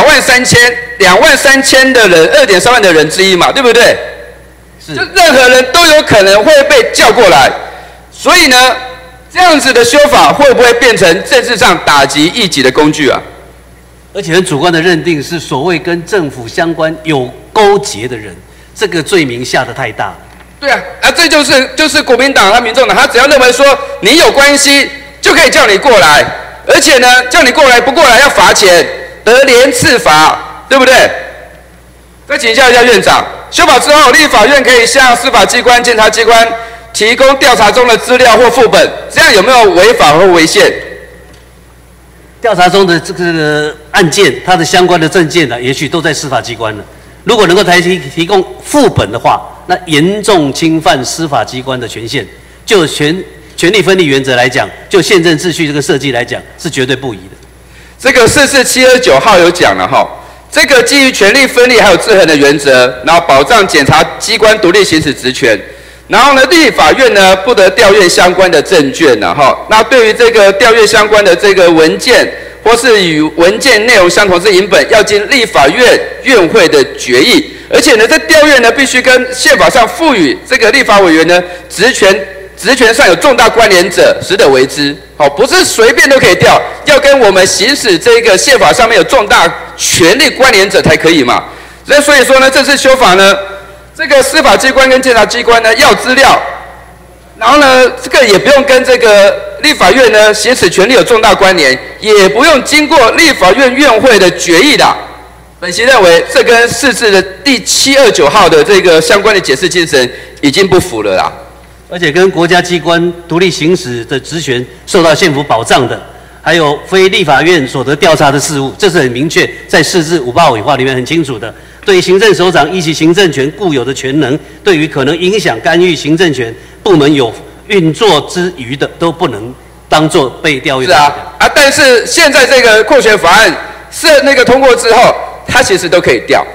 23000的人，2.3万的人之一嘛，对不对？是。就任何人都有可能会被叫过来，所以呢，这样子的修法会不会变成政治上打击异己的工具啊？ 而且很主观的认定是所谓跟政府相关有勾结的人，这个罪名下得太大了。 对啊，这就是国民党和民众党，他只要认为说你有关系，就可以叫你过来，而且呢，叫你过来不过来要罚钱，得连次罚，对不对？再请教一下院长，修法之后，立法院可以向司法机关、检察机关提供调查中的资料或副本，这样有没有违法或违宪？ 调查中的这个案件，它的相关的证件呢，也许都在司法机关了。如果能够提供副本的话，那严重侵犯司法机关的权限。就权力分立原则来讲，就宪政秩序这个设计来讲，是绝对不宜的。 这个44729号有讲了哈，这个基于权力分立还有制衡的原则，然后保障检察机关独立行使职权。然后呢，立法院呢不得调阅相关的证券呢，那对于这个调阅相关的这个文件，或是与文件内容相同之影本，要经立法院院会的决议。而且呢，这调阅呢必须跟宪法上赋予这个立法委员呢职权上有重大关联者，实得为之。不是随便都可以调，要跟我们行使这个宪法上面有重大权力关联者才可以嘛。所以说呢，这次修法呢，这个司法机关跟检察机关呢要资料，然后呢，这个也不用跟这个立法院呢行使权力有重大关联，也不用经过立法院院会的决议的。本席认为，这跟释字的第729号的这个相关的解释精神已经不符了啦。 而且跟国家机关独立行使的职权受到宪法保障的，还有非立法院所得调查的事务，这是很明确在释字585号里面很清楚的。对行政首长依其行政权固有的权能，对于可能影响干预行政权部门有运作之余的，都不能当作被调阅。是啊， 但是现在这个扩权法案通过之后，它其实都可以调，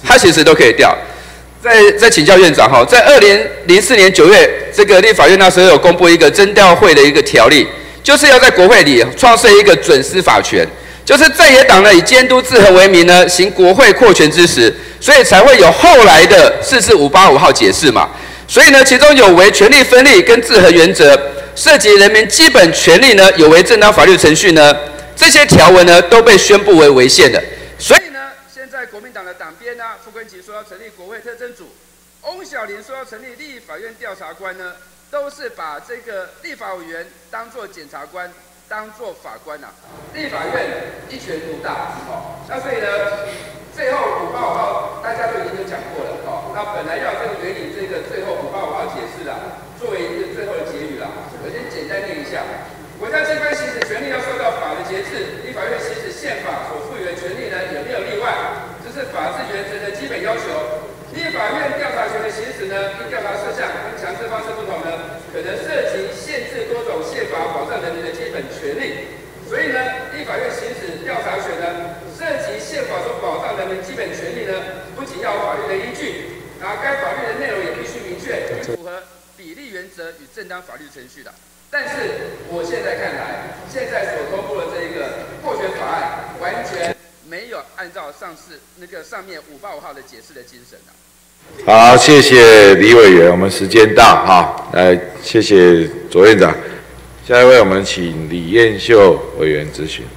再请教院长哈，在2004年9月，这个立法院那时候有公布一个征调会的一个条例，就是要在国会里创设一个准司法权，就是在野党呢以监督制衡为名呢行国会扩权之实，所以才会有后来的44585号解释嘛。所以呢，其中有违权力分立跟制衡原则， 涉及人民基本权利呢，有违正当法律程序呢，这些条文呢都被宣布为违宪的。所以呢，现在国民党的党鞭啊，傅昆萁说要成立国会特侦组，翁小玲说要成立立法院调查官呢，都是把这个立法委员当作检察官，当作法官啊，立法院一权独大哦。那所以呢，最后585号大家都已经讲过了哦。那本来要这个援引这个最后585号解释啦，作为一个最后的结语啦，我先简单念一下：国家机关行使权利要受到法的节制，立法院行使宪法所赋予的权利呢，也没有例外，这是法治原则的基本要求。立法院调查权的行使呢，因调查事项跟强制方式不同呢，可能涉及限制多种宪法保障人民的基本权利。所以呢，立法院行使调查权呢，涉及宪法所保障人民基本权利呢，不仅要有法律的依据，该法律的内容也必须明确，符合比例原则与正当法律程序的。但是我现在看来，现在所通过的这一个扩权法案，完全没有按照上面585号的解释的精神啊。 好，谢谢李委员，我们时间到哈，来谢谢左院长。下一位，我们请李彦秀委员质询。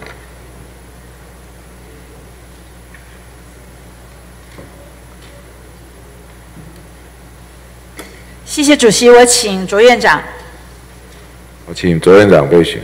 谢谢主席，我请卓院长。 我请卓院长备询。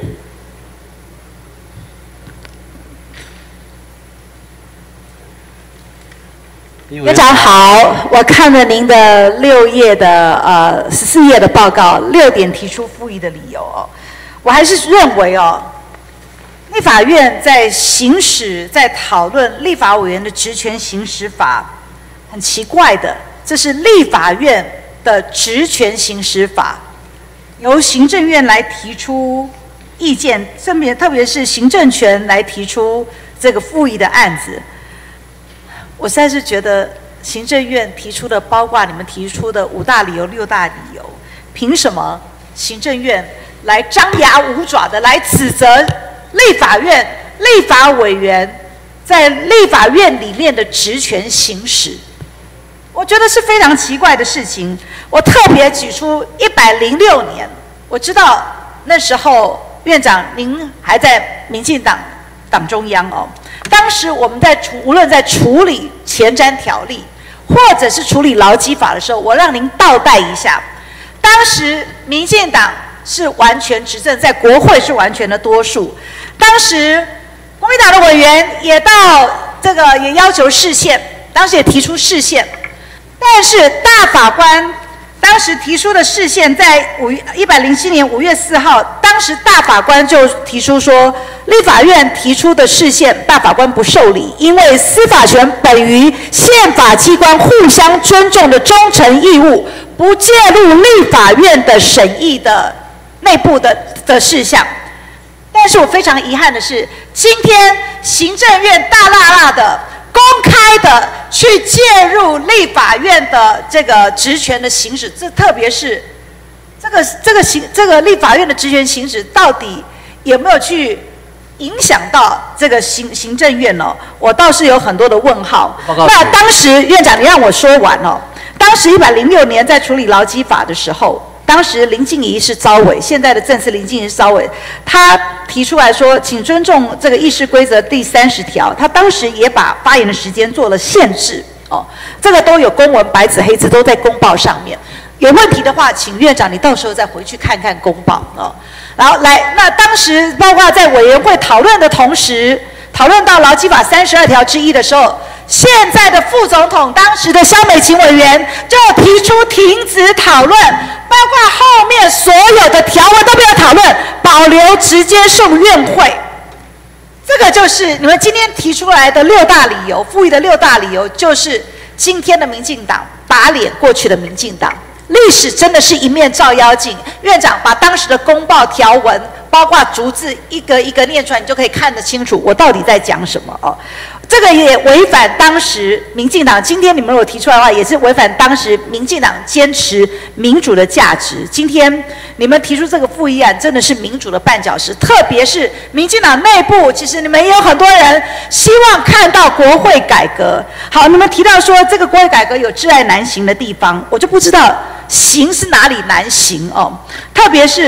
院长好，我看了您的14页的报告，6点提出复议的理由哦。我还是认为哦，立法院在讨论立法委员的职权行使法，很奇怪的，这是立法院的职权行使法，由行政院来提出意见，特别是行政权来提出这个复议的案子。我实在是觉得行政院提出的，包括你们提出的5大理由、6大理由，凭什么行政院来张牙舞爪的来指责立法院立法委员在立法院里面的职权行使？我觉得是非常奇怪的事情。我特别举出106年，我知道那时候院长您还在民进党党中央哦。当时我们无论在处理前瞻条例，或者是处理劳基法的时候，我让您倒带一下。当时民进党是完全执政，在国会是完全的多数。当时国民党的委员也也要求释宪，当时也提出释宪，但是大法官当时提出的释宪，在107年5月4号，当时大法官就提出说，立法院提出的释宪，大法官不受理，因为司法权本于宪法机关互相尊重的忠诚义务，不介入立法院的审议的内部的事项。但是我非常遗憾的是，今天行政院大剌剌的公开的去介入立法院的这个职权的行使，特别是这个立法院的职权行使，到底有没有去影响到这个行政院呢？我倒是有很多的问号。那当时院长，你让我说完哦。当时106年在处理劳基法的时候，当时林静怡是召委，现在的正式林静怡是召委，他提出来说，请尊重这个议事规则第30条，他当时也把发言的时间做了限制哦，这个都有公文白纸黑字都在公报上面。有问题的话，请院长你到时候再回去看看公报哦。然后那当时包括在委员会讨论的同时，讨论到劳基法32条之一的时候，现在的副总统当时的萧美琴委员就提出停止讨论，包括后面所有的条文都没有讨论，保留直接送院会。这个就是你们今天提出来的6大理由，复议的6大理由，就是今天的民进党打脸过去的民进党。历史真的是一面照妖镜，院长把当时的公报条文，包括逐字一个一个念出来，你就可以看得清楚我到底在讲什么哦。这个也违反当时民进党，今天你们如果提出来的话，也是违反当时民进党坚持民主的价值。今天你们提出这个复议案，真的是民主的绊脚石。特别是民进党内部，其实你们也有很多人希望看到国会改革。好，你们提到说这个国会改革有窒碍难行的地方，我就不知道行是哪里难行哦。特别是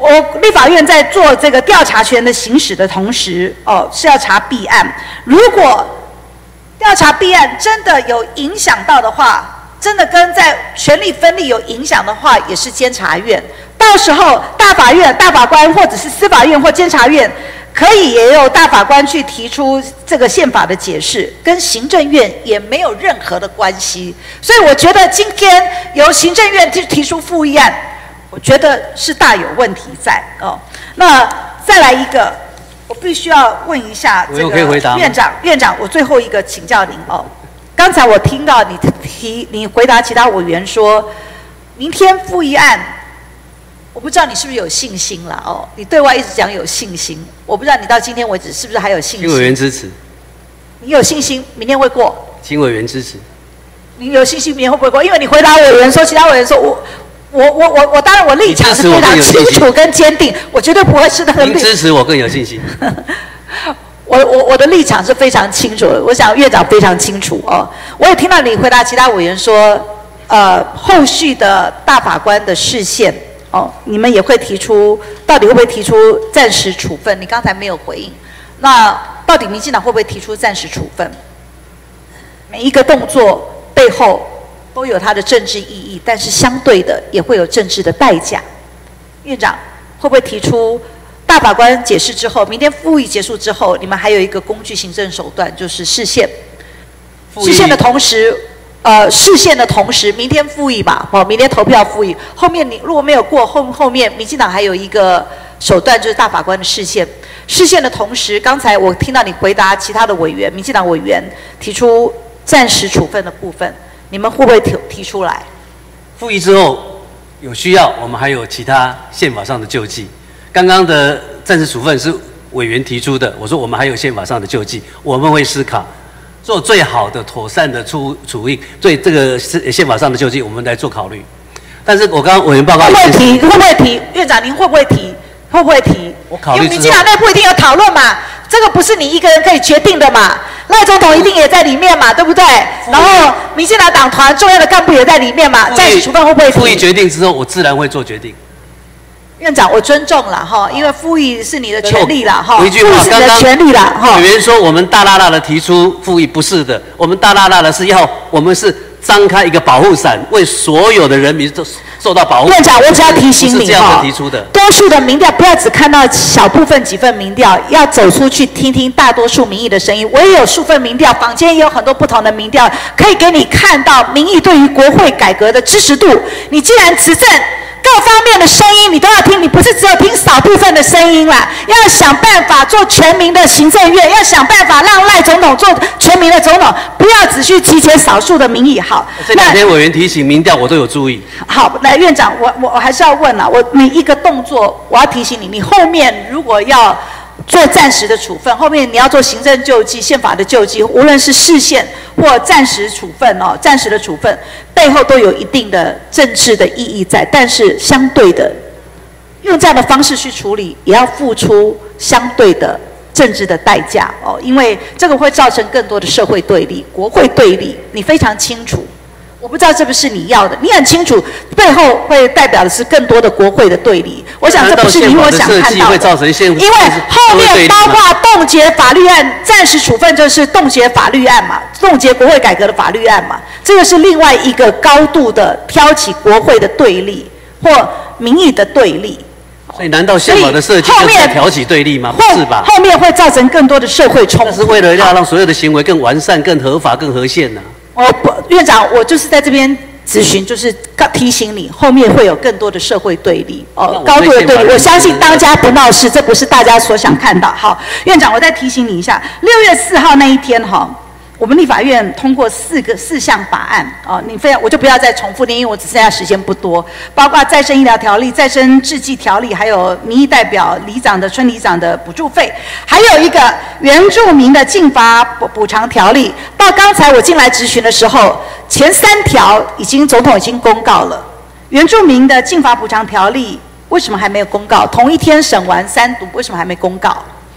我立法院在做这个调查权的行使的同时，是要查弊案。如果调查弊案真的有影响到的话，真的跟在权力分立有影响的话，也是监察院。到时候大法院、大法官或者是司法院或监察院，可以也有大法官去提出这个宪法的解释，跟行政院也没有任何的关系。所以我觉得今天由行政院提出复议案，我觉得是大有问题在哦。那再来一个，我必须要问一下这个院长，我最后一个请教您哦。刚才我听到你回答其他委员说，明天复议案，我不知道你是不是有信心了哦。你对外一直讲有信心，我不知道你到今天为止是不是还有信心？ 请委员支持。 你有信心明天会过？ 请委员支持。 你有信心明天会不会过？因为你回答委员说，其他委员说我当然我立场是非常清楚跟坚定，我绝对不会是那个。 您支持我更有信心。 我的立场是非常清楚的，我想院长非常清楚哦。我也听到你回答其他委员说，后续的大法官的释宪哦，你们也会提出，到底会不会提出暂时处分？你刚才没有回应。那到底民进党会不会提出暂时处分？每一个动作背后都有它的政治意义，但是相对的也会有政治的代价。院长会不会提出？大法官解释之后，明天复议结束之后，你们还有一个工具行政手段，就是释宪。释宪的同时，释宪的同时，明天复议吧，明天投票复议。后面你如果没有过，后面民进党还有一个手段，就是大法官的释宪。释宪的同时，刚才我听到你回答其他的委员，民进党委员提出暂时处分的部分，你们会不会提出来？ 复议之后有需要，我们还有其他宪法上的救济。刚刚的暂时处分是委员提出的，我说我们还有宪法上的救济，我们会思考做最好的、妥善的处理，对这个宪法上的救济，我们来做考虑。但是我刚刚委员报告会不会提？院长您会不会提？会不会提？ 我考虑之后， 因为民进党内部一定有讨论嘛，这个不是你一个人可以决定的嘛。赖总统一定也在里面嘛，对不对？然后民进党党团重要的干部也在里面嘛，暂时处分会不会提？ 复议决定之后，我自然会做决定。 院长，我尊重了哈，因为复议是你的权利了哈， 一句话， 是你的权利了哈。 委员说我们大剌剌的提出复议，不是的，我们大剌剌的是要我们是张开一个保护伞，为所有的人民都受到保护。 院长，我只要提醒你哈，多数的民调不要只看到小部分几份民调，要走出去听听大多数民意的声音。我也有数份民调，坊间也有很多不同的民调，可以给你看到民意对于国会改革的支持度。你既然执政，各方面的声音你都要听，你不是只有听少部分的声音啦，要想办法做全民的行政院，要想办法让赖总统做全民的总统，不要只去集结少数的民意。好， 这两天委员提醒民调，我都有注意。 好，来院长，我还是要问啦，我每一个动作我要提醒你，你后面如果要做暂时的处分，后面你要做行政救济、宪法的救济，无论是释宪或暂时处分哦，暂时的处分背后都有一定的政治的意义在，但是相对的，用这样的方式去处理，也要付出相对的政治的代价哦，因为这个会造成更多的社会对立、国会对立，你非常清楚。我不知道这不是你要的，你很清楚背后会代表的是更多的国会的对立。我想这不是你我想看到的，因为后面包括冻结法律案、暂时处分，就是冻结法律案嘛，冻结国会改革的法律案嘛，这个是另外一个高度的挑起国会的对立或民意的对立。 所以难道宪法的设计就是挑起对立吗？不是吧？ 后面会造成更多的社会冲突。 那是为了要让所有的行为更完善、更合法、更合宪呢？ 院长，我就是在这边咨询，就是提醒你，后面会有更多的社会对立哦，高度的对立。我相信当家不闹事，这不是大家所想看到。好，院长，我再提醒你一下，6月4号那一天哈，我们立法院通过4项法案哦，我就不要再重复念，因为我只剩下时间不多，包括再生医疗条例、再生制剂条例，还有民意代表村里长的补助费，还有一个原住民的禁罚补偿条例。到刚才我进来质询的时候，前3条总统已经公告了，原住民的禁罚补偿条例为什么还没有公告？同一天审完3读，为什么还没公告？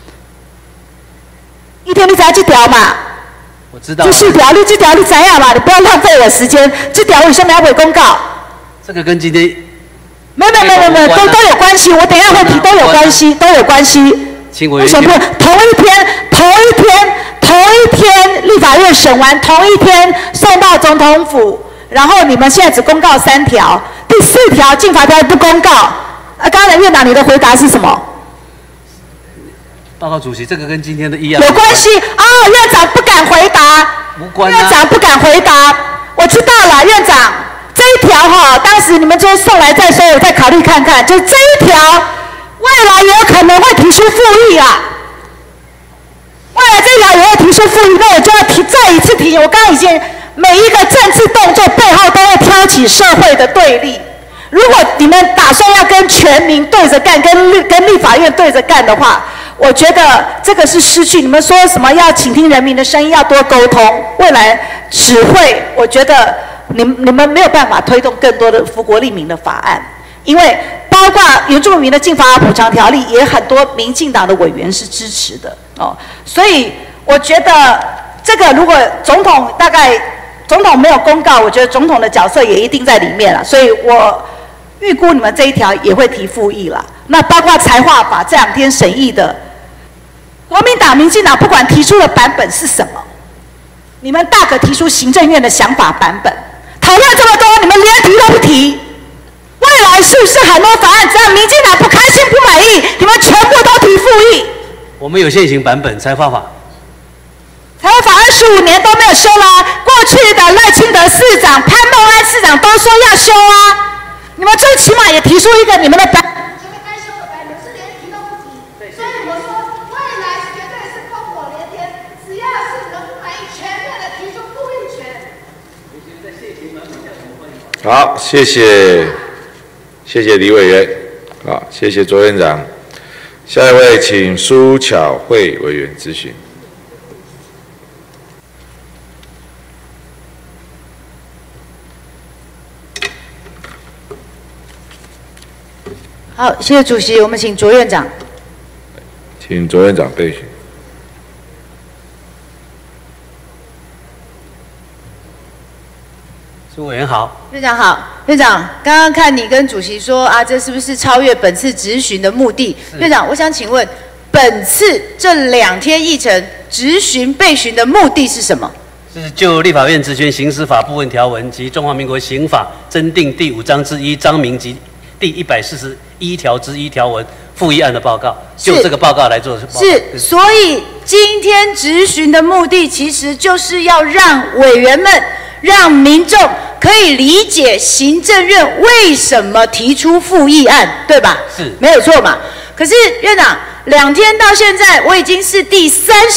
一天你才这条嘛？ 我知道。 这条你怎样嘛？你不要浪费我时间。这条为什么要未公告？ 这个跟今天没有，都有关系。我等一下会提，都有关系，都有关系。为什么不？同一天，立法院审完，同一天送到总统府，然后你们现在只公告3条，第4条禁法条不公告。刚才院长你的回答是什么？ 报告主席，这个跟今天的议案有关系啊！院长不敢回答， 无关院长不敢回答。我知道了，院长这一条哈，当时你们就送来再说，我再考虑看看。就这一条，未来也有可能会提出复议啦。未来这条也会提出复议，那我就要再一次提。我刚刚已经每一个政治动作背后都会挑起社会的对立。如果你们打算要跟全民对着干，跟立法院对着干的话，我觉得这个是失去。你们说什么要倾听人民的声音，要多沟通，未来只会，我觉得你们没有办法推动更多的福国利民的法案，因为包括原住民的禁伐补偿条例，也很多民进党的委员是支持的哦。所以我觉得这个如果总统没有公告，我觉得总统的角色也一定在里面了。所以我预估你们这一条也会提复议了。那包括财划法这2天审议的，国民党、民进党不管提出的版本是什么，你们大可提出行政院的想法版本。讨论这么多，你们连提都不提。未来是不是很多法案，只要民进党不开心、不满意，你们全部都提复议？ 我们有现行版本财划法。 财划法25年都没有修啦。过去的赖清德市长、潘孟安市长都说要修啊。你们最起码也提出一个你们的版本，前面该修的版本是连提都不提。所以我说，未来绝对是烽火连天，只要是能满意，全面的提出复议权。 好，谢谢李委员，好，谢谢卓院长。下一位，请苏巧慧委员咨询。 好，谢谢主席，我们请卓院长。 请卓院长备询。 苏委员好。 院长好，院长，刚刚看你跟主席说啊，这是不是超越本次质询的目的？院长，我想请问，本次这2天议程质询备询的目的是什么？ 是就立法院质询刑事法部分条文及中华民国刑法增订第5章之1章名及第141条之1条文复议案的报告，就这个报告来做报告。 是，所以今天质询的目的其实就是要让委员们、让民众可以理解行政院为什么提出复议案，对吧？ 是， 没有错嘛。可是院长，2天到现在，我已经是第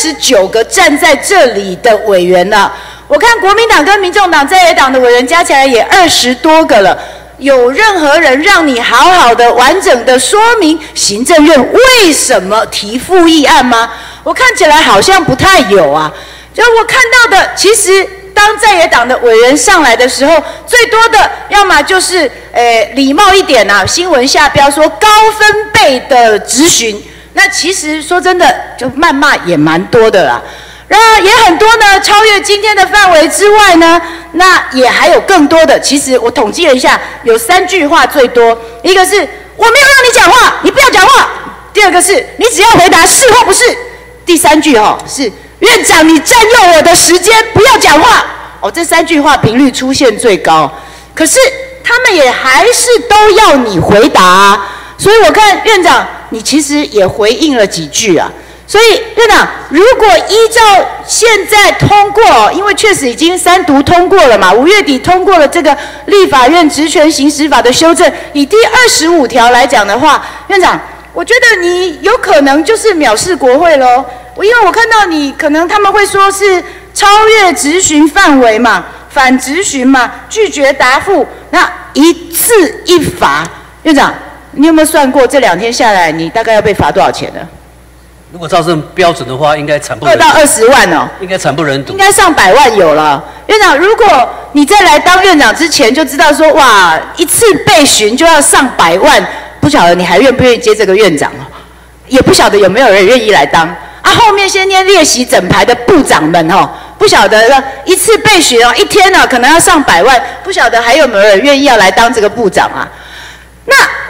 39个站在这里的委员了。我看国民党跟民众党在野党的委员加起来也20多个了。有任何人让你好好的、完整的说明行政院为什么提复议案吗？我看起来好像不太有啊。就我看到的，其实当在野党的委员上来的时候，最多的要么就是礼貌一点啊，新闻下标说高分贝的质询。那其实说真的，就谩骂也蛮多的啦。然而也很多呢，超越今天的范围之外呢，那也还有更多的。其实我统计了一下，有3句话最多，一个是我没有让你讲话，你不要讲话；第2个是你只要回答是或不是；第3句是院长你占用我的时间，不要讲话。哦，这3句话频率出现最高，可是他们也还是都要你回答啊。所以我看院长你其实也回应了几句啊。所以院长，如果依照现在通过，因为确实已经3读通过了嘛，5月底通过了这个立法院职权行使法的修正，以第25条来讲的话，院长，我觉得你有可能就是藐视国会咯。因为我看到你可能他们会说是超越质询范围嘛，反质询嘛，拒绝答复，那1次1罚。院长，你有没有算过这2天下来，你大概要被罚多少钱呢？ 如果照这标准的话，应该惨不忍睹。 2到20万哦， 应该惨不忍睹。 应该上100万有了。院长，如果你在来当院长之前就知道说，哇，1次备询就要上100万，不晓得你还愿不愿意接这个院长哦？也不晓得有没有人愿意来当啊？后面先天列席整排的部长们哦，不晓得1次备询1天可能要上100万，不晓得还有没有人愿意要来当这个部长啊？那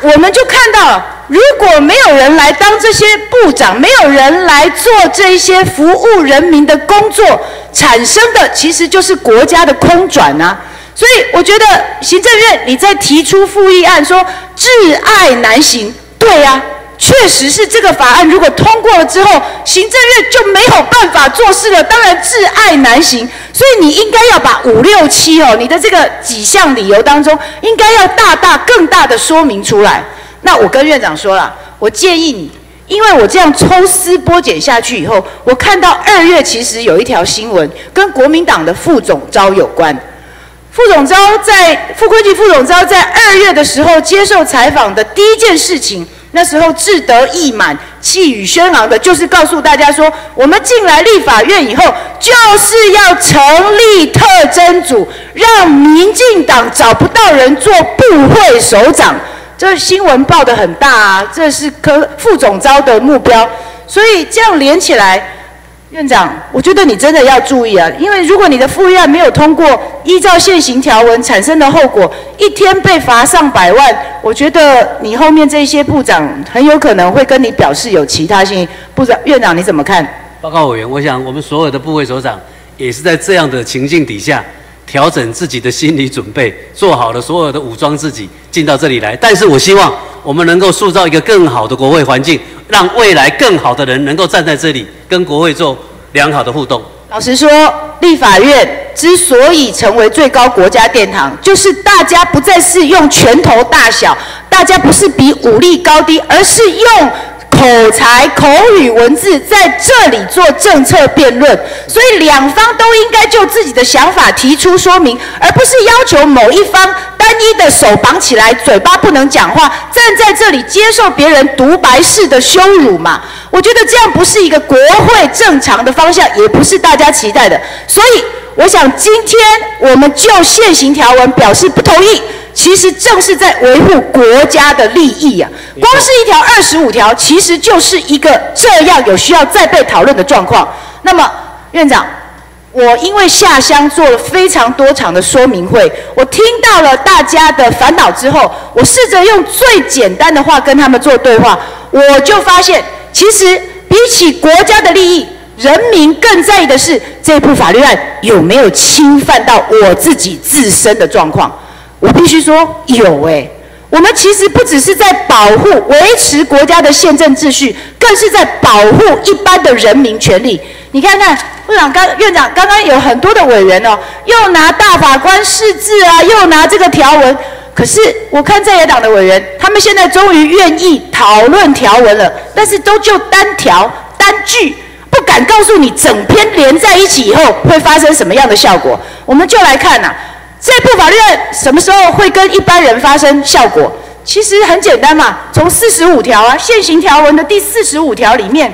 我们就看到，如果没有人来当这些部长，没有人来做这些服务人民的工作，产生的其实就是国家的空转啊。所以我觉得行政院你在提出复议案说窒碍难行，对啊，确实是这个法案如果通过了之后，行政院就没有办法做事了，当然窒碍难行。所以你应该要把5、6、7你的这个几项理由当中，应该要更大的说明出来。那我跟院长说了，我建议你，因为我这样抽丝剥茧下去以后，我看到2月其实有一条新闻跟国民党的副总召有关。傅昆萁副总召在2月的时候接受采访的第一件事情，那时候志得意满、气宇轩昂的，就是告诉大家说，我们进来立法院以后，就是要成立特侦组，让民进党找不到人做部会首长。这新闻报得很大啊，这是副总召的目标。所以这样连起来，院长，我觉得你真的要注意啊，因为如果你的复议案没有通过，依照现行条文产生的后果，一天被罚上百万，我觉得你后面这些部长很有可能会跟你表示有其他性。院长你怎么看？ 报告委员，我想我们所有的部会首长也是在这样的情境底下，调整自己的心理准备，做好了所有的武装自己，进到这里来。但是我希望我们能够塑造一个更好的国会环境，让未来更好的人能够站在这里，跟国会做良好的互动。 老实说，立法院之所以成为最高国家殿堂，就是大家不再是用拳头大小，大家不是比武力高低，而是用口才、口语、文字在这里做政策辩论，所以两方都应该就自己的想法提出说明，而不是要求某一方单一的手绑起来，嘴巴不能讲话，站在这里接受别人独白式的羞辱嘛。我觉得这样不是一个国会正常的方向，也不是大家期待的。所以我想今天我们就现行条文表示不同意，其实正是在维护国家的利益啊！光是一条25条，其实就是一个这样有需要再被讨论的状况。那么，院长，我因为下乡做了非常多场的说明会，我听到了大家的烦恼之后，我试着用最简单的话跟他们做对话，我就发现，其实比起国家的利益，人民更在意的是这部法律案有没有侵犯到我自己自身的状况。我必须说有我们其实不只是在保护、维持国家的宪政秩序，更是在保护一般的人民权利。你看看，院长刚刚有很多的委员又拿大法官释字啊，又拿这个条文。可是我看在野党的委员，他们现在终于愿意讨论条文了，但是都就单条、单句，不敢告诉你整篇连在一起以后会发生什么样的效果。我们就来看这部法律案什么时候会跟一般人发生效果？其实很简单嘛，从45条现行条文的第45条里面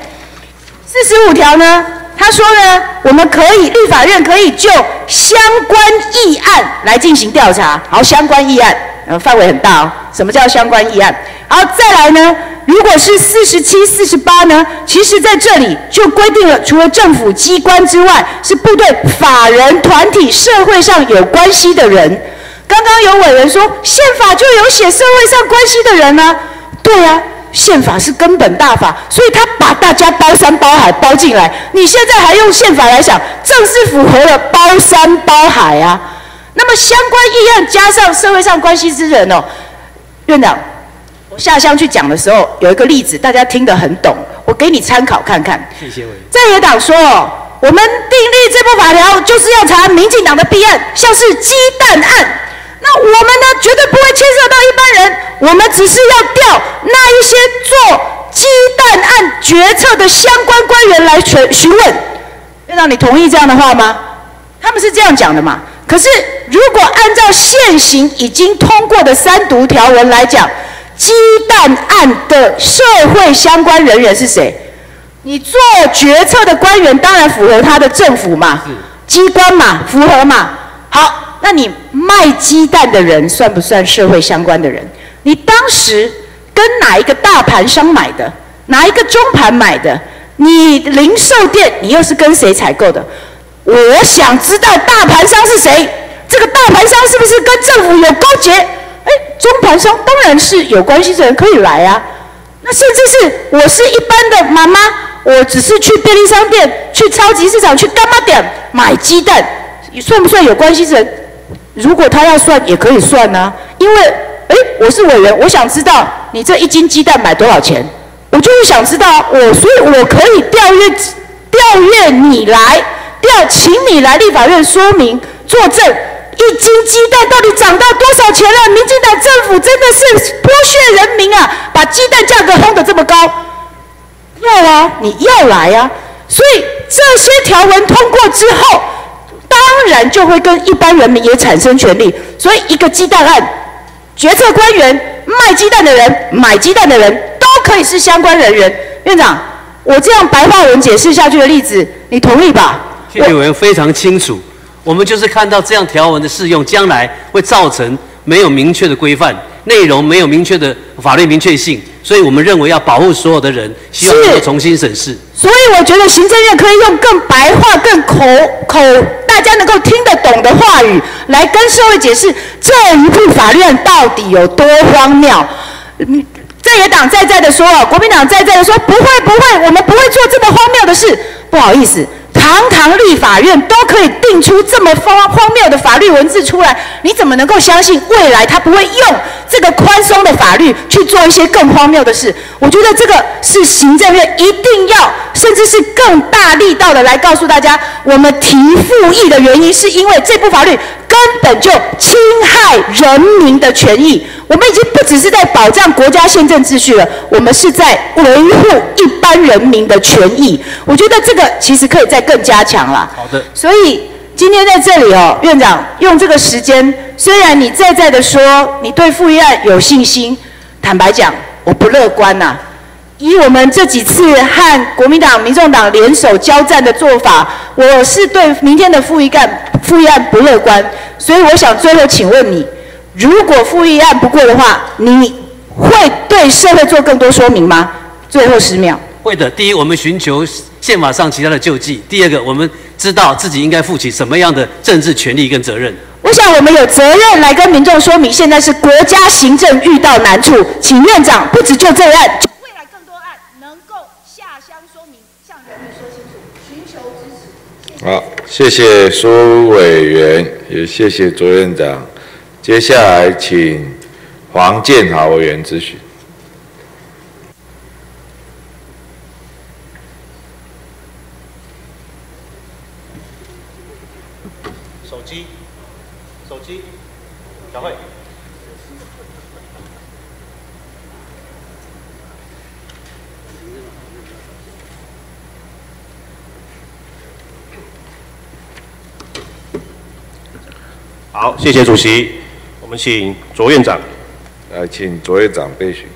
，45条呢，他说呢，我们立法院可以就相关议案来进行调查。好，相关议案，范围很大什么叫相关议案？好，再来呢，如果是47、48呢，其实在这里就规定了，除了政府机关之外，是部队、法人、团体、社会上有关系的人。刚刚有委员说，宪法就有写社会上关系的人啊，对啊，宪法是根本大法，所以他把大家包山包海包进来。你现在还用宪法来想，正是符合了包山包海啊。那么相关议案加上社会上关系之人院长，我下乡去讲的时候，有一个例子，大家听得很懂，我给你参考看看。 谢谢委员。 在野党说我们订立这部法条就是要查民进党的弊案，像是鸡蛋案。那我们呢，绝对不会牵涉到一般人，我们只是要调那一些做鸡蛋案决策的相关官员来询问。院长，你同意这样的话吗？他们是这样讲的嘛？可是如果按照现行已经通过的3读条文来讲，鸡蛋案的社会相关人员是谁？你做决策的官员当然符合他的政府嘛，机关嘛，符合嘛。好，那你卖鸡蛋的人算不算社会相关的人？你当时跟哪一个大盘商买的？哪一个中盘买的？你零售店你又是跟谁采购的？我想知道大盘商是谁？这个大盘商是不是跟政府有勾结？ 中盘商当然是有关系的人可以来啊。那甚至是我是一般的妈妈，我只是去便利商店、去超级市场、去干妈店买鸡蛋，算不算有关系的人？如果他要算，也可以算啊。因为我是委员，我想知道你这1斤鸡蛋买多少钱，我就是想知道所以我可以调阅你来，请你来立法院说明作证，1斤鸡蛋到底涨到多少钱了？民进党政府真的是剥削人民啊，把鸡蛋价格轰得这么高。要啊，你要来啊。所以这些条文通过之后，当然就会跟一般人民也产生权利。所以一个鸡蛋案，决策官员、卖鸡蛋的人、买鸡蛋的人都可以是相关人员。院长，我这样白话文解释下去的例子，你同意吧？ 谢委员非常清楚，我们就是看到这样条文的适用，将来会造成没有明确的规范，内容没有明确的法律明确性，所以我们认为要保护所有的人，希望能够重新审视。 所以我觉得行政院可以用更白话、更大家能够听得懂的话语，来跟社会解释这一部法律案到底有多荒谬。在野党在的说，国民党在的说，不会，我们不会做这么荒谬的事。不好意思，堂立法院都可以定出这么荒谬的法律文字出来，你怎么能够相信未来他不会用这个宽松的法律去做一些更荒谬的事？我觉得这个是行政院一定要，甚至是更大力道的来告诉大家，我们提复议的原因是因为这部法律根本就侵害人民的权益。我们已经不只是在保障国家宪政秩序了，我们是在维护一般人民的权益。我觉得这个其实可以再更加强啦。 好的。 所以今天在这里院长用这个时间，虽然你在的说你对复议案有信心，坦白讲我不乐观呐。以我们这几次和国民党、民众党联手交战的做法，我是对明天的复议案不乐观。所以我想最后请问你，如果复议案不过的话，你会对社会做更多说明吗？最后10秒。 会的。第一，我们寻求宪法上其他的救济；第二个，我们知道自己应该负起什么样的政治权利跟责任。 我想我们有责任来跟民众说明，现在是国家行政遇到难处，请院长不只就这案，未来更多案能够下乡说明，向人民说清楚，寻求支持。 好，谢谢苏委员，也谢谢卓院长。接下来请黄建豪委员咨询。 手机，小慧。好，谢谢主席。我们请卓院长。 来，请卓院长备询。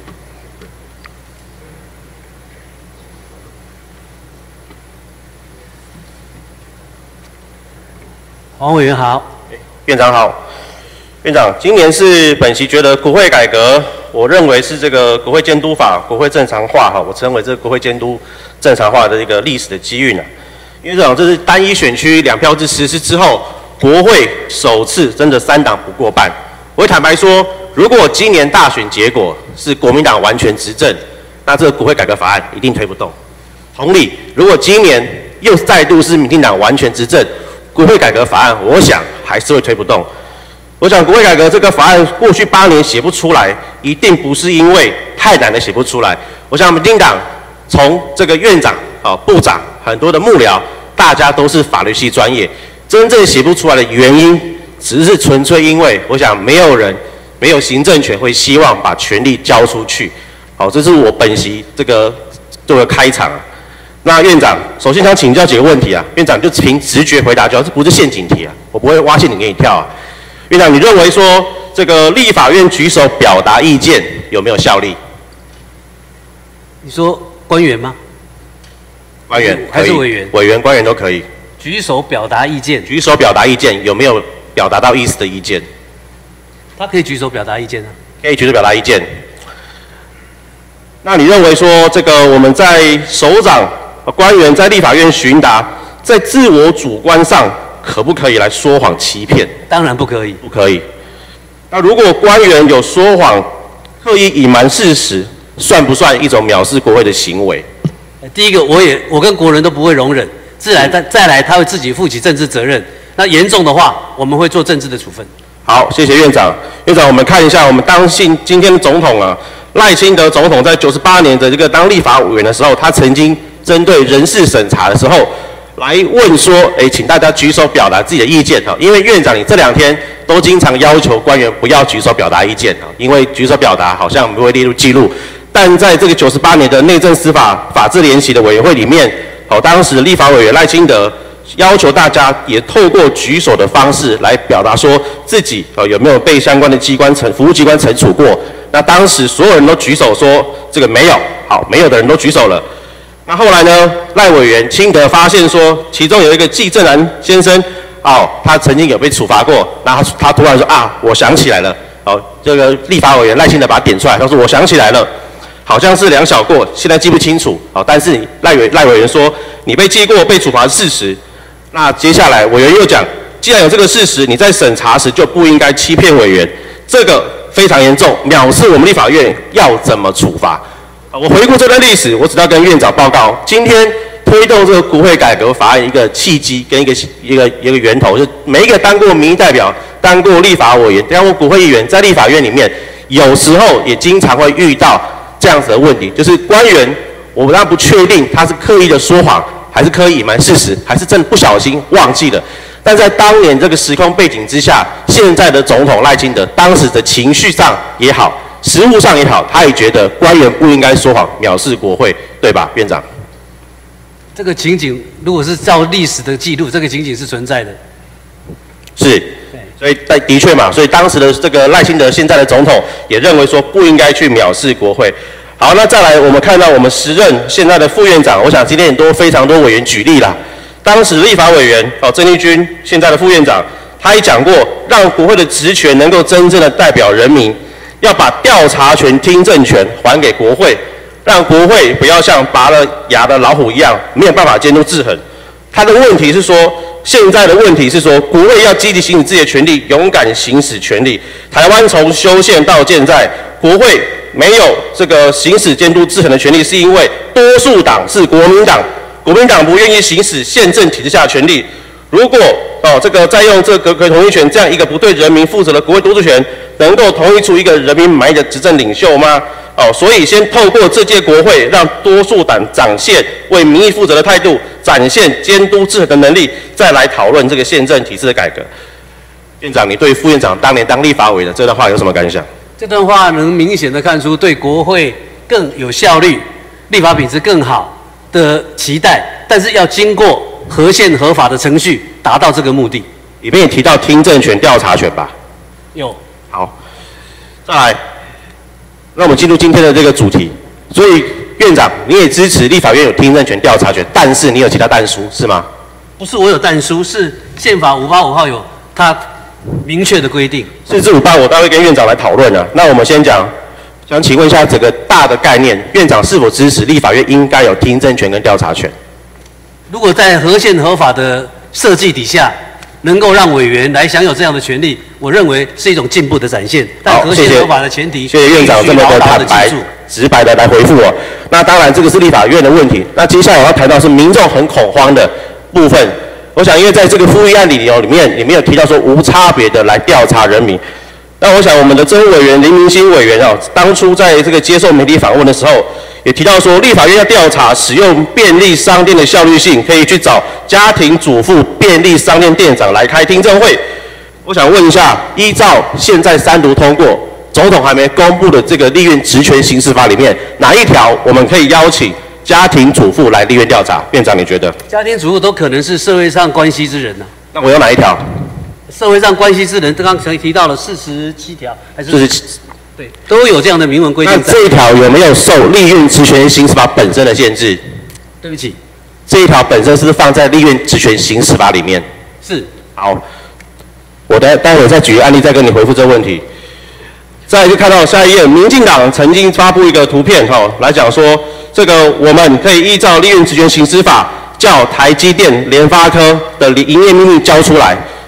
黄委员好。 院长好。院长，今年是本席觉得国会改革，我认为是这个国会监督法、国会正常化我称为这个国会监督正常化的一个历史的机运因为院长，这是单一选区2票制实施之后，国会首次真的3党不过半。我会坦白说，如果今年大选结果是国民党完全执政，那这个国会改革法案一定推不动。同理，如果今年又再度是民进党完全执政，国会改革法案我想还是会推不动。我想国会改革这个法案过去8年写不出来，一定不是因为太难的写不出来。我想民进党从这个院长、部长很多的幕僚，大家都是法律系专业，真正写不出来的原因，只是纯粹因为我想没有人没有行政权会希望把权力交出去。好，这是我本席这个做个开场那院长，首先想请教几个问题院长就凭直觉回答就好，这不是陷阱题我不会挖陷阱给你跳院长，你认为说这个立法院举手表达意见有没有效力？ 你说官员吗？ 官员还是委员？ 委员、官员都可以。 举手表达意见。 举手表达意见有没有表达到意思的意见？ 他可以举手表达意见可以举手表达意见。那你认为说这个我们在首长、官员在立法院询答，在自我主观上可不可以来说谎欺骗？ 当然不可以。 不可以。 那如果官员有说谎、刻意隐瞒事实，算不算一种藐视国会的行为？ 第一个，我跟国人都不会容忍，再来他会自己负起政治责任。那严重的话，我们会做政治的处分。 好，谢谢院长。院长，我们看一下我们今天的总统啊，赖清德总统在98年的这个当立法委员的时候，他曾经针对人事审查的时候来问说，请大家举手表达自己的意见哈，因为院长你这2天都经常要求官员不要举手表达意见哈，因为举手表达好像不会列入记录。但在这个98年的内政司法法制联席的委员会里面，当时的立法委员赖清德要求大家也透过举手的方式来表达说自己有没有被相关的服务机关惩处过。那当时所有人都举手说这个没有，好，没有的人都举手了。那后来呢，赖委员清德发现说，其中有一个季正然先生，他曾经有被处罚过，然后他突然说我想起来了，这个立法委员赖清德把他点出来，他说我想起来了。好像是2小过，现在记不清楚。但是赖委员说你被记过、被处罚是事实。那接下来委员又讲，既然有这个事实，你在审查时就不应该欺骗委员，这个非常严重，藐视我们立法院，要怎么处罚？我回顾这段历史，我只要跟院长报告，今天推动这个国会改革法案一个契机跟一个源头，就是每一个当过民意代表、当过立法委员、当过国会议员，在立法院里面，有时候也经常会遇到这样子的问题，就是官员，我当然不确定他是刻意的说谎，还是刻意隐瞒事实，还是真的不小心忘记了。但在当年这个时空背景之下，现在的总统赖清德当时的情绪上也好，实务上也好，他也觉得官员不应该说谎，藐视国会，对吧，院长？ 这个情景如果是照历史的记录，这个情景是存在的。 是。所以的确嘛，所以当时的这个赖清德现在的总统也认为说不应该去藐视国会。好，那再来我们看到我们时任现在的副院长，我想今天也非常多委员举例啦。当时立法委员郑丽君现在的副院长，他也讲过，让国会的职权能够真正的代表人民，要把调查权、听证权还给国会，让国会不要像拔了牙的老虎一样，没有办法监督制衡。他的问题是说，现在的问题是说，国会要积极行使自己的权利，勇敢行使权利。台湾从修宪到现在，国会没有这个行使监督制衡的权利，是因为多数党是国民党，国民党不愿意行使宪政体制下的权利。如果这个再用这个阁揆同意权这样一个不对人民负责的国会多数权，能够同意出一个人民满意的执政领袖吗？所以先透过这届国会，让多数党展现为民意负责的态度，展现监督制衡的能力，再来讨论这个宪政体制的改革。院长，你对副院长当年当立法委的这段话有什么感想？ 这段话能明显的看出对国会更有效率、立法品质更好的期待，但是要经过合宪合法的程序达到这个目的。 里面也提到听证权、调查权吧？ 有。 好，再来。那我们进入今天的这个主题，所以院长你也支持立法院有听证权、调查权，但是你有其他但书是吗？ 不是我有但书，是宪法585号有它明确的规定。 4至585我待会跟院长来讨论了。那我们先讲，想请问一下整个大的概念，院长是否支持立法院应该有听证权跟调查权？ 如果在合宪合法的设计底下，能够让委员来享有这样的权利，我认为是一种进步的展现。但合宪合法的前提， 谢谢院长这么的坦白、直白的来回复我。那当然，这个是立法院的问题。那接下来我要谈到是民众很恐慌的部分。我想，因为在这个复议案里面有提到说无差别的来调查人民。那我想，我们的政务委员林明欣委员当初在这个接受媒体访问的时候，也提到说，立法院要调查使用便利商店的效率性，可以去找家庭主妇便利商店店长来开听证会。我想问一下，依照现在3读通过，总统还没公布的这个立院职权行使法里面，哪一条我们可以邀请家庭主妇来立院调查？院长，你觉得？ 家庭主妇都可能是社会上关系之人那我有哪一条？ 社会上关系之人，刚才提到了47条，还是 47？ 对，都有这样的明文规定。 那这一条有没有受立院职权行使法本身的限制？ 对不起， 这一条本身是放在立院职权行使法里面。 是。 好，我待会再举个案例再跟你回复这个问题。再来就看到下一页，民进党曾经发布一个图片来讲说，这个我们可以依照立院职权行使法，叫台积电、联发科的营业秘密交出来。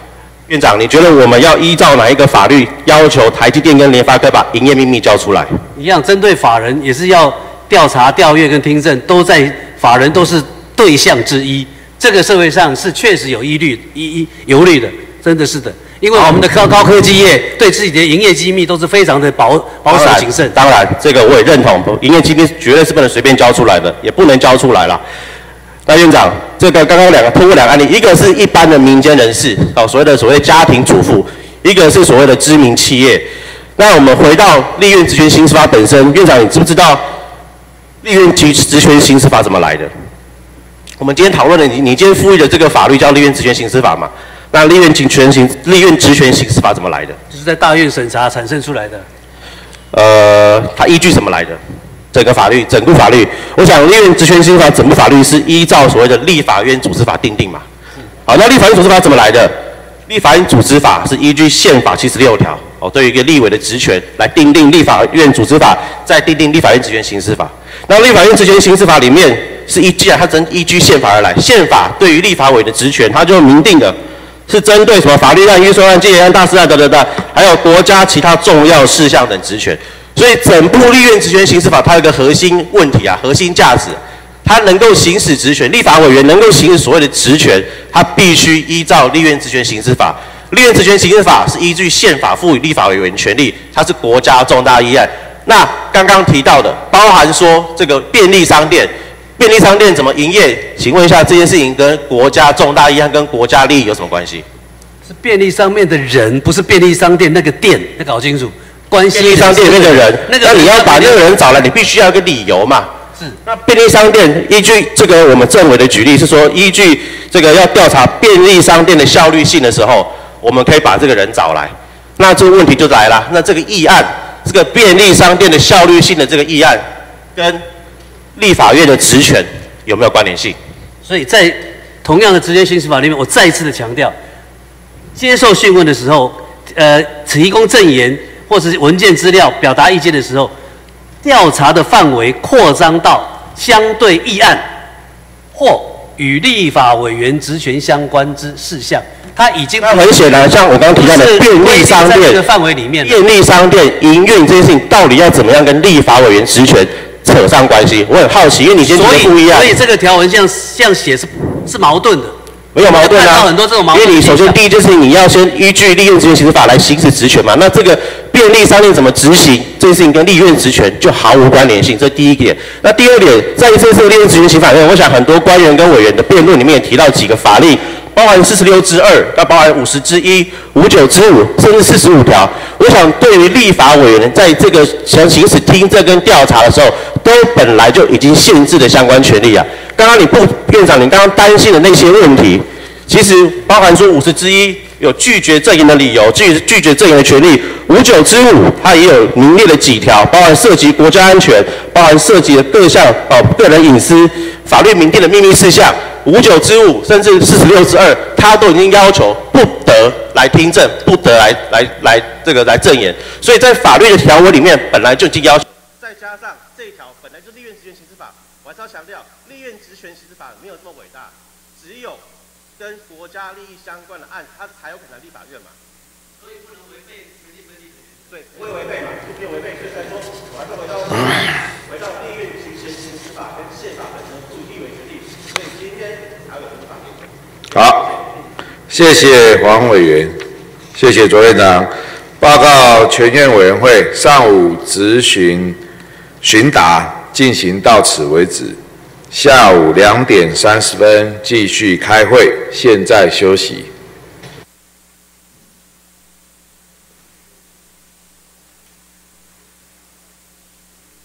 院长，你觉得我们要依照哪一个法律要求台积电跟联发科把营业秘密交出来？ 一样，针对法人也是要调查、调阅跟听证，都在法人都是对象之一。这个社会上是确实有疑虑、忧虑的，真的是的。因为我们的高科技业对自己的营业机密都是非常的保守谨慎。 当然，这个我也认同，营业机密绝对是不能随便交出来的，也不能交出来了。那院长，这个刚刚通过2个案例，一个是一般的民间人士，所谓家庭主妇，一个是所谓的知名企业。那我们回到利润职权行使法本身，院长你知不知道利润职权行使法怎么来的？我们今天讨论的，你今天赋予的这个法律叫利润职权行使法嘛？那利润职权行使法怎么来的？ 就是在大院审查产生出来的。 它依据什么来的？整部法律，我想利润职权行使法整部法律是依照所谓的立法院组织法订定嘛。好，那立法院组织法怎么来的？立法院组织法是依据宪法76条对于一个立委的职权来订定立法院组织法，再订定立法院职权行使法。那立法院职权行使法里面是既然它真依据宪法而来，宪法对于立法委的职权，它就明定的是针对什么法律案、预算案、戒严案、大事案等，还有国家其他重要事项等职权。所以整部利润职权行使法，它有一个核心问题核心价值，它能够行使职权，立法委员能够行使所谓的职权，它必须依照利润职权行使法。利润职权行使法是依据宪法赋予立法委员权利，它是国家重大议案。那刚刚提到的，包含说这个便利商店怎么营业？请问一下，这件事情跟国家重大议案跟国家利益有什么关系？ 是便利商店的人，不是便利商店那个店，要搞清楚。关系便利商店那个人，那你要把那个人找来，你必须要有个理由嘛。是。那便利商店依据这个我们政委的举例是说，依据这个要调查便利商店的效率性的时候，我们可以把这个人找来。那这个问题就来了，那这个议案，这个便利商店的效率性的这个议案，跟立法院的职权有没有关联性？ 所以在同样的职权行使法里面，我再一次的强调，接受讯问的时候，提供证言或是文件资料表达意见的时候，调查的范围扩张到相对议案或与立法委员职权相关之事项。它已经很显然，像我刚刚提到的便利商店的范围里面， 便利商店营运这件事情到底要怎么样跟立法委员职权扯上关系？我很好奇，因为你今天不一样， 所以这个条文这样写是矛盾的。 没有矛盾啊， 很多这种矛盾。 因为你首先第一就是你要先依据利润职权行使法来行使职权嘛，那这个便利商店怎么执行这件事情跟利润职权就毫无关联性，这是第一点。那第二点，在这次利润职权行使法里面，我想很多官员跟委员的辩论里面也提到几个法令，包含46之2，要包含50之1、59之5，甚至45条。我想对于立法委员在这个行使听证跟调查的时候，都本来就已经限制了相关权利啊。刚刚院长，你刚刚担心的那些问题，其实包含说50之1有拒绝证言的理由，拒绝证言的权利；59之5它也有明列的几条，包含涉及国家安全，包含涉及的各项个人隐私、法律明定的秘密事项。59之5甚至46之2，它都已经要求不得来听证，不得来证言。所以在法律的条文里面本来就已经要求。再加上这一条本来就利润职权行使法，我还是要强调，利润职权行使法没有这么伟大，只有跟国家利益相关的案，它才有可能立法院嘛。所以不能违背权利分立。对，不会违背嘛，就没有违背。所以才说，我还是回到利润职权行使法跟宪法本身主立为权利，所以今天才有这个法律。 好，谢谢黄委员，谢谢卓院长。报告全院委员会上午质询询答进行到此为止，下午2点30分继续开会，现在休息。